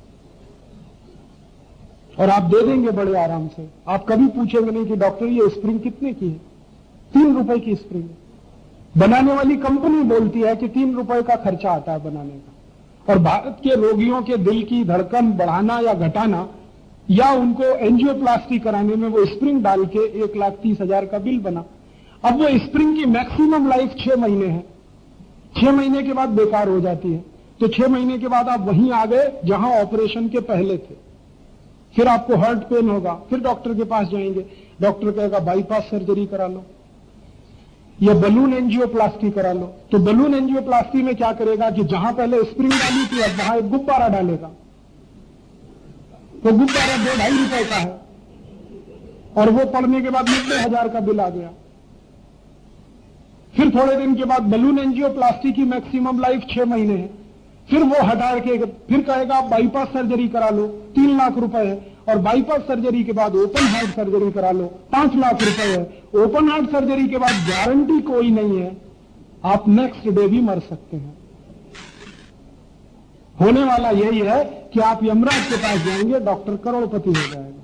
और आप दे देंगे बड़े आराम से, आप कभी पूछेंगे नहीं कि डॉक्टर ये स्प्रिंग कितने की है? तीन रुपए की स्प्रिंग। बनाने वाली कंपनी बोलती है कि तीन रुपए का खर्चा आता है बनाने का। और भारत के रोगियों के दिल की धड़कन बढ़ाना या घटाना या उनको एंजियोप्लास्टी कराने में वो स्प्रिंग डाल के एक लाख तीस हजार का बिल बना। अब वो स्प्रिंग की मैक्सिमम लाइफ छह महीने है, छह महीने के बाद बेकार हो जाती है। तो छह महीने के बाद आप वहीं आ गए जहां ऑपरेशन के पहले थे। फिर आपको हार्ट पेन होगा, फिर डॉक्टर के पास जाएंगे, डॉक्टर कहेगा बाईपास सर्जरी करा लो या बलून एंजियोप्लास्टी करा लो। तो बलून एंजियोप्लास्टी में क्या करेगा कि जहां पहले स्प्रिंग डाली थी अब वहां एक गुब्बारा डालेगा। तो गुब्बारा दो ढाई रुपए का है और वो पड़ने के बाद नब्बे हजार का बिल आ गया। फिर थोड़े दिन के बाद बलून एंजियोप्लास्टी की मैक्सिमम लाइफ छह महीने है, फिर वो हटा के फिर कहेगा आप बाईपास सर्जरी करा लो, तीन लाख रुपए है। और बाईपास सर्जरी के बाद ओपन हार्ट सर्जरी करा लो, पांच लाख रुपए है। ओपन हार्ट सर्जरी के बाद गारंटी कोई नहीं है आप नेक्स्ट डे भी मर सकते हैं। होने वाला यही है कि आप यमराज के पास जाएंगे, डॉक्टर करोड़पति हो जाएगा।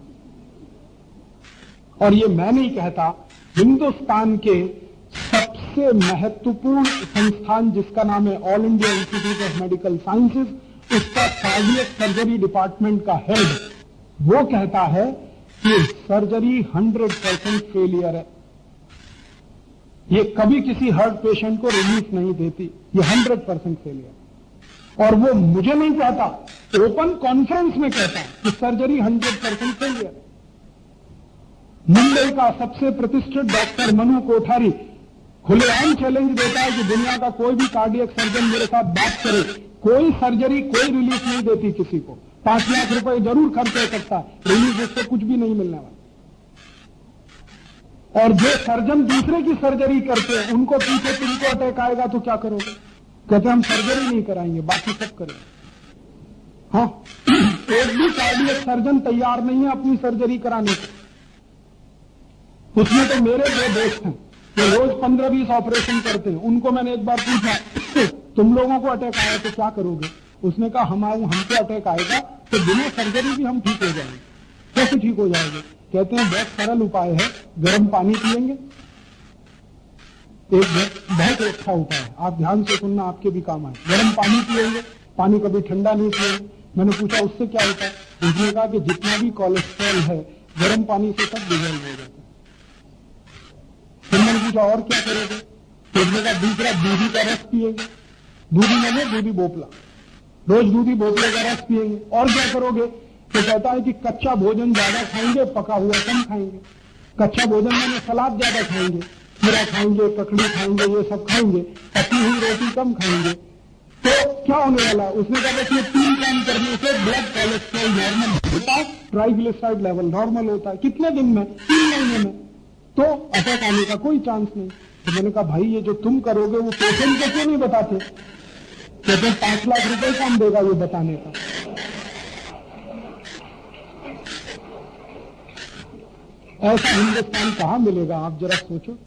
और ये मैं नहीं कहता, हिंदुस्तान के सबसे महत्वपूर्ण संस्थान जिसका नाम है All India Institute of Medical Sciences, उसका कार्डियक सर्जरी डिपार्टमेंट का हेड वो कहता है कि सर्जरी हंड्रेड परसेंट फेलियर है, ये कभी किसी हार्ट पेशेंट को रिलीफ नहीं देती, ये हंड्रेड परसेंट फेलियर। और वो मुझे नहीं कहता, ओपन कॉन्फ्रेंस में कहता कि सर्जरी हंड्रेड परसेंट फेलियर है। मुंबई का सबसे प्रतिष्ठित डॉक्टर मनु कोठारी खुलेआम चैलेंज देता है कि दुनिया का कोई भी कार्डियक सर्जन मेरे साथ बात करे, कोई सर्जरी कोई रिलीफ नहीं देती किसी को, पांच लाख रुपए जरूर खर्च हो सकता है, रिलीफ उससे कुछ भी नहीं मिलने वाला। और जो सर्जन दूसरे की सर्जरी करते हैं उनको पूछे तुमको अटैक आएगा तो क्या करोगे, कहते हम सर्जरी नहीं कराएंगे, बाकी सब करेंगे। हाँ, एक भी कार्डियक सर्जन तैयार नहीं है अपनी सर्जरी कराने को। उसमें तो मेरे दो दोस्त हैं जो रोज पंद्रह बीस ऑपरेशन करते हैं, उनको मैंने एक बार पूछा तुम लोगों को अटैक आया तो क्या करोगे, उसने कहा हमारे हमको अटैक आएगा तो बिना सर्जरी भी हम ठीक हो जाएंगे। कैसे ठीक हो जाएंगे, कहते हैं बहुत सरल उपाय है, गर्म पानी पिएंगे। एक बहुत अच्छा उपाय है, आप ध्यान से सुनना, आपके भी काम आए। गर्म पानी पिएंगे, पानी कभी ठंडा नहीं पिएंगे। मैंने पूछा उससे क्या होता है, उसने कहा कि जितना भी कोलेस्ट्रॉल है गर्म पानी से सब डिजोल्व हो जाता है। फिर मैंने पूछा और क्या करोगे, तो उसने कहा दूसरा दूधी का रस पिएंगे, दूधी मैंने दूधी बोपला, रोज दूधी बोपले का रस पिएंगे। और क्या करोगे, तो कहता है कि कच्चा भोजन ज्यादा खाएंगे, पका हुआ कम खाएंगे। कच्चा भोजन मैंने सलाद ज्यादा खाएंगे, खीरा खाएंगे, ककड़ी खाएंगे, ये सब खाएंगे, पकी हुई रोटी कम खाएंगे। तो क्या होने वाला, उसने कहा कि तीन काम करने से ब्लड कोलेस्ट्रॉल नॉर्मल होता है, ट्राइग्लिसराइड लेवल नॉर्मल होता है। कितने दिन में, तीन महीने में, तो अटैक आने का कोई चांस नहीं। तो मैंने कहा भाई ये जो तुम करोगे वो पेशेंट को क्यों नहीं बताते, कहते पांच लाख रुपए कम देगा ये बताने का। ऐसा हिंदुस्तान कहां मिलेगा, आप जरा सोचो।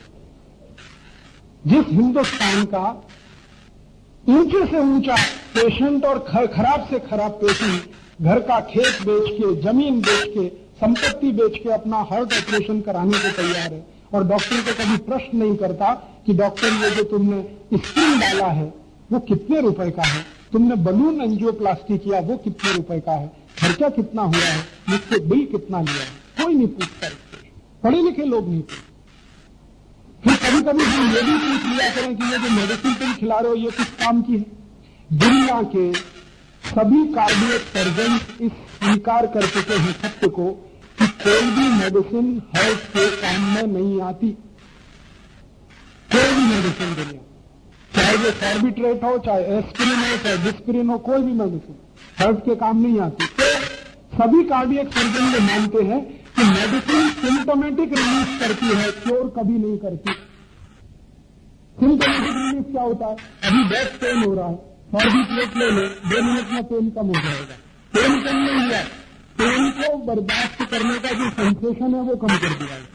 जिस हिंदुस्तान का ऊंचे से ऊंचा पेशेंट और खराब से खराब पेशेंट घर का खेत बेच के, जमीन बेच के, संपत्ति बेच के अपना हार्ट ऑपरेशन कराने को तैयार है, और डॉक्टर को कभी प्रश्न नहीं करता कि डॉक्टर ये जो तुमने स्क्रीन डाला है वो कितने रुपए का है, तुमने बलून एंजियोप्लास्टी किया वो कितने रुपए का है, खर्चा कितना हुआ है, मुझसे बिल कितना लिया है, कोई नहीं पूछता। पढ़े लिखे लोग नहीं पूछते। फिर कभी कभी हम ये भी पूछ लिया करें कि ये जो मेडिसिन तुम खिला रहे हो ये किस काम की है। दुनिया के सभी कार्डियक सर्जन इस स्वीकार कर चुके हैं सत्य को कि कोई भी मेडिसिन हार्ट के काम में नहीं आती। कोई भी मेडिसिन दुनिया, चाहे वो सॉर्बिट्रेट हो, चाहे एस्पिरिन हो, चाहे डिस्पिरिन हो, कोई भी मेडिसिन हार्ट के काम नहीं आती। तो सभी कार्डियक सर्जन ये मानते हैं कि मेडिसिन सिम्टोमेटिक रिलीफ करती है, क्योर कभी नहीं करती। सिम्टोमेटिक रिलीफ क्या होता है, अभी बैक पेन हो रहा है, सॉर्बिट्रेट ले लो, दो मिनट में पेन कम हो जाएगा। पेन कम नहीं हुआ, पेन को बर्दाश्त करने का जो सेंसेशन है वो कम कर दिया है।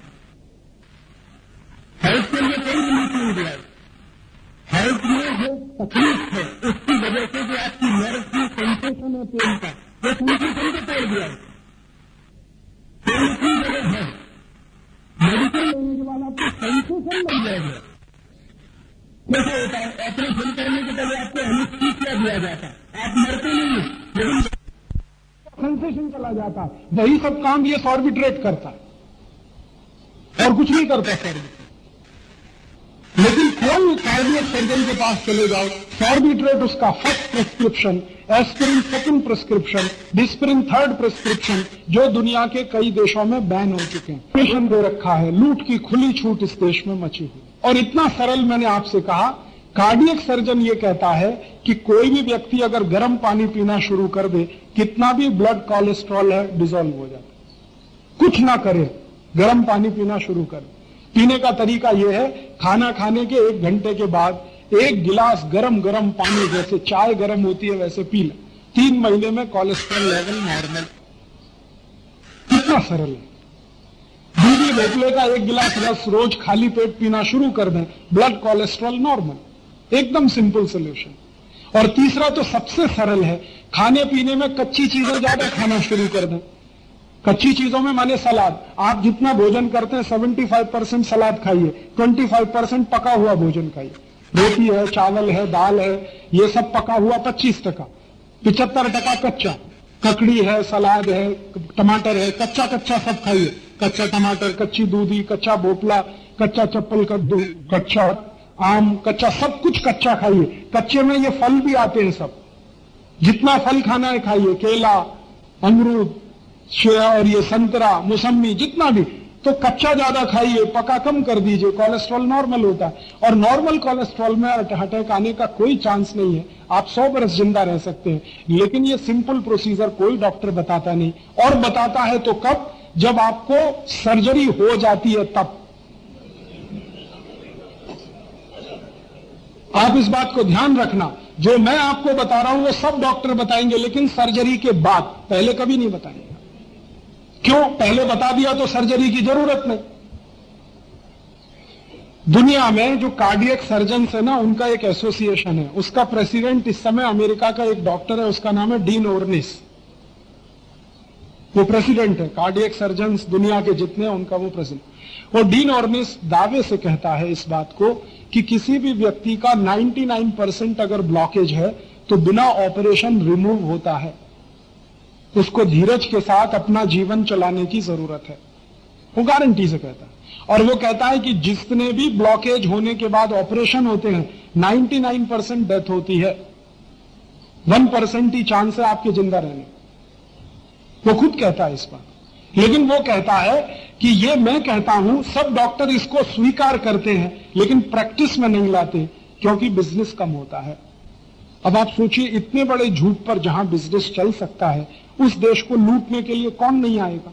हेल्थ के लिए कोई रिलीफ नहीं दिया है। हेल्थ में जो तकलीफ है उसकी वजह से जो आपकी नर्व की सेंसेशन है पेन का, वो सेंसेशन को तोड़ दिया है। पेन की जगह है, मेडिसिन लेने के बाद आपको सेंसेशन लग जाएगा। कैसे होता है, ऑपरेशन करने के पहले आपको एनेस्थीसिया दिया जाता है, आप मरते नहीं हैं, लेकिन सेंसेशन चला जाता है। वही सब काम ये सॉर्बिट्रेट करता है और कुछ नहीं करता सॉर्बिट्रेट। लेकिन कोई कार्डियक सर्जन के पास चले जाओ, सॉर्बिट्रेट उसका first prescription, aspirin second prescription, Dispirin third prescription, जो दुनिया के कई देशों में बैन हो चुके हैं। पेशेंट दे रखा है, लूट की खुली छूट इस देश में मची हुई। और इतना सरल मैंने आपसे कहा, कार्डियक सर्जन ये कहता है कि कोई भी व्यक्ति अगर गर्म पानी पीना शुरू कर दे, कितना भी ब्लड कोलेस्ट्रॉल है डिसॉल्व हो जाता है। कुछ ना करे, गर्म पानी पीना शुरू कर। पीने का तरीका यह है, खाना खाने के एक घंटे के बाद एक गिलास गरम गरम पानी, जैसे चाय गरम होती है वैसे पी ले। तीन महीने में कोलेस्ट्रॉल लेवल नॉर्मल। कितना सरल है। दूधी भोपले का एक गिलास रस रोज खाली पेट पीना शुरू कर दें, ब्लड कोलेस्ट्रॉल नॉर्मल, एकदम सिंपल सोल्यूशन। और तीसरा तो सबसे सरल है, खाने पीने में कच्ची चीजें ज्यादा खाना शुरू कर दें। कच्ची चीजों में माने सलाद, आप जितना भोजन करते हैं पचहत्तर परसेंट सलाद खाइए, पच्चीस परसेंट पका हुआ भोजन खाइए। रोटी है, चावल है, दाल है, ये सब पका हुआ पच्चीस टका, पिछहत्तर टका कच्चा, ककड़ी है, सलाद है, टमाटर है, कच्चा कच्चा सब खाइए। कच्चा टमाटर, कच्ची दूधी, कच्चा बोपला, कच्चा चप्पल कद्दू, कच्चा आम, कच्चा सब कुछ कच्चा खाइए। कच्चे में ये फल भी आते हैं सब, जितना फल खाना है खाइए, केला, अमरूद, सेब और ये संतरा, मौसमी, जितना भी। तो कच्चा ज्यादा खाइए, पका कम कर दीजिए, कोलेस्ट्रॉल नॉर्मल होता है। और नॉर्मल कोलेस्ट्रॉल में अटैक आने का कोई चांस नहीं है, आप सौ बरस जिंदा रह सकते हैं। लेकिन ये सिंपल प्रोसीजर कोई डॉक्टर बताता नहीं, और बताता है तो कब, जब आपको सर्जरी हो जाती है तब। आप इस बात को ध्यान रखना, जो मैं आपको बता रहा हूं वो सब डॉक्टर बताएंगे, लेकिन सर्जरी के बाद, पहले कभी नहीं बताएंगे। क्यों? पहले बता दिया तो सर्जरी की जरूरत नहीं। दुनिया में जो कार्डियक सर्जन्स है ना, उनका एक एसोसिएशन है, उसका प्रेसिडेंट इस समय अमेरिका का एक डॉक्टर है, उसका नाम है डीन ओर्निस। वो प्रेसिडेंट है, कार्डियक सर्जन्स दुनिया के जितने हैं उनका वो प्रेसिडेंट। और डीन ओर्निस दावे से कहता है इस बात को कि किसी भी व्यक्ति का निन्यानवे परसेंट अगर ब्लॉकेज है तो बिना ऑपरेशन रिमूव होता है। उसको धीरज के साथ अपना जीवन चलाने की जरूरत है, वो गारंटी से कहता है। और वो कहता है कि जितने भी ब्लॉकेज होने के बाद ऑपरेशन होते हैं, निन्यानवे परसेंट डेथ होती है, वन परसेंट ही चांस है आपके जिंदा रहने। वो खुद कहता है इस बात। लेकिन वो कहता है कि ये मैं कहता हूं, सब डॉक्टर इसको स्वीकार करते हैं लेकिन प्रैक्टिस में नहीं लाते, क्योंकि बिजनेस कम होता है। अब आप सोचिए, इतने बड़े झूठ पर जहां बिजनेस चल सकता है, उस देश को लूटने के लिए कौन नहीं आएगा।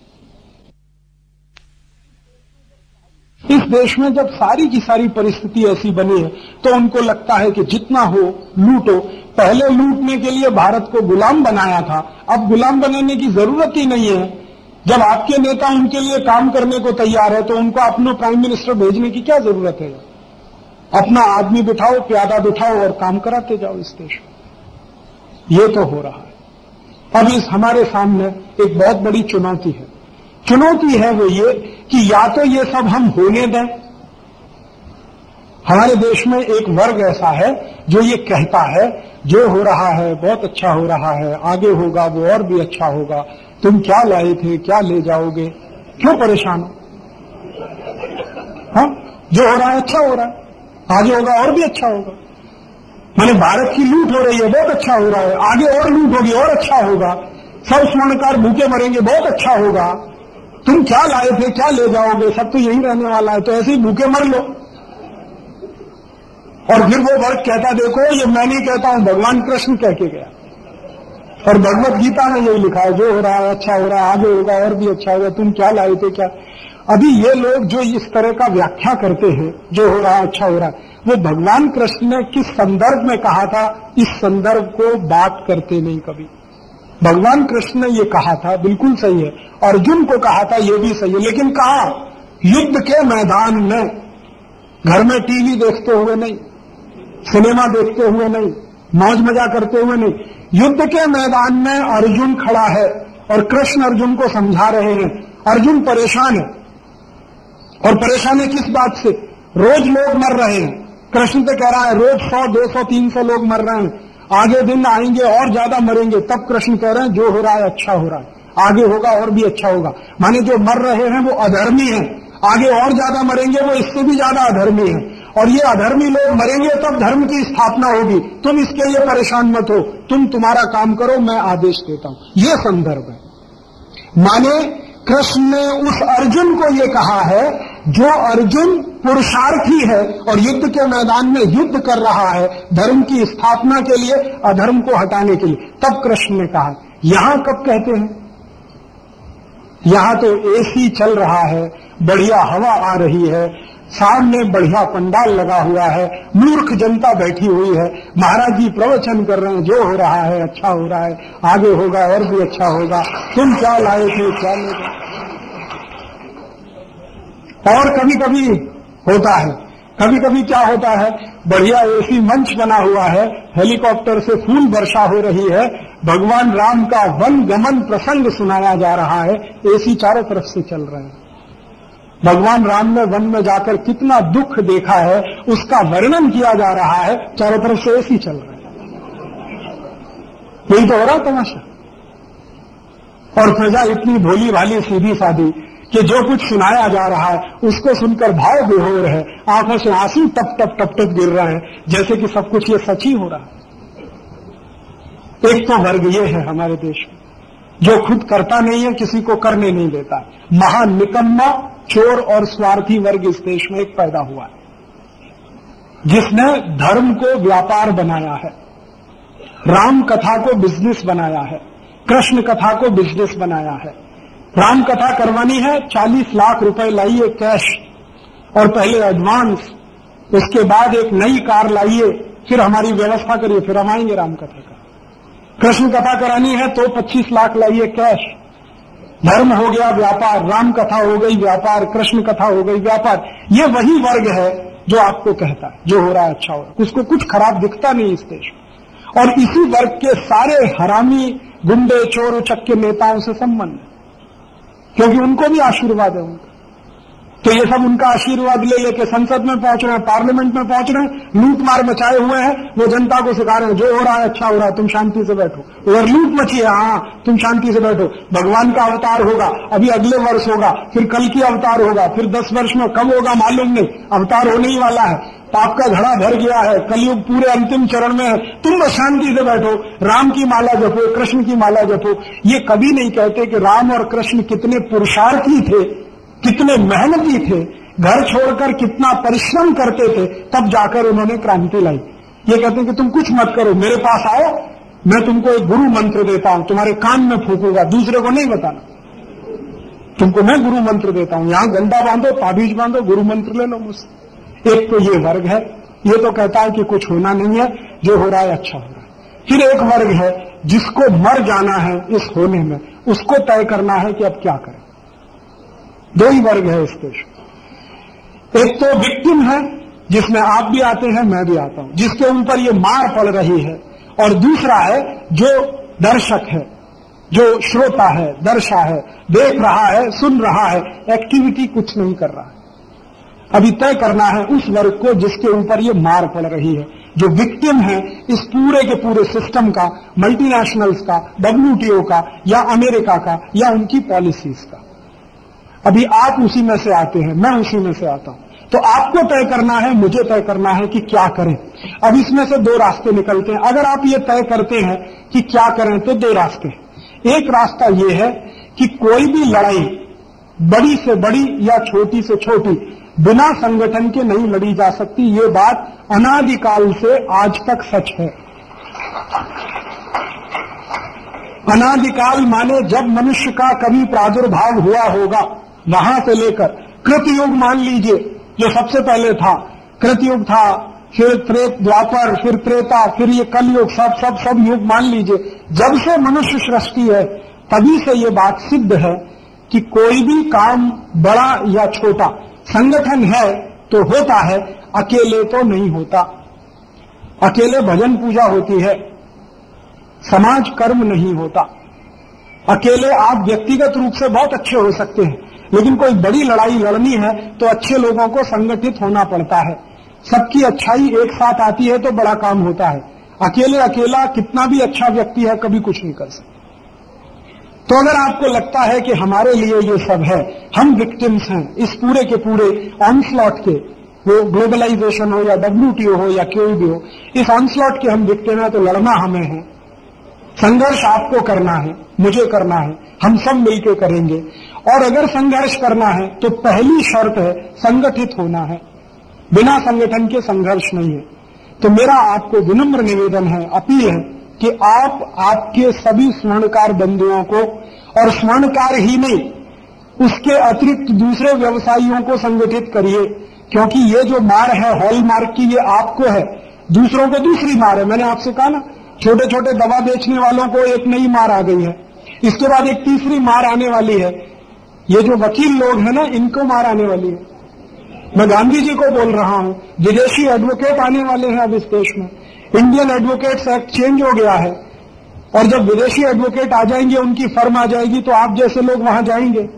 इस देश में जब सारी की सारी परिस्थिति ऐसी बनी है तो उनको लगता है कि जितना हो लूटो। पहले लूटने के लिए भारत को गुलाम बनाया था, अब गुलाम बनाने की जरूरत ही नहीं है। जब आपके नेता उनके लिए काम करने को तैयार है तो उनको अपना प्राइम मिनिस्टर भेजने की क्या जरूरत है। अपना आदमी बिठाओ, प्यादा बिठाओ और काम कराते जाओ इस देश में। ये तो हो रहा है। अब इस हमारे सामने एक बहुत बड़ी चुनौती है। चुनौती है वो ये कि या तो ये सब हम होने दें। हमारे देश में एक वर्ग ऐसा है जो ये कहता है जो हो रहा है बहुत अच्छा हो रहा है, आगे होगा वो और भी अच्छा होगा, तुम क्या लाए थे, क्या ले जाओगे, क्यों परेशान हो। हाँ, जो हो रहा है अच्छा हो रहा है, आगे होगा और भी अच्छा होगा। माने भारत की लूट हो रही है, बहुत अच्छा हो रहा है, आगे और लूट होगी और अच्छा होगा, सब स्वर्णकार भूखे मरेंगे, बहुत अच्छा होगा, तुम क्या लाए थे, क्या ले जाओगे, सब तो यही रहने वाला है, तो ऐसे ही भूखे मर लो। और फिर वो वर्ग कहता, देखो ये मैं नहीं कहता हूं, भगवान कृष्ण कह के गया, और भगवत गीता में यही लिखा है, जो हो रहा है अच्छा हो रहा है, आगे होगा और भी अच्छा होगा, तुम क्या लाए थे क्या। अभी ये लोग जो इस तरह का व्याख्या करते हैं, जो हो रहा है अच्छा हो रहा है, वो भगवान कृष्ण ने किस संदर्भ में कहा था, इस संदर्भ को बात करते नहीं कभी। भगवान कृष्ण ने ये कहा था, बिल्कुल सही है, अर्जुन को कहा था, ये भी सही है, लेकिन कहा युद्ध के मैदान में, घर में टीवी देखते हुए नहीं, सिनेमा देखते हुए नहीं, मौज मजा करते हुए नहीं, युद्ध के मैदान में अर्जुन खड़ा है और कृष्ण अर्जुन को समझा रहे हैं। अर्जुन परेशान है, और परेशान है किस बात से, रोज लोग मर रहे हैं। कृष्ण तो कह रहा है रोज सौ दो सौ तीन सौ लोग मर रहे हैं, आगे दिन आएंगे और ज्यादा मरेंगे। तब कृष्ण कह रहे हैं जो हो रहा है अच्छा हो रहा है, आगे होगा और भी अच्छा होगा। माने जो मर रहे हैं वो अधर्मी हैं, आगे और ज्यादा मरेंगे वो इससे भी ज्यादा अधर्मी हैं, और ये अधर्मी लोग मरेंगे तब धर्म की स्थापना होगी। तुम इसके लिए परेशान मत हो, तुम तुम्हारा काम करो, मैं आदेश देता हूं। ये संदर्भ है। माने कृष्ण ने उस अर्जुन को ये कहा है जो अर्जुन पुरुषार्थी है और युद्ध के मैदान में युद्ध कर रहा है धर्म की स्थापना के लिए, अधर्म को हटाने के लिए। तब कृष्ण ने कहा। यहां कब कहते हैं, यहां तो एसी चल रहा है, बढ़िया हवा आ रही है, सामने बढ़िया पंडाल लगा हुआ है, मूर्ख जनता बैठी हुई है, महाराज जी प्रवचन कर रहे हैं, जो हो रहा है अच्छा हो रहा है, आगे होगा और भी अच्छा होगा, तुम क्या लाए थे, क्या ले गए। और कभी कभी होता है, कभी कभी क्या होता है, बढ़िया एसी मंच बना हुआ है, हेलीकॉप्टर से फूल वर्षा हो रही है, भगवान राम का वन गमन प्रसंग सुनाया जा रहा है, एसी चारों तरफ से चल रहे हैं। भगवान राम ने वन में जाकर कितना दुख देखा है उसका वर्णन किया जा रहा है, चारों तरफ से एसी चल रहा है। यही तो हो रहा तमाशा। और प्रजा इतनी भोली भाली सीधी सादी कि जो कुछ सुनाया जा रहा है उसको सुनकर भाव विभोर है, आंखों से आंसू टप टप टप टप गिर रहे हैं, जैसे कि सब कुछ ये सच ही हो रहा है। एक तो वर्ग ये है हमारे देश में जो खुद करता नहीं है, किसी को करने नहीं देता। महान निकम्मा, चोर और स्वार्थी वर्ग इस देश में एक पैदा हुआ है, जिसने धर्म को व्यापार बनाया है, राम कथा को बिजनेस बनाया है, कृष्ण कथा को बिजनेस बनाया है। राम कथा करवानी है, चालीस लाख रुपए लाइए कैश और पहले एडवांस, उसके बाद एक नई कार लाइए, फिर हमारी व्यवस्था करिए, फिर हम आएंगे राम कथा का। कृष्ण कथा करानी है तो पच्चीस लाख लाइए कैश। धर्म हो गया व्यापार, राम कथा हो गई व्यापार, कृष्ण कथा हो गई व्यापार। ये वही वर्ग है जो आपको कहता है जो हो रहा है अच्छा हो रहा है, उसको कुछ खराब दिखता नहीं इस देश में। और इसी वर्ग के सारे हरामी, गुंडे, चोर उचक्के नेताओं से संबंध है, क्योंकि उनको भी आशीर्वाद है उनका। तो ये सब उनका आशीर्वाद ले लेके संसद में पहुंच रहे हैं, पार्लियामेंट में पहुंच रहे हैं, लूट मार मचाए हुए हैं। वो जनता को सिखा रहे हैं जो हो रहा है अच्छा हो रहा है, तुम शांति से बैठो। उधर लूट मची है, हाँ तुम शांति से बैठो। भगवान का अवतार होगा, अभी अगले वर्ष होगा, फिर कल की अवतार होगा, फिर दस वर्ष में कब होगा मालूम नहीं, अवतार होने ही वाला है। पाप का घड़ा भर गया है, कलयुग पूरे अंतिम चरण में है, तुम बस शांति से बैठो, राम की माला जपो, कृष्ण की माला जपो। ये कभी नहीं कहते कि राम और कृष्ण कितने पुरुषार्थी थे, कितने मेहनती थे, घर छोड़कर कितना परिश्रम करते थे, तब जाकर उन्होंने क्रांति लाई। ये कहते हैं कि तुम कुछ मत करो, मेरे पास आओ, मैं तुमको एक गुरु मंत्र देता हूं, तुम्हारे कान में फूकूंगा, दूसरे को नहीं बताना, तुमको मैं गुरु मंत्र देता हूं, यहां गंदा बांधो, ताबीज बांधो, गुरु मंत्र ले लो मुझसे। एक तो ये वर्ग है, ये तो कहता है कि कुछ होना नहीं है, जो हो रहा है अच्छा हो रहा है। फिर एक वर्ग है जिसको मर जाना है इस होने में, उसको तय करना है कि अब क्या करें। दो ही वर्ग है इस देश में। एक तो विक्टिम है, जिसमें आप भी आते हैं, मैं भी आता हूं, जिसके ऊपर ये मार पड़ रही है, और दूसरा है जो दर्शक है, जो श्रोता है, दर्शा है, देख रहा है, सुन रहा है, एक्टिविटी कुछ नहीं कर रहा है। अभी तय करना है उस वर्ग को जिसके ऊपर ये मार पड़ रही है, जो विक्टिम है इस पूरे के पूरे सिस्टम का, मल्टीनेशनल्स का, डब्ल्यूटीओ का, या अमेरिका का, या उनकी पॉलिसीज का। अभी आप उसी में से आते हैं, मैं उसी में से आता हूं, तो आपको तय करना है, मुझे तय करना है कि क्या करें। अब इसमें से दो रास्ते निकलते हैं। अगर आप ये तय करते हैं कि क्या करें तो दो रास्ते हैं। एक रास्ता ये है कि कोई भी लड़ाई बड़ी से बड़ी या छोटी से छोटी बिना संगठन के नहीं लड़ी जा सकती। ये बात अनादिकाल से आज तक सच है। अनादिकाल माने जब मनुष्य का कभी प्रादुर्भाव हुआ होगा, वहां से लेकर कृतयुग मान लीजिए जो सबसे पहले था, कृतयुग था, फिर त्रेत द्वापर, फिर त्रेता, फिर ये कलयुग, सब सब सब युग मान लीजिए। जब से मनुष्य सृष्टि है तभी से ये बात सिद्ध है कि कोई भी काम बड़ा या छोटा संगठन है तो होता है, अकेले तो नहीं होता। अकेले भजन पूजा होती है, समाज कर्म नहीं होता। अकेले आप व्यक्तिगत रूप से बहुत अच्छे हो सकते हैं, लेकिन कोई बड़ी लड़ाई लड़नी है तो अच्छे लोगों को संगठित होना पड़ता है। सबकी अच्छाई एक साथ आती है तो बड़ा काम होता है। अकेले अकेला कितना भी अच्छा व्यक्ति है कभी कुछ नहीं कर सकता। तो अगर आपको लगता है कि हमारे लिए ये सब है, हम विक्टिम्स हैं इस पूरे के पूरे ऑनस्लॉट के, वो ग्लोबलाइजेशन हो या डब्ल्यूटीओ हो या कोई भी हो, इस ऑनस्लॉट के हम विक्टिम हैं, तो लड़ना हमें है, संघर्ष आपको करना है, मुझे करना है, हम सब मिलकर करेंगे। और अगर संघर्ष करना है तो पहली शर्त है संगठित होना है, बिना संगठन के संघर्ष नहीं है। तो मेरा आपको विनम्र निवेदन है, अपील है कि आप आपके सभी स्वर्णकार बंधुओं को, और स्वर्णकार ही नहीं उसके अतिरिक्त दूसरे व्यवसायियों को संगठित करिए, क्योंकि ये जो मार है हॉलमार्क की, ये आपको है, दूसरों को दूसरी मार है। मैंने आपसे कहा ना, छोटे छोटे दवा बेचने वालों को एक नई मार आ गई है, इसके बाद एक तीसरी मार आने वाली है। ये जो वकील लोग हैं ना, इनको मार आने वाली है। मैं गांधी जी को बोल रहा हूं, विदेशी एडवोकेट आने वाले हैं अब इस देश में। इंडियन एडवोकेट्स एक्ट चेंज हो गया है और जब विदेशी एडवोकेट आ जाएंगे, उनकी फर्म आ जाएगी, तो आप जैसे लोग वहां जाएंगे,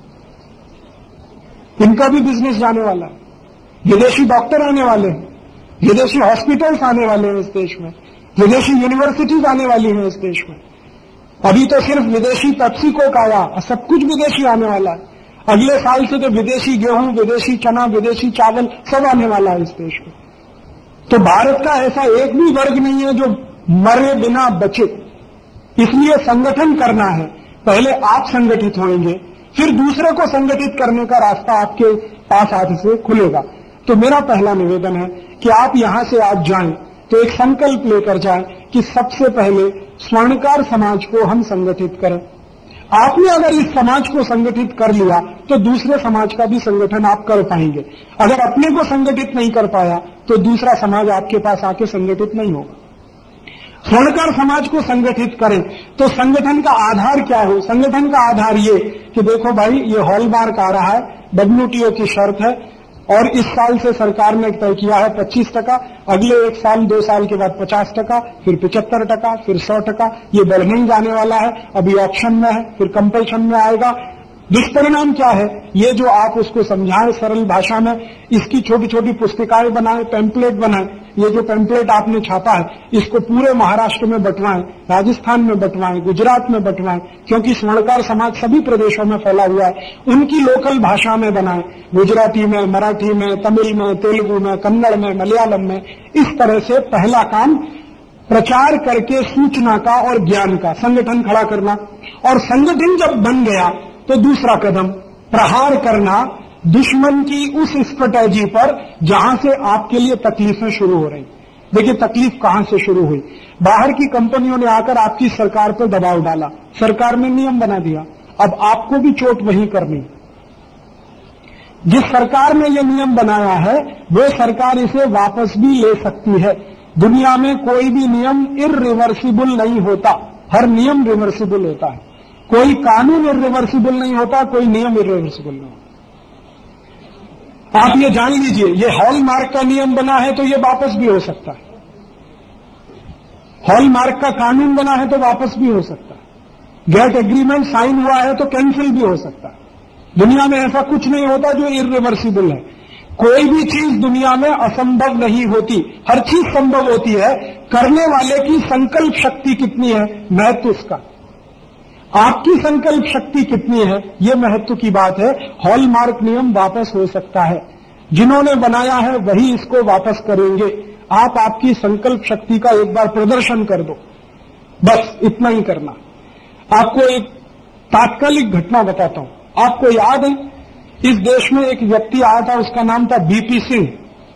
इनका भी बिजनेस जाने वाला है। विदेशी डॉक्टर आने वाले हैं, विदेशी हॉस्पिटल्स आने वाले हैं इस देश में, विदेशी यूनिवर्सिटीज आने वाली हैं इस देश में। अभी तो सिर्फ विदेशी पेप्सी कोक आया, सब कुछ विदेशी आने वाला है। अगले साल से तो विदेशी गेहूं, विदेशी चना, विदेशी चावल सब आने वाला है इस देश में। तो भारत का ऐसा एक भी वर्ग नहीं है जो मरे बिना बचे। इसलिए संगठन करना है। पहले आप संगठित होंगे, फिर दूसरे को संगठित करने का रास्ता आपके पास हाथ से खुलेगा। तो मेरा पहला निवेदन है कि आप यहां से आज जाएं तो एक संकल्प लेकर जाएं कि सबसे पहले स्वर्णकार समाज को हम संगठित करें। आपने अगर इस समाज को संगठित कर लिया तो दूसरे समाज का भी संगठन आप कर पाएंगे। अगर अपने को संगठित नहीं कर पाया तो दूसरा समाज आपके पास आके संगठित नहीं होगा। स्वर्णकार समाज को संगठित करें तो संगठन का आधार क्या हो? संगठन का आधार ये कि देखो भाई, ये हॉलमार्क आ रहा है, डब्ल्यूटीओ की शर्त है और इस साल से सरकार ने तय किया है पच्चीस टका, अगले एक साल दो साल के बाद पचास टका, फिर पिचहत्तर टका, फिर सौ टका, ये बढ़ने ही जाने वाला है। अभी ऑप्शन में है, फिर कंपल्शन में आएगा। दुष्परिणाम क्या है ये जो आप उसको समझाएं सरल भाषा में, इसकी छोटी छोटी पुस्तिकाएं बनाएं, पैम्पलेट बनाएं। ये जो पैम्पलेट आपने छापा है इसको पूरे महाराष्ट्र में बंटवाएं, राजस्थान में बंटवाएं, गुजरात में बंटवाएं, क्योंकि स्वर्णकार समाज सभी प्रदेशों में फैला हुआ है। उनकी लोकल भाषा में बनाएं, गुजराती में, मराठी में, तमिल में, तेलुगु में, कन्नड़ में, मलयालम में। इस तरह से पहला काम प्रचार करके सूचना का और ज्ञान का संगठन खड़ा करना। और संगठन जब बन गया तो दूसरा कदम प्रहार करना दुश्मन की उस स्ट्रेटेजी पर जहां से आपके लिए तकलीफें शुरू हो रही। देखिए तकलीफ कहां से शुरू हुई। बाहर की कंपनियों ने आकर आपकी सरकार पर दबाव डाला, सरकार ने नियम बना दिया, अब आपको भी चोट वही करनी। जिस सरकार ने यह नियम बनाया है वो सरकार इसे वापस भी ले सकती है। दुनिया में कोई भी नियम इरिवर्सिबल नहीं होता, हर नियम रिवर्सिबल होता है। कोई कानून इरिवर्सिबल नहीं होता, कोई नियम इरिवर्सिबल नहीं होता। आप ये जान लीजिए, ये हॉलमार्क का नियम बना है तो ये वापस भी हो सकता है। हॉलमार्क का कानून बना है तो वापस भी हो सकता है। गेट एग्रीमेंट साइन हुआ है तो कैंसिल भी हो सकता है। दुनिया में ऐसा कुछ नहीं होता जो इरिवर्सिबल है। कोई भी चीज दुनिया में असंभव नहीं होती, हर चीज संभव होती है। करने वाले की संकल्प शक्ति कितनी है, महत्व उसका। आपकी संकल्प शक्ति कितनी है, यह महत्व की बात है। हॉलमार्क नियम वापस हो सकता है, जिन्होंने बनाया है वही इसको वापस करेंगे। आप आपकी संकल्प शक्ति का एक बार प्रदर्शन कर दो, बस इतना ही करना। आपको एक तात्कालिक घटना बताता हूं। आपको याद है इस देश में एक व्यक्ति आया था, उसका नाम था बीपी सिंह,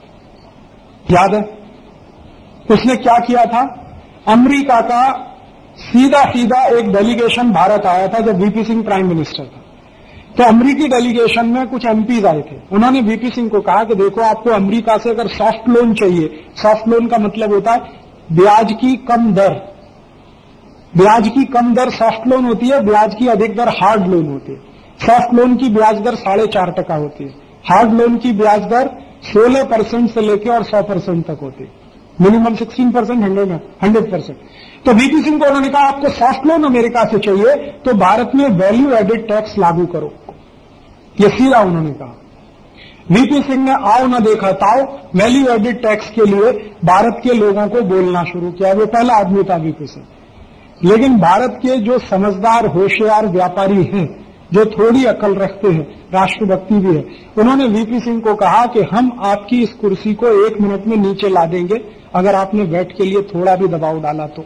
याद है? उसने क्या किया था, अमेरिका का सीधा सीधा एक डेलीगेशन भारत आया था जब वीपी सिंह प्राइम मिनिस्टर था। तो अमेरिकी डेलीगेशन में कुछ एमपीज आए थे। उन्होंने वीपी सिंह को कहा कि देखो आपको अमेरिका से अगर सॉफ्ट लोन चाहिए, सॉफ्ट लोन का मतलब होता है ब्याज की कम दर। ब्याज की कम दर सॉफ्ट लोन होती है, ब्याज की अधिक दर हार्ड लोन होती है। सॉफ्ट लोन की ब्याज दर साढ़े चार टका होती है, हार्ड लोन की ब्याज दर सोलह परसेंट से लेकर और सौ परसेंट तक होती है, minimum sixteen percent hundred hundred percent. तो वीपी सिंह को उन्होंने कहा आपको सॉफ्ट लोन अमेरिका से चाहिए तो भारत में वैल्यू एडेड टैक्स लागू करो, ये सीधा उन्होंने कहा। वीपी सिंह ने आओ न देखा ताओ वैल्यू एडेड टैक्स के लिए भारत के लोगों को बोलना शुरू किया। वो पहला आदमी था वीपी सिंह। लेकिन भारत के जो समझदार होशियार व्यापारी हैं, जो थोड़ी अकल रखते हैं, राष्ट्रभक्ति भी है, उन्होंने वीपी सिंह को कहा कि हम आपकी इस कुर्सी को एक मिनट में नीचे ला देंगे अगर आपने वैट के लिए थोड़ा भी दबाव डाला तो।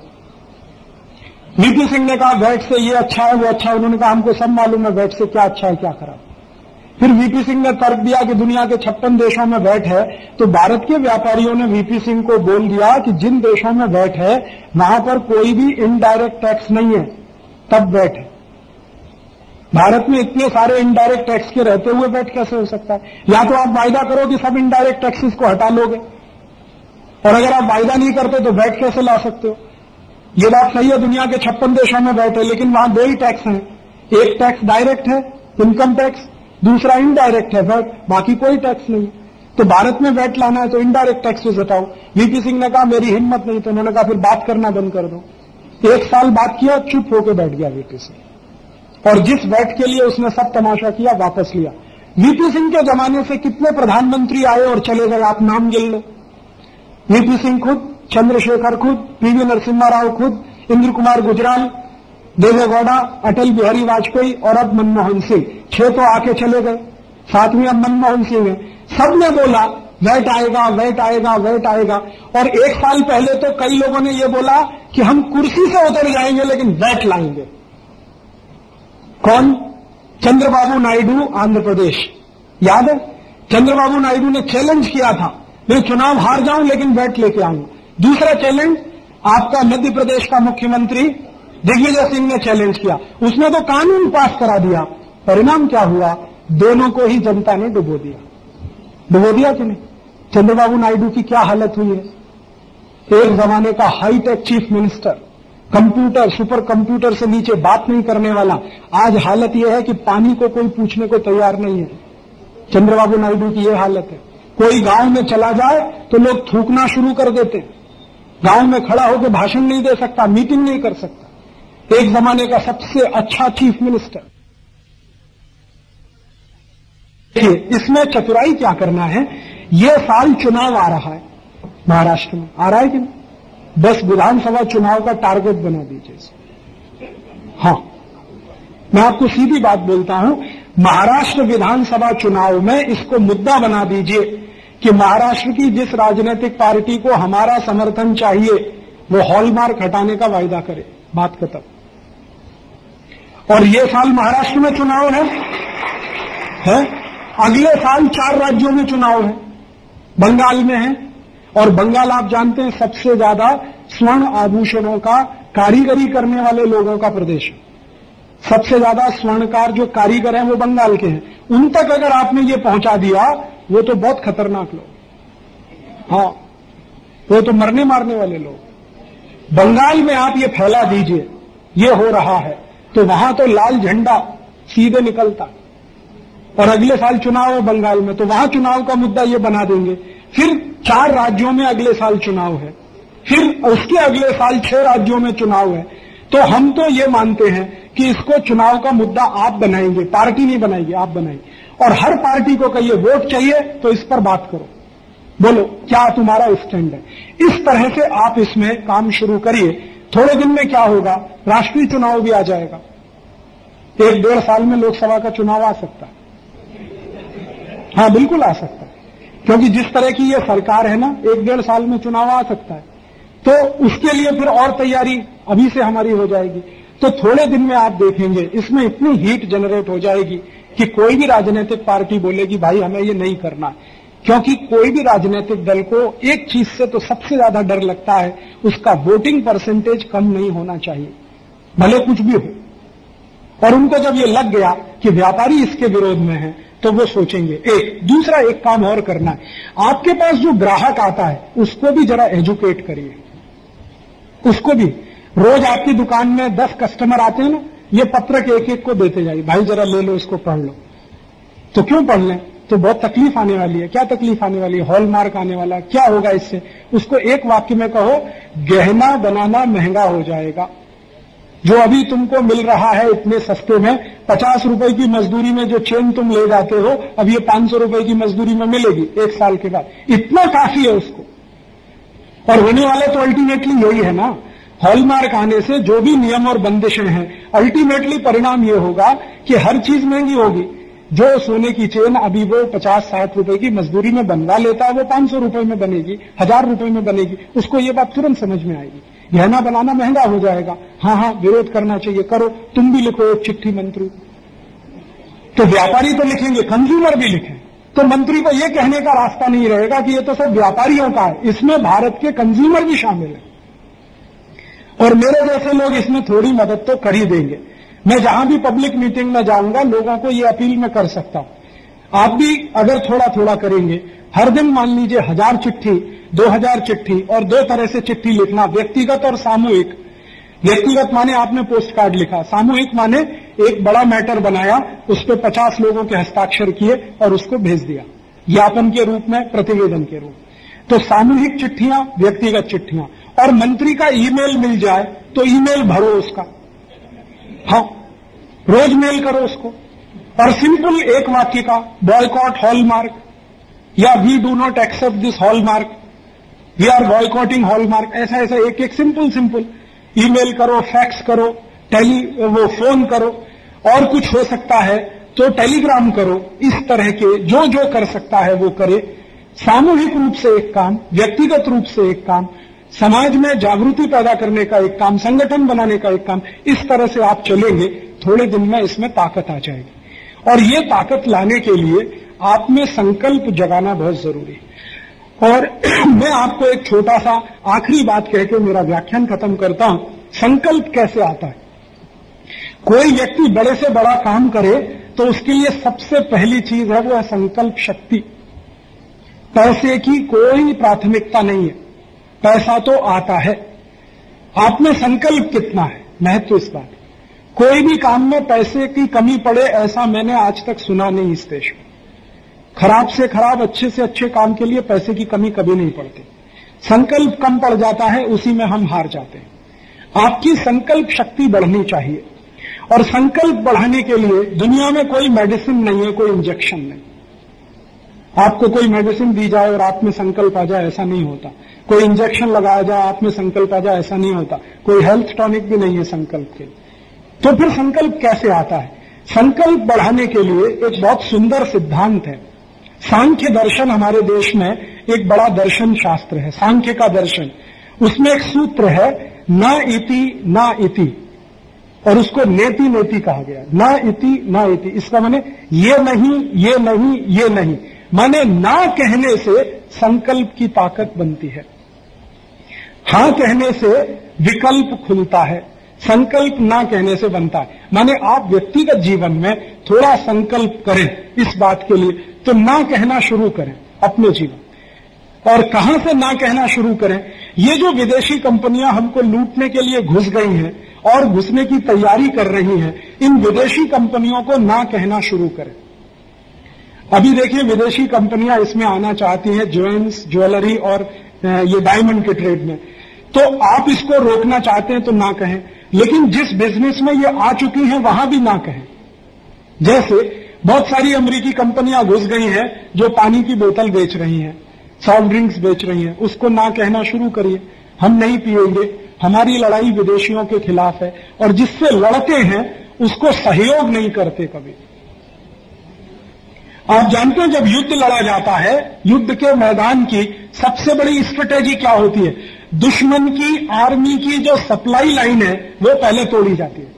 वीपी सिंह ने कहा वैट से ये अच्छा है वो अच्छा है। उन्होंने कहा हमको सब मालूम है वैट से क्या अच्छा है क्या खराब। फिर वीपी सिंह ने तर्क दिया कि दुनिया के छप्पन देशों में वैट है, तो भारत के व्यापारियों ने वीपी सिंह को बोल दिया कि जिन देशों में वैट है वहां पर कोई भी इनडायरेक्ट टैक्स नहीं है, तब वैट है। भारत में इतने सारे इनडायरेक्ट टैक्स के रहते हुए वैट कैसे हो सकता है? या तो आप वायदा करो कि सब इनडायरेक्ट टैक्सेस को हटा लोगे, और अगर आप वायदा नहीं करते तो वैट कैसे ला सकते हो? ये बात सही है, दुनिया के छप्पन देशों में वैट है, लेकिन वहां दो ही टैक्स हैं। एक टैक्स डायरेक्ट है इनकम टैक्स, दूसरा इनडायरेक्ट है वैट, बाकी कोई टैक्स नहीं। तो भारत में वैट लाना है तो इनडायरेक्ट टैक्सेस हटाओ। वीपी सिंह ने कहा मेरी हिम्मत नहीं, तो उन्होंने कहा फिर बात करना बंद कर दो। एक साल बात किया, चुप होकर बैठ गया वीपी सिंह, और जिस वैट के लिए उसने सब तमाशा किया वापस लिया। वीपी सिंह के जमाने से कितने प्रधानमंत्री आए और चले गए, आप नाम गिन लो। वीपी सिंह खुद, चंद्रशेखर खुद, पीवी नरसिम्हा राव खुद, इंद्र कुमार गुजराल, देवेगौड़ा, अटल बिहारी वाजपेयी और अब मनमोहन सिंह। छह तो आके चले गए, सातवीं अब मनमोहन सिंह है। सबने बोला वैट आएगा, वैट आएगा, वैट आएगा, और एक साल पहले तो कई लोगों ने यह बोला कि हम कुर्सी से उतर जाएंगे लेकिन वैट लाएंगे। कौन? चंद्रबाबू नायडू, आंध्र प्रदेश। याद है? चंद्रबाबू नायडू ने चैलेंज किया था, मैं चुनाव हार जाऊं लेकिन वैट लेके आऊंगा। दूसरा चैलेंज आपका मध्य प्रदेश का मुख्यमंत्री दिग्विजय सिंह ने चैलेंज किया, उसने तो कानून पास करा दिया। परिणाम क्या हुआ? दोनों को ही जनता ने डुबो दिया। डुबो दिया कि नहीं? चंद्रबाबू नायडू की क्या हालत हुई है? एक जमाने का hi-tech chief minister, computer, super computer से नीचे बात नहीं करने वाला, आज हालत यह है कि पानी को कोई पूछने को तैयार नहीं है। चंद्रबाबू नायडू की यह हालत है। कोई गांव में चला जाए तो लोग थूकना शुरू कर देते हैं, गांव में खड़ा होकर भाषण नहीं दे सकता, मीटिंग नहीं कर सकता। एक जमाने का सबसे अच्छा चीफ मिनिस्टर। देखिए, इसमें चतुराई क्या करना है। यह साल चुनाव आ रहा है, महाराष्ट्र में आ रहा है कि नहीं? बस विधानसभा चुनाव का टारगेट बना दीजिए। हां, मैं आपको सीधी बात बोलता हूं, महाराष्ट्र विधानसभा चुनाव में इसको मुद्दा बना दीजिए कि महाराष्ट्र की जिस राजनीतिक पार्टी को हमारा समर्थन चाहिए वो हॉलमार्क हटाने का वायदा करे। बात खत्म। और ये साल महाराष्ट्र में चुनाव है, है? अगले साल चार राज्यों में चुनाव है, बंगाल में है, और बंगाल आप जानते हैं सबसे ज्यादा स्वर्ण आभूषणों का कारीगरी करने वाले लोगों का प्रदेश है। सबसे ज्यादा स्वर्णकार जो कारीगर हैं वो बंगाल के हैं। उन तक अगर आपने ये पहुंचा दिया, वो तो बहुत खतरनाक लोग, हाँ, वो तो मरने मारने वाले लोग। बंगाल में आप ये फैला दीजिए, ये हो रहा है, तो वहां तो लाल झंडा सीधे निकलता। और अगले साल चुनाव है बंगाल में, तो वहां चुनाव का मुद्दा ये बना देंगे। फिर चार राज्यों में अगले साल चुनाव है, फिर उसके अगले साल छह राज्यों में चुनाव है। तो हम तो ये मानते हैं कि इसको चुनाव का मुद्दा आप बनाएंगे, पार्टी नहीं बनाएगी, आप बनाएंगे। और हर पार्टी को कहिए वोट चाहिए तो इस पर बात करो, बोलो क्या तुम्हारा स्टैंड है। इस तरह से आप इसमें काम शुरू करिए। थोड़े दिन में क्या होगा, राष्ट्रीय चुनाव भी आ जाएगा। एक डेढ़ साल में लोकसभा का चुनाव आ सकता है। हाँ, बिल्कुल आ सकता है, क्योंकि जिस तरह की ये सरकार है ना, एक डेढ़ साल में चुनाव आ सकता है। तो उसके लिए फिर और तैयारी अभी से हमारी हो जाएगी। तो थोड़े दिन में आप देखेंगे इसमें इतनी हीट जनरेट हो जाएगी कि कोई भी राजनीतिक पार्टी बोलेगी भाई हमें ये नहीं करना है। क्योंकि कोई भी राजनीतिक दल को एक चीज से तो सबसे ज्यादा डर लगता है, उसका वोटिंग परसेंटेज कम नहीं होना चाहिए, भले कुछ भी हो। और उनको जब ये लग गया कि व्यापारी इसके विरोध में है, तो वो सोचेंगे। एक दूसरा एक काम और करना है, आपके पास जो ग्राहक आता है उसको भी जरा एजुकेट करिए। उसको भी, रोज आपकी दुकान में दस कस्टमर आते हैं ना, ये पत्रक एक एक को देते जाइए, भाई जरा ले लो, इसको पढ़ लो। तो क्यों पढ़ लें, तो बहुत तकलीफ आने वाली है। क्या तकलीफ आने वाली है? हॉलमार्क आने वाला है। क्या होगा इससे? उसको एक वाक्य में कहो, गहना बनाना महंगा हो जाएगा। जो अभी तुमको मिल रहा है इतने सस्ते में, पचास रुपए की मजदूरी में जो चेन तुम ले जाते हो, अब ये पांच सौ रुपए की मजदूरी में मिलेगी एक साल के बाद। इतना काफी है उसको। और होने वाले तो अल्टीमेटली यही है ना, हॉलमार्क आने से जो भी नियम और बंदिशें हैं, अल्टीमेटली परिणाम ये होगा कि हर चीज महंगी होगी। जो सोने की चेन अभी वो पचास साठ रुपए की मजदूरी में बनवा लेता है, वो पांच सौ रुपए में बनेगी, हजार रुपए में बनेगी। उसको ये बात तुरंत समझ में आएगी, गहना बनाना महंगा हो जाएगा। हाँ हाँ, विरोध करना चाहिए, करो। तुम भी लिखो एक चिट्ठी मंत्री, तो व्यापारी तो लिखेंगे, कंज्यूमर भी लिखें, तो मंत्री को यह कहने का रास्ता नहीं रहेगा कि ये तो सब व्यापारियों का है, इसमें भारत के कंज्यूमर भी शामिल है। और मेरे जैसे लोग इसमें थोड़ी मदद तो कर ही देंगे। मैं जहां भी पब्लिक मीटिंग में जाऊंगा, लोगों को ये अपील मैं कर सकता हूं, आप भी अगर थोड़ा थोड़ा करेंगे, हर दिन मान लीजिए हजार चिट्ठी, दो हजार चिट्ठी, और दो तरह से चिट्ठी लिखना, व्यक्तिगत और सामूहिक। व्यक्तिगत माने आपने पोस्ट कार्ड लिखा, सामूहिक माने एक बड़ा मैटर बनाया, उस पर पचास लोगों के हस्ताक्षर किए और उसको भेज दिया। ज्ञापन के रूप में, प्रतिवेदन के रूप में। तो सामूहिक चिट्ठियां, व्यक्तिगत चिट्ठियां, और मंत्री का ईमेल मिल जाए तो ईमेल भरो उसका, हाँ रोज मेल करो उसको, और सिंपल एक वाक्य का बॉयकॉट हॉलमार्क, या we do not accept this hallmark, we are boycotting hallmark, ऐसा ऐसा एक एक सिंपल सिंपल ईमेल करो, फैक्स करो, टेली वो फोन करो, और कुछ हो सकता है तो टेलीग्राम करो। इस तरह के जो जो कर सकता है वो करे। सामूहिक रूप से एक काम, व्यक्तिगत रूप से एक काम, समाज में जागृति पैदा करने का एक काम, संगठन बनाने का एक काम, इस तरह से आप चलेंगे, थोड़े दिन में इसमें ताकत आ जाएगी। और ये ताकत लाने के लिए आप में संकल्प जगाना बहुत जरूरी है। और मैं आपको एक छोटा सा आखिरी बात कह के मेरा व्याख्यान खत्म करता हूं। संकल्प कैसे आता है? कोई व्यक्ति बड़े से बड़ा काम करे तो उसके लिए सबसे पहली चीज है वो है संकल्प शक्ति। पैसे की कोई प्राथमिकता नहीं है, पैसा तो आता है, आप में संकल्प कितना है, महत्व इस बात। कोई भी काम में पैसे की कमी पड़े ऐसा मैंने आज तक सुना नहीं इस देश में। खराब से खराब, अच्छे से अच्छे काम के लिए पैसे की कमी कभी नहीं पड़ती। संकल्प कम पड़ जाता है, उसी में हम हार जाते हैं। आपकी संकल्प शक्ति बढ़नी चाहिए, और संकल्प बढ़ाने के लिए दुनिया में कोई मेडिसिन नहीं है, कोई इंजेक्शन नहीं। आपको कोई मेडिसिन दी जाए और आप में संकल्प आ जाए, ऐसा नहीं होता। कोई इंजेक्शन लगाया जाए, आप में संकल्प आ जाए, ऐसा नहीं होता। कोई हेल्थ टॉनिक भी नहीं है संकल्प के लिए। तो फिर संकल्प कैसे आता है? संकल्प बढ़ाने के लिए एक बहुत सुंदर सिद्धांत है। सांख्य दर्शन हमारे देश में एक बड़ा दर्शन शास्त्र है, सांख्य का दर्शन। उसमें एक सूत्र है, न इति न इति, और उसको नेति नेति कहा गया। न इति न इति, इसका माने ये नहीं, ये नहीं, ये नहीं, माने ना कहने से संकल्प की ताकत बनती है, हां कहने से विकल्प खुलता है, संकल्प ना कहने से बनता है। माने आप व्यक्तिगत जीवन में थोड़ा संकल्प करें इस बात के लिए, तो ना कहना शुरू करें अपने जीवन। और कहां से ना कहना शुरू करें? ये जो विदेशी कंपनियां हमको लूटने के लिए घुस गई हैं और घुसने की तैयारी कर रही हैं, इन विदेशी कंपनियों को ना कहना शुरू करें। अभी देखिए, विदेशी कंपनियां इसमें आना चाहती हैं, ज्वेल्स, ज्वेलरी और ये डायमंड के ट्रेड में। तो आप इसको रोकना चाहते हैं तो ना कहें, लेकिन जिस बिजनेस में ये आ चुकी हैं वहां भी ना कहें। जैसे बहुत सारी अमेरिकी कंपनियां घुस गई हैं जो पानी की बोतल बेच रही हैं, सॉफ्ट ड्रिंक्स बेच रही हैं, उसको ना कहना शुरू करिए, हम नहीं पिएंगे, हमारी लड़ाई विदेशियों के खिलाफ है। और जिससे लड़ते हैं उसको सहयोग नहीं करते कभी। आप जानते हैं, जब युद्ध लड़ा जाता है, युद्ध के मैदान की सबसे बड़ी स्ट्रेटेजी क्या होती है? दुश्मन की आर्मी की जो सप्लाई लाइन है वो पहले तोड़ी जाती है,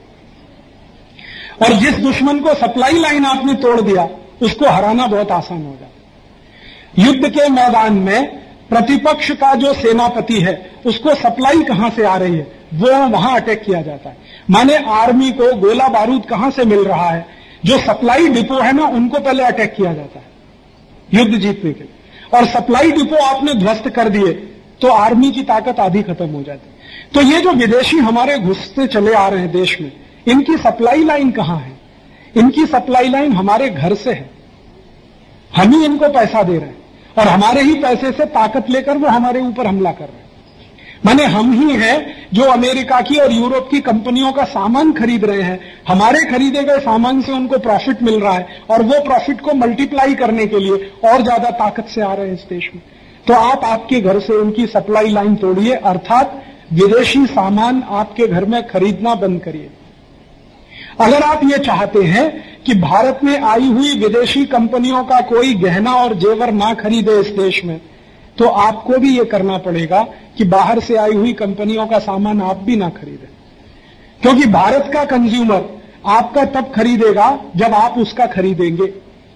और जिस दुश्मन को सप्लाई लाइन आपने तोड़ दिया उसको हराना बहुत आसान हो जाता है। युद्ध के मैदान में प्रतिपक्ष का जो सेनापति है उसको सप्लाई कहां से आ रही है वो वहां अटैक किया जाता है। माने आर्मी को गोला बारूद कहां से मिल रहा है, जो सप्लाई डिपो है ना उनको पहले अटैक किया जाता है युद्ध जीतने के लिए। और सप्लाई डिपो आपने ध्वस्त कर दिए तो आर्मी की ताकत आधी खत्म हो जाती है। तो ये जो विदेशी हमारे घुसते चले आ रहे हैं देश में, इनकी सप्लाई लाइन कहां है? इनकी सप्लाई लाइन हमारे घर से है, हम ही इनको पैसा दे रहे हैं और हमारे ही पैसे से ताकत लेकर वो हमारे ऊपर हमला कर रहे हैं। माने हम ही हैं जो अमेरिका की और यूरोप की कंपनियों का सामान खरीद रहे हैं, हमारे खरीदे गए सामान से उनको प्रॉफिट मिल रहा है और वो प्रॉफिट को मल्टीप्लाई करने के लिए और ज्यादा ताकत से आ रहे हैं इस देश में। तो आप आपके घर से उनकी सप्लाई लाइन तोड़िए, अर्थात विदेशी सामान आपके घर में खरीदना बंद करिए। अगर आप ये चाहते हैं कि भारत में आई हुई विदेशी कंपनियों का कोई गहना और जेवर ना खरीदे इस देश में, तो आपको भी ये करना पड़ेगा कि बाहर से आई हुई कंपनियों का सामान आप भी ना खरीदें। क्योंकि भारत का कंज्यूमर आपका तब खरीदेगा जब आप उसका खरीदेंगे,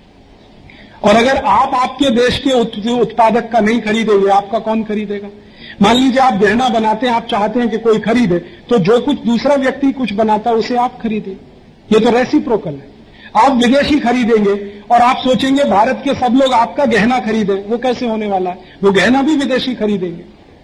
और अगर आप आपके देश के उत्पादक का नहीं खरीदेंगे, आपका कौन खरीदेगा? मान लीजिए आप गहना बनाते हैं, आप चाहते हैं कि कोई खरीदे, तो जो कुछ दूसरा व्यक्ति कुछ बनाता है उसे आप खरीदें। ये तो रेसिप्रोकल है। आप विदेशी खरीदेंगे और आप सोचेंगे भारत के सब लोग आपका गहना खरीदें, वो कैसे होने वाला है? वो गहना भी विदेशी खरीदेंगे।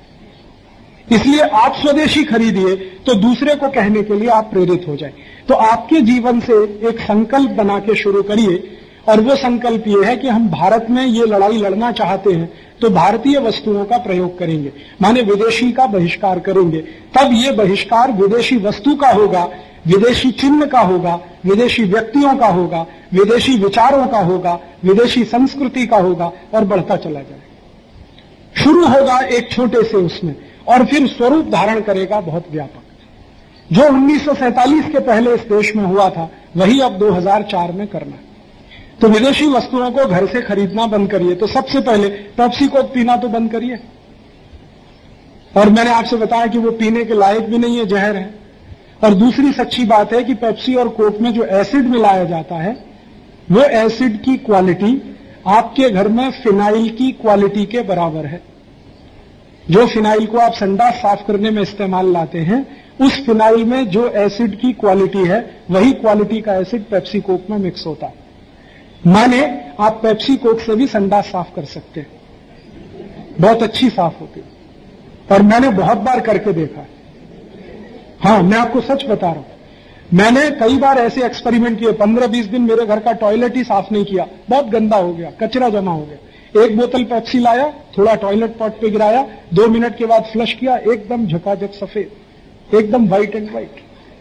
इसलिए आप स्वदेशी खरीदिए तो दूसरे को कहने के लिए आप प्रेरित हो जाए। तो आपके जीवन से एक संकल्प बना के शुरू करिए और वो संकल्प ये है कि हम भारत में ये लड़ाई लड़ना चाहते हैं तो भारतीय वस्तुओं का प्रयोग करेंगे, माने विदेशी का बहिष्कार करेंगे। तब ये बहिष्कार विदेशी वस्तु का होगा, विदेशी चिन्ह का होगा, विदेशी व्यक्तियों का होगा, विदेशी विचारों का होगा, विदेशी संस्कृति का होगा और बढ़ता चला जाएगा। शुरू होगा एक छोटे से उसमें और फिर स्वरूप धारण करेगा बहुत व्यापक। जो उन्नीस सौ सैंतालीस के पहले इस देश में हुआ था वही अब दो हज़ार चार में करना है। तो विदेशी वस्तुओं को घर से खरीदना बंद करिए। तो सबसे पहले पेप्सी कोक पीना तो बंद करिए। और मैंने आपसे बताया कि वो पीने के लायक भी नहीं है, जहर है। और दूसरी सच्ची बात है कि पेप्सी और कोक में जो एसिड मिलाया जाता है वो एसिड की क्वालिटी आपके घर में फिनाइल की क्वालिटी के बराबर है। जो फिनाइल को आप संडास साफ करने में इस्तेमाल लाते हैं, उस फिनाइल में जो एसिड की क्वालिटी है वही क्वालिटी का एसिड पेप्सी कोक में मिक्स होता है। माने आप पेप्सी कोक से भी संडास साफ कर सकते हैं, बहुत अच्छी साफ होती है। और मैंने बहुत बार करके देखा है। हाँ, मैं आपको सच बता रहा हूं, मैंने कई बार ऐसे एक्सपेरिमेंट किए। पंद्रह बीस दिन मेरे घर का टॉयलेट ही साफ नहीं किया, बहुत गंदा हो गया, कचरा जमा हो गया। एक बोतल पेप्सी लाया, थोड़ा टॉयलेट पॉट पे गिराया, दो मिनट के बाद फ्लश किया, एकदम झकाझक सफेद, एकदम व्हाइट एंड व्हाइट।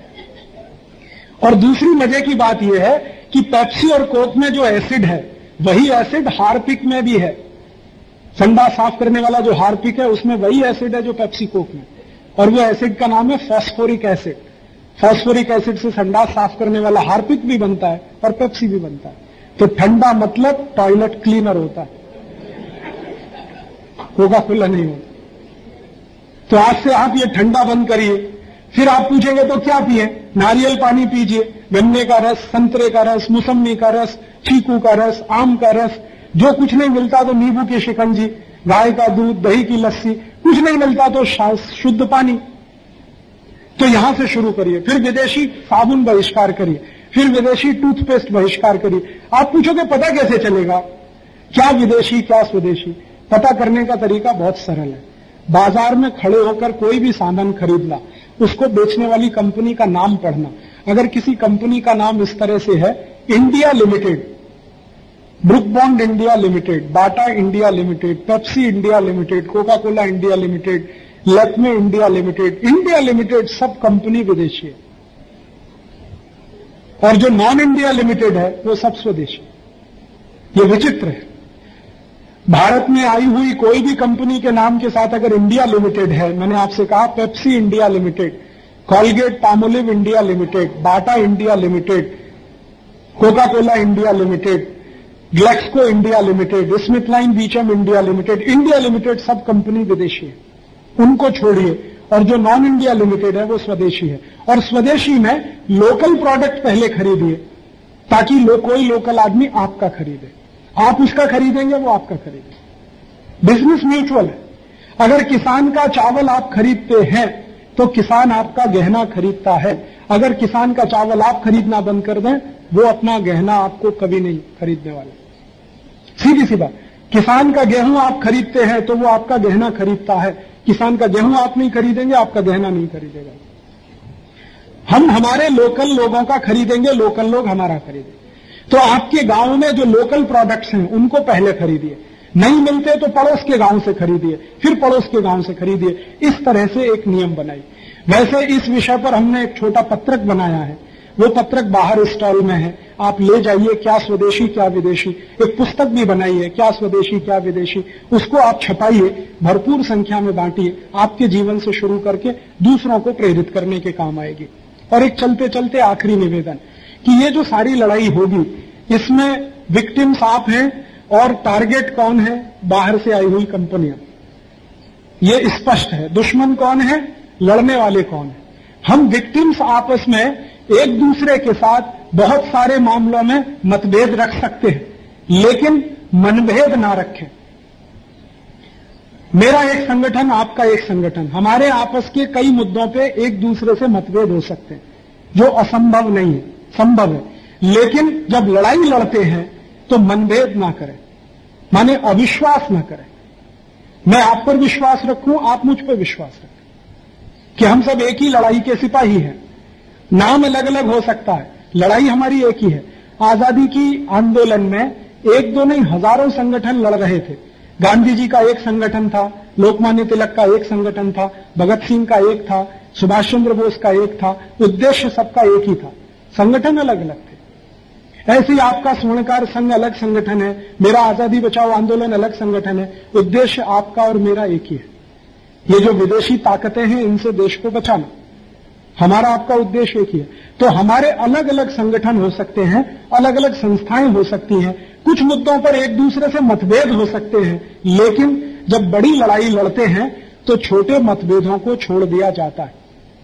और दूसरी मजे की बात यह है कि पेप्सी और कोक में जो एसिड है वही एसिड हार्पिक में भी है। संडास साफ करने वाला जो हार्पिक है उसमें वही एसिड है जो पेप्सी कोक में, और वो एसिड का नाम है फास्फोरिक एसिड। फास्फोरिक एसिड से संडास साफ करने वाला हार्पिक भी बनता है और पेप्सी भी बनता है। तो ठंडा मतलब टॉयलेट क्लीनर होता है, कोका कोला नहीं होता। तो आज से आप ये ठंडा बंद करिए। फिर आप पूछेंगे तो क्या पिए? नारियल पानी पीजिए, गन्ने का रस, संतरे का रस, मौसमी का रस, चीकू का रस, आम का रस। जो कुछ नहीं मिलता तो नींबू की शिकंजी, गाय का दूध, दही की लस्सी। कुछ नहीं मिलता तो शुद्ध पानी। तो यहां से शुरू करिए। फिर विदेशी साबुन बहिष्कार करिए, फिर विदेशी टूथपेस्ट बहिष्कार करिए। आप पूछोगे पता कैसे चलेगा क्या विदेशी क्या स्वदेशी? पता करने का तरीका बहुत सरल है। बाजार में खड़े होकर कोई भी सामान खरीदना, उसको बेचने वाली कंपनी का नाम पढ़ना। अगर किसी कंपनी का नाम इस तरह से है, India limited, Brooke Bond India limited, Bata India limited, Pepsi India limited, Coca Cola India limited, Lakme India limited, India limited, सब कंपनी विदेशी है। और जो नॉन इंडिया लिमिटेड है वो सब स्वदेशी। ये विचित्र है। भारत में आई हुई कोई भी कंपनी के नाम के साथ अगर इंडिया लिमिटेड है, मैंने आपसे कहा Pepsi India limited, Colgate Palmolive India limited, Bata India limited, Coca Cola India limited, Glaxo India limited, SmithKline Beecham India limited, India limited, सब कंपनी विदेशी है। उनको छोड़िए। और जो नॉन इंडिया लिमिटेड है वो स्वदेशी है। और स्वदेशी में लोकल प्रोडक्ट पहले खरीदिए ताकि लो, कोई लोकल आदमी आपका खरीदे। आप उसका खरीदेंगे वो आपका खरीदेगा। बिजनेस म्यूचुअल है। अगर किसान का चावल आप खरीदते हैं तो किसान आपका गहना खरीदता है। अगर किसान का चावल आप खरीदना बंद कर दें, वो अपना गहना आपको कभी नहीं खरीदने वाला। सीधी सी बात। किसान का गेहूं आप खरीदते हैं तो वो आपका गहना खरीदता है। किसान का गेहूं आप नहीं खरीदेंगे, आपका गहना नहीं खरीदेगा। हम हमारे लोकल लोगों का खरीदेंगे, लोकल लोग हमारा खरीदेंगे। तो आपके गांव में जो लोकल प्रोडक्ट्स हैं उनको पहले खरीदिए। नहीं मिलते तो पड़ोस के गांव से खरीदिए, फिर पड़ोस के गांव से खरीदिए। इस तरह से एक नियम बनाइए। वैसे इस विषय पर हमने एक छोटा पत्रक बनाया है। वो पत्रक बाहर स्टॉल में है, आप ले जाइए। क्या स्वदेशी क्या विदेशी, एक पुस्तक भी बनाई है, क्या स्वदेशी क्या विदेशी। उसको आप छपाइए, भरपूर संख्या में बांटिए। आपके जीवन से शुरू करके दूसरों को प्रेरित करने के काम आएगी। और एक चलते चलते आखिरी निवेदन कि ये जो सारी लड़ाई होगी इसमें विक्टिम्स आप हैं और टारगेट कौन है? बाहर से आई हुई कंपनियां। ये स्पष्ट है। दुश्मन कौन है? लड़ने वाले कौन है? हम विक्टिम्स आपस में एक दूसरे के साथ बहुत सारे मामलों में मतभेद रख सकते हैं, लेकिन मनभेद ना रखें। मेरा एक संगठन, आपका एक संगठन, हमारे आपस के कई मुद्दों पे एक दूसरे से मतभेद हो सकते हैं, जो असंभव नहीं है, संभव है। लेकिन जब लड़ाई लड़ते हैं तो मनभेद ना करें, माने अविश्वास ना करें। मैं आप पर विश्वास रखूं, आप मुझ पर विश्वास रखें कि हम सब एक ही लड़ाई के सिपाही हैं। नाम अलग अलग हो सकता है, लड़ाई हमारी एक ही है। आजादी की आंदोलन में एक दो नहीं हजारों संगठन लड़ रहे थे। गांधी जी का एक संगठन था, लोकमान्य तिलक का एक संगठन था, भगत सिंह का एक था, सुभाष चंद्र बोस का एक था। उद्देश्य सबका एक ही था, संगठन अलग अलग थे। ऐसे ही आपका स्वर्णकार संघ अलग संगठन है, मेरा आजादी बचाओ आंदोलन अलग संगठन है। उद्देश्य आपका और मेरा एक ही है। ये जो विदेशी ताकतें हैं इनसे देश को बचाना, हमारा आपका उद्देश्य एक ही है। तो हमारे अलग अलग संगठन हो सकते हैं, अलग अलग संस्थाएं हो सकती हैं, कुछ मुद्दों पर एक दूसरे से मतभेद हो सकते हैं, लेकिन जब बड़ी लड़ाई लड़ते हैं तो छोटे मतभेदों को छोड़ दिया जाता है।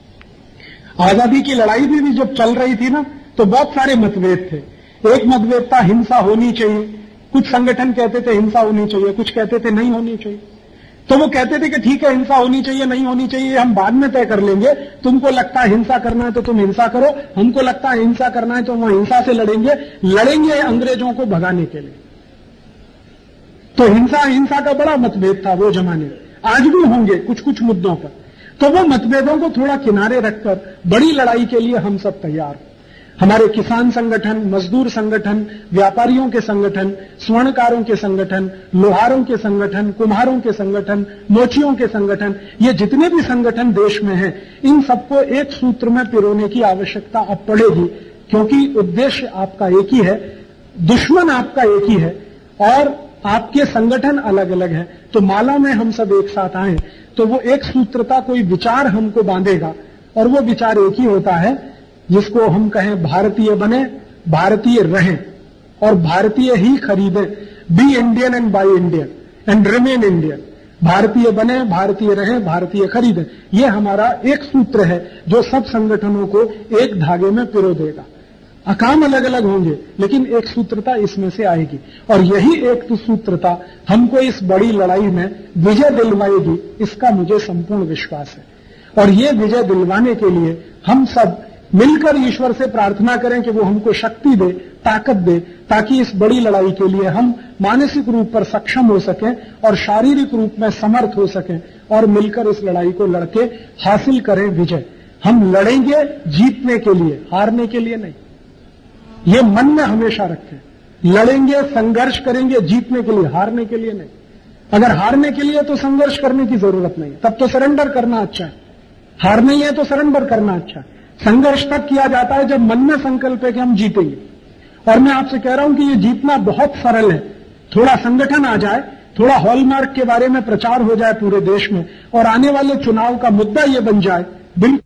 आजादी की लड़ाई भी, भी जब चल रही थी ना, तो बहुत सारे मतभेद थे। एक मतभेद था हिंसा होनी चाहिए, कुछ संगठन कहते थे हिंसा होनी चाहिए, कुछ कहते थे नहीं होनी चाहिए। तो वो कहते थे कि ठीक है हिंसा होनी चाहिए नहीं होनी चाहिए हम बाद में तय कर लेंगे, तुमको लगता है हिंसा करना है तो तुम हिंसा करो, हमको लगता है हिंसा करना है तो हम हिंसा से लड़ेंगे लड़ेंगे अंग्रेजों को भगाने के लिए। तो हिंसा हिंसा का बड़ा मतभेद था वो जमाने में, आज भी होंगे कुछ कुछ मुद्दों पर। तो वो मतभेदों को थोड़ा किनारे रखकर बड़ी लड़ाई के लिए हम सब तैयार। हमारे किसान संगठन, मजदूर संगठन, व्यापारियों के संगठन, स्वर्णकारों के संगठन, लोहारों के संगठन, कुम्हारों के संगठन, मोचियों के संगठन, ये जितने भी संगठन देश में हैं, इन सबको एक सूत्र में पिरोने की आवश्यकता अब पड़ेगी, क्योंकि उद्देश्य आपका एक ही है, दुश्मन आपका एक ही है और आपके संगठन अलग अलग है। तो माला में हम सब एक साथ आए तो वो एक सूत्रता, कोई विचार हमको बांधेगा और वो विचार एक ही होता है जिसको हम कहें भारतीय बने, भारतीय रहें और भारतीय ही खरीदें। Be Indian and buy Indian and remain Indian. भारतीय बने, भारतीय रहें, भारतीय खरीदें। ये हमारा एक सूत्र है जो सब संगठनों को एक धागे में पिरो देगा। काम अलग अलग होंगे लेकिन एक सूत्रता इसमें से आएगी और यही एक सूत्रता हमको इस बड़ी लड़ाई में विजय दिलवाएगी, इसका मुझे संपूर्ण विश्वास है। और ये विजय दिलवाने के लिए हम सब मिलकर ईश्वर से प्रार्थना करें कि वो हमको शक्ति दे, ताकत दे, ताकि इस बड़ी लड़ाई के लिए हम मानसिक रूप पर सक्षम हो सकें और शारीरिक रूप में समर्थ हो सकें और मिलकर इस लड़ाई को लड़के हासिल करें विजय। हम लड़ेंगे जीतने के लिए, हारने के लिए नहीं। ये मन में हमेशा रखें। लड़ेंगे, संघर्ष करेंगे जीतने के लिए, हारने के लिए नहीं। अगर हारने के लिए तो संघर्ष करने की जरूरत नहीं, तब तो सरेंडर करना अच्छा है। हार नहीं है तो सरेंडर करना अच्छा है। संघर्ष तक किया जाता है जब मन में संकल्प है कि हम जीतेंगे। और मैं आपसे कह रहा हूं कि ये जीतना बहुत सरल है। थोड़ा संगठन आ जाए, थोड़ा हॉलमार्क के बारे में प्रचार हो जाए पूरे देश में और आने वाले चुनाव का मुद्दा ये बन जाए, बिल्कुल